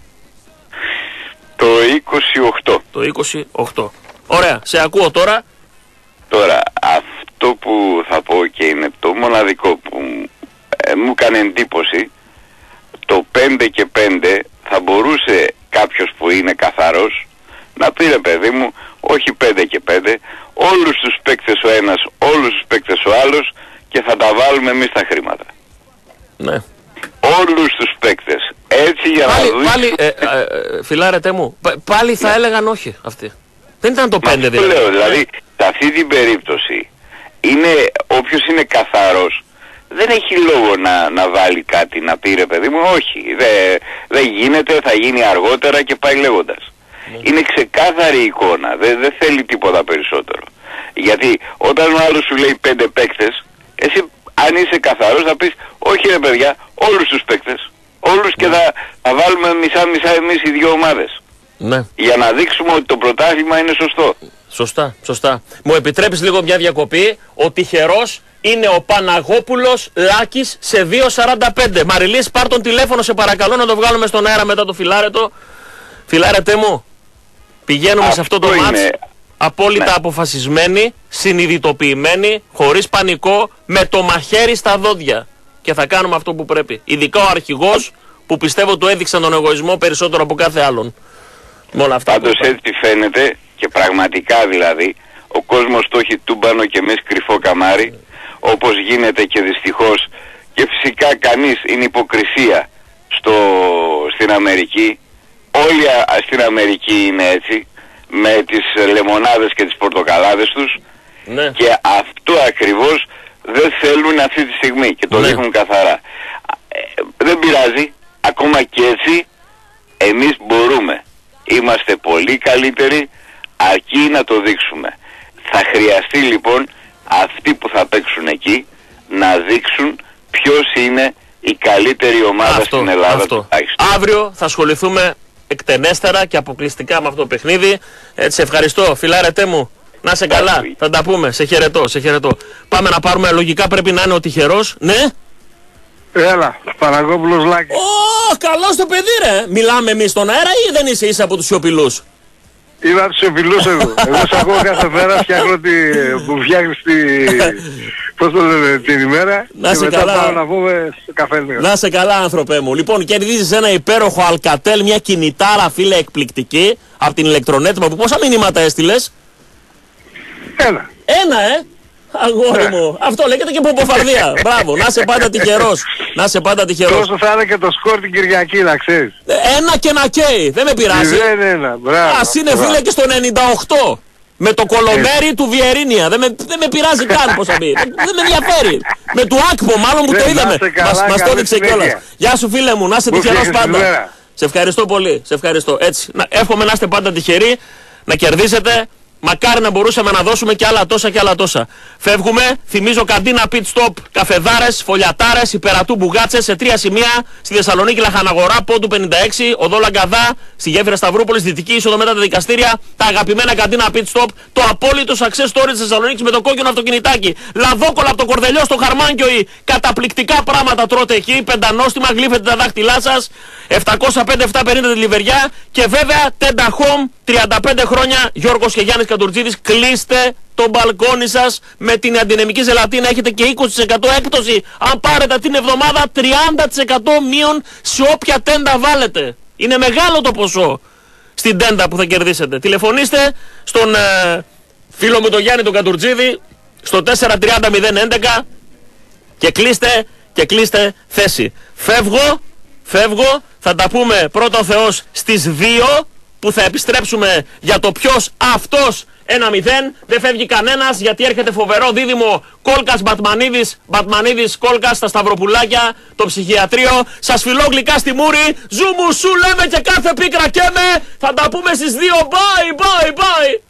Το είκοσι οκτώ. Το είκοσι οκτώ. Ωραία, σε ακούω τώρα. Τώρα, αυτό που θα πω και είναι το μοναδικό που ε, μου έκανε εντύπωση, το πέντε και πέντε θα μπορούσε κάποιος που είναι καθαρός να πει, ρε παιδί μου, όχι πέντε και πέντε, όλους τους παίκτες ο ένας, όλους τους παίκτες ο άλλος και θα τα βάλουμε εμείς τα χρήματα. Ναι. Όλους τους παίκτες. Έτσι για πάλι, να δεις... Πάλι, ε, ε, ε, φιλάρετε μου, πάλι θα ναι. έλεγαν όχι αυτοί. Δεν ήταν το πέντε δηλαδή. Λέω, δηλαδή, σε αυτή την περίπτωση, είναι, όποιος είναι καθαρός, δεν έχει λόγο να, να βάλει κάτι, να πει, ρε παιδί μου, όχι, δεν δε γίνεται, θα γίνει αργότερα και πάει λέγοντας. Ναι. Είναι ξεκάθαρη εικόνα, δεν δε θέλει τίποτα περισσότερο. Γιατί όταν ο άλλος σου λέει πέντε παίκτες, εσύ αν είσαι καθαρός θα πεις, όχι ρε παιδιά, όλους τους παίκτες, όλους ναι. και θα, θα βάλουμε μισά-μισά εμείς οι δύο ομάδες. Ναι. Για να δείξουμε ότι το πρωτάθλημα είναι σωστό. Σωστά, σωστά. Μου επιτρέπεις λίγο μια διακοπή. Ο τυχερός είναι ο Παναγόπουλος Λάκης σε δύο σαράντα πέντε. Μαριλής, πάρ' τον τηλέφωνο σε παρακαλώ να το βγάλουμε στον αέρα μετά το φιλάρετο. Φιλάρετε μου, πηγαίνουμε αυτό σε αυτό το είναι... μάτς απόλυτα ναι. αποφασισμένοι, συνειδητοποιημένοι, χωρίς πανικό, με το μαχαίρι στα δόντια. Και θα κάνουμε αυτό που πρέπει. Ειδικά ο αρχηγός που πιστεύω του έδειξαν τον εγωισμό περισσότερο από κάθε άλλον. Πάντως έτσι φαίνεται και πραγματικά δηλαδή ο κόσμος το έχει τούμπανο και εμείς κρυφό καμάρι, όπως γίνεται και δυστυχώς, και φυσικά κανείς είναι υποκρισία στο, στην Αμερική. Όλοι στην Αμερική είναι έτσι, με τις λεμονάδες και τις πορτοκαλάδες τους ναι. και αυτό ακριβώς δεν θέλουν αυτή τη στιγμή και το ναι. δείχνουν καθαρά. Ε, δεν πειράζει, ακόμα και έτσι εμείς μπορούμε. Είμαστε πολύ καλύτεροι, αρκεί να το δείξουμε. Θα χρειαστεί λοιπόν αυτοί που θα παίξουν εκεί να δείξουν ποιος είναι η καλύτερη ομάδα αυτό, στην Ελλάδα. Αυτό. Αύριο θα ασχοληθούμε εκτενέστερα και αποκλειστικά με αυτό το παιχνίδι. Έτσι, ευχαριστώ φιλάρετέ μου. Να σε καλά, θα τα πούμε. Σε χαιρετώ, σε χαιρετώ. Πάμε να πάρουμε, λογικά πρέπει να είναι ο τυχερός. Ναι. Έλα, Παναγόπουλος Λάκης. Ω, καλώς το παιδί ρε. Μιλάμε εμείς στον αέρα ή δεν είσαι ίσα από τους σιωπηλούς? Είμαι από τους σιωπηλούς εγώ. Εγώ σ' ακούω κάθε μέρα, φτιάχνω τη... που φτιάχνεις τη... πώς το λένε, την ημέρα. Να σε και καλά. μετά πάω να πούμε στο καφέ. Να σε καλά άνθρωπέ μου. Λοιπόν, κερδίζεις ένα υπέροχο Alcatel, μια κινητάρα φίλε εκπληκτική από την ηλεκτρονέτημα που πόσα μηνύματα έστειλες? Ένα. Ένα ε. Αγόρι μου, αυτό λέγεται και ποποφαρδία. Μπράβο, να σε πάντα τυχερός. Να σε πάντα τυχερός. Τόσο θα είναι και το σκορ την Κυριακή, να ξέρεις. Ένα και να καίει, δεν με πειράζει. Δεν ένα, μπράβο. Ας είναι φίλε και στο ενενήντα οκτώ. Με το κολομέρι του Βιερίνια. Δεν με, δεν με πειράζει καν πώς θα πει. Δεν με ενδιαφέρει. Με του Άκπο, μάλλον που το είδαμε. Μας, μας το έδειξε κιόλας. Γεια σου φίλε μου, να είσαι τυχερός πάντα. Σε ευχαριστώ πολύ. Σε ευχαριστώ. Έτσι. Να, εύχομαι να είστε πάντα τυχεροί, να κερδίσετε. Μακάρι να μπορούσαμε να δώσουμε και άλλα τόσα και άλλα τόσα. Φεύγουμε, θυμίζω καντίνα pit stop, καφεδάρες, φωλιατάρες, υπερατού μπουγάτσες σε τρία σημεία. Στη Θεσσαλονίκη Λαχαναγορά, Πόντου πενήντα έξι, Οδό Λαγκαδά, στη Γέφυρα Σταυρούπολης, Δυτική είσοδο μετά τα δικαστήρια. Τα αγαπημένα καντίνα pit stop, το απόλυτο success story της Θεσσαλονίκης με το κόκκινο αυτοκινητάκι. Λαδόκολα από το Κορδελιό στο Χαρμάνκιο, καταπληκτικά πράγματα τρώτε εκεί. Πεντανόστιμα, γλύφετε τα δάχτυλά σας. επτακόσια πέντε επτακόσια πενήντα τη Λιβεριά. Και βέβαια Tenda Home, τριάντα πέντε χρόνια, Γιώργος και Γιάννης Κατουρτζίδης. Κλείστε το μπαλκόνι σας με την αντινεμική ζελατίνα. Έχετε και είκοσι τοις εκατό έκπτωση. Αν πάρετε την εβδομάδα, τριάντα τοις εκατό μείον σε όποια τέντα βάλετε. Είναι μεγάλο το ποσό στην τέντα που θα κερδίσετε. Τηλεφωνήστε στον ε, φίλο μου τον Γιάννη τον Κατουρτζίδη στο τέσσερα τριάντα μηδέν έντεκα και κλείστε, και κλείστε θέση. Φεύγω, φεύγω, θα τα πούμε πρώτα ο Θεός στις δύο που θα επιστρέψουμε για το ποιος αυτός ένα μηδέν. Δεν φεύγει κανένας γιατί έρχεται φοβερό δίδυμο Κόλκας Μπατμανίδης, Μπατμανίδης Κόλκας στα Σταυροπουλάκια, το ψυχιατρίο. Σας φιλώ γλυκά στη μούρη. Ζουμου σου λέμε και κάθε πίκρα καίμε. Θα τα πούμε στις δύο. Bye, bye, bye.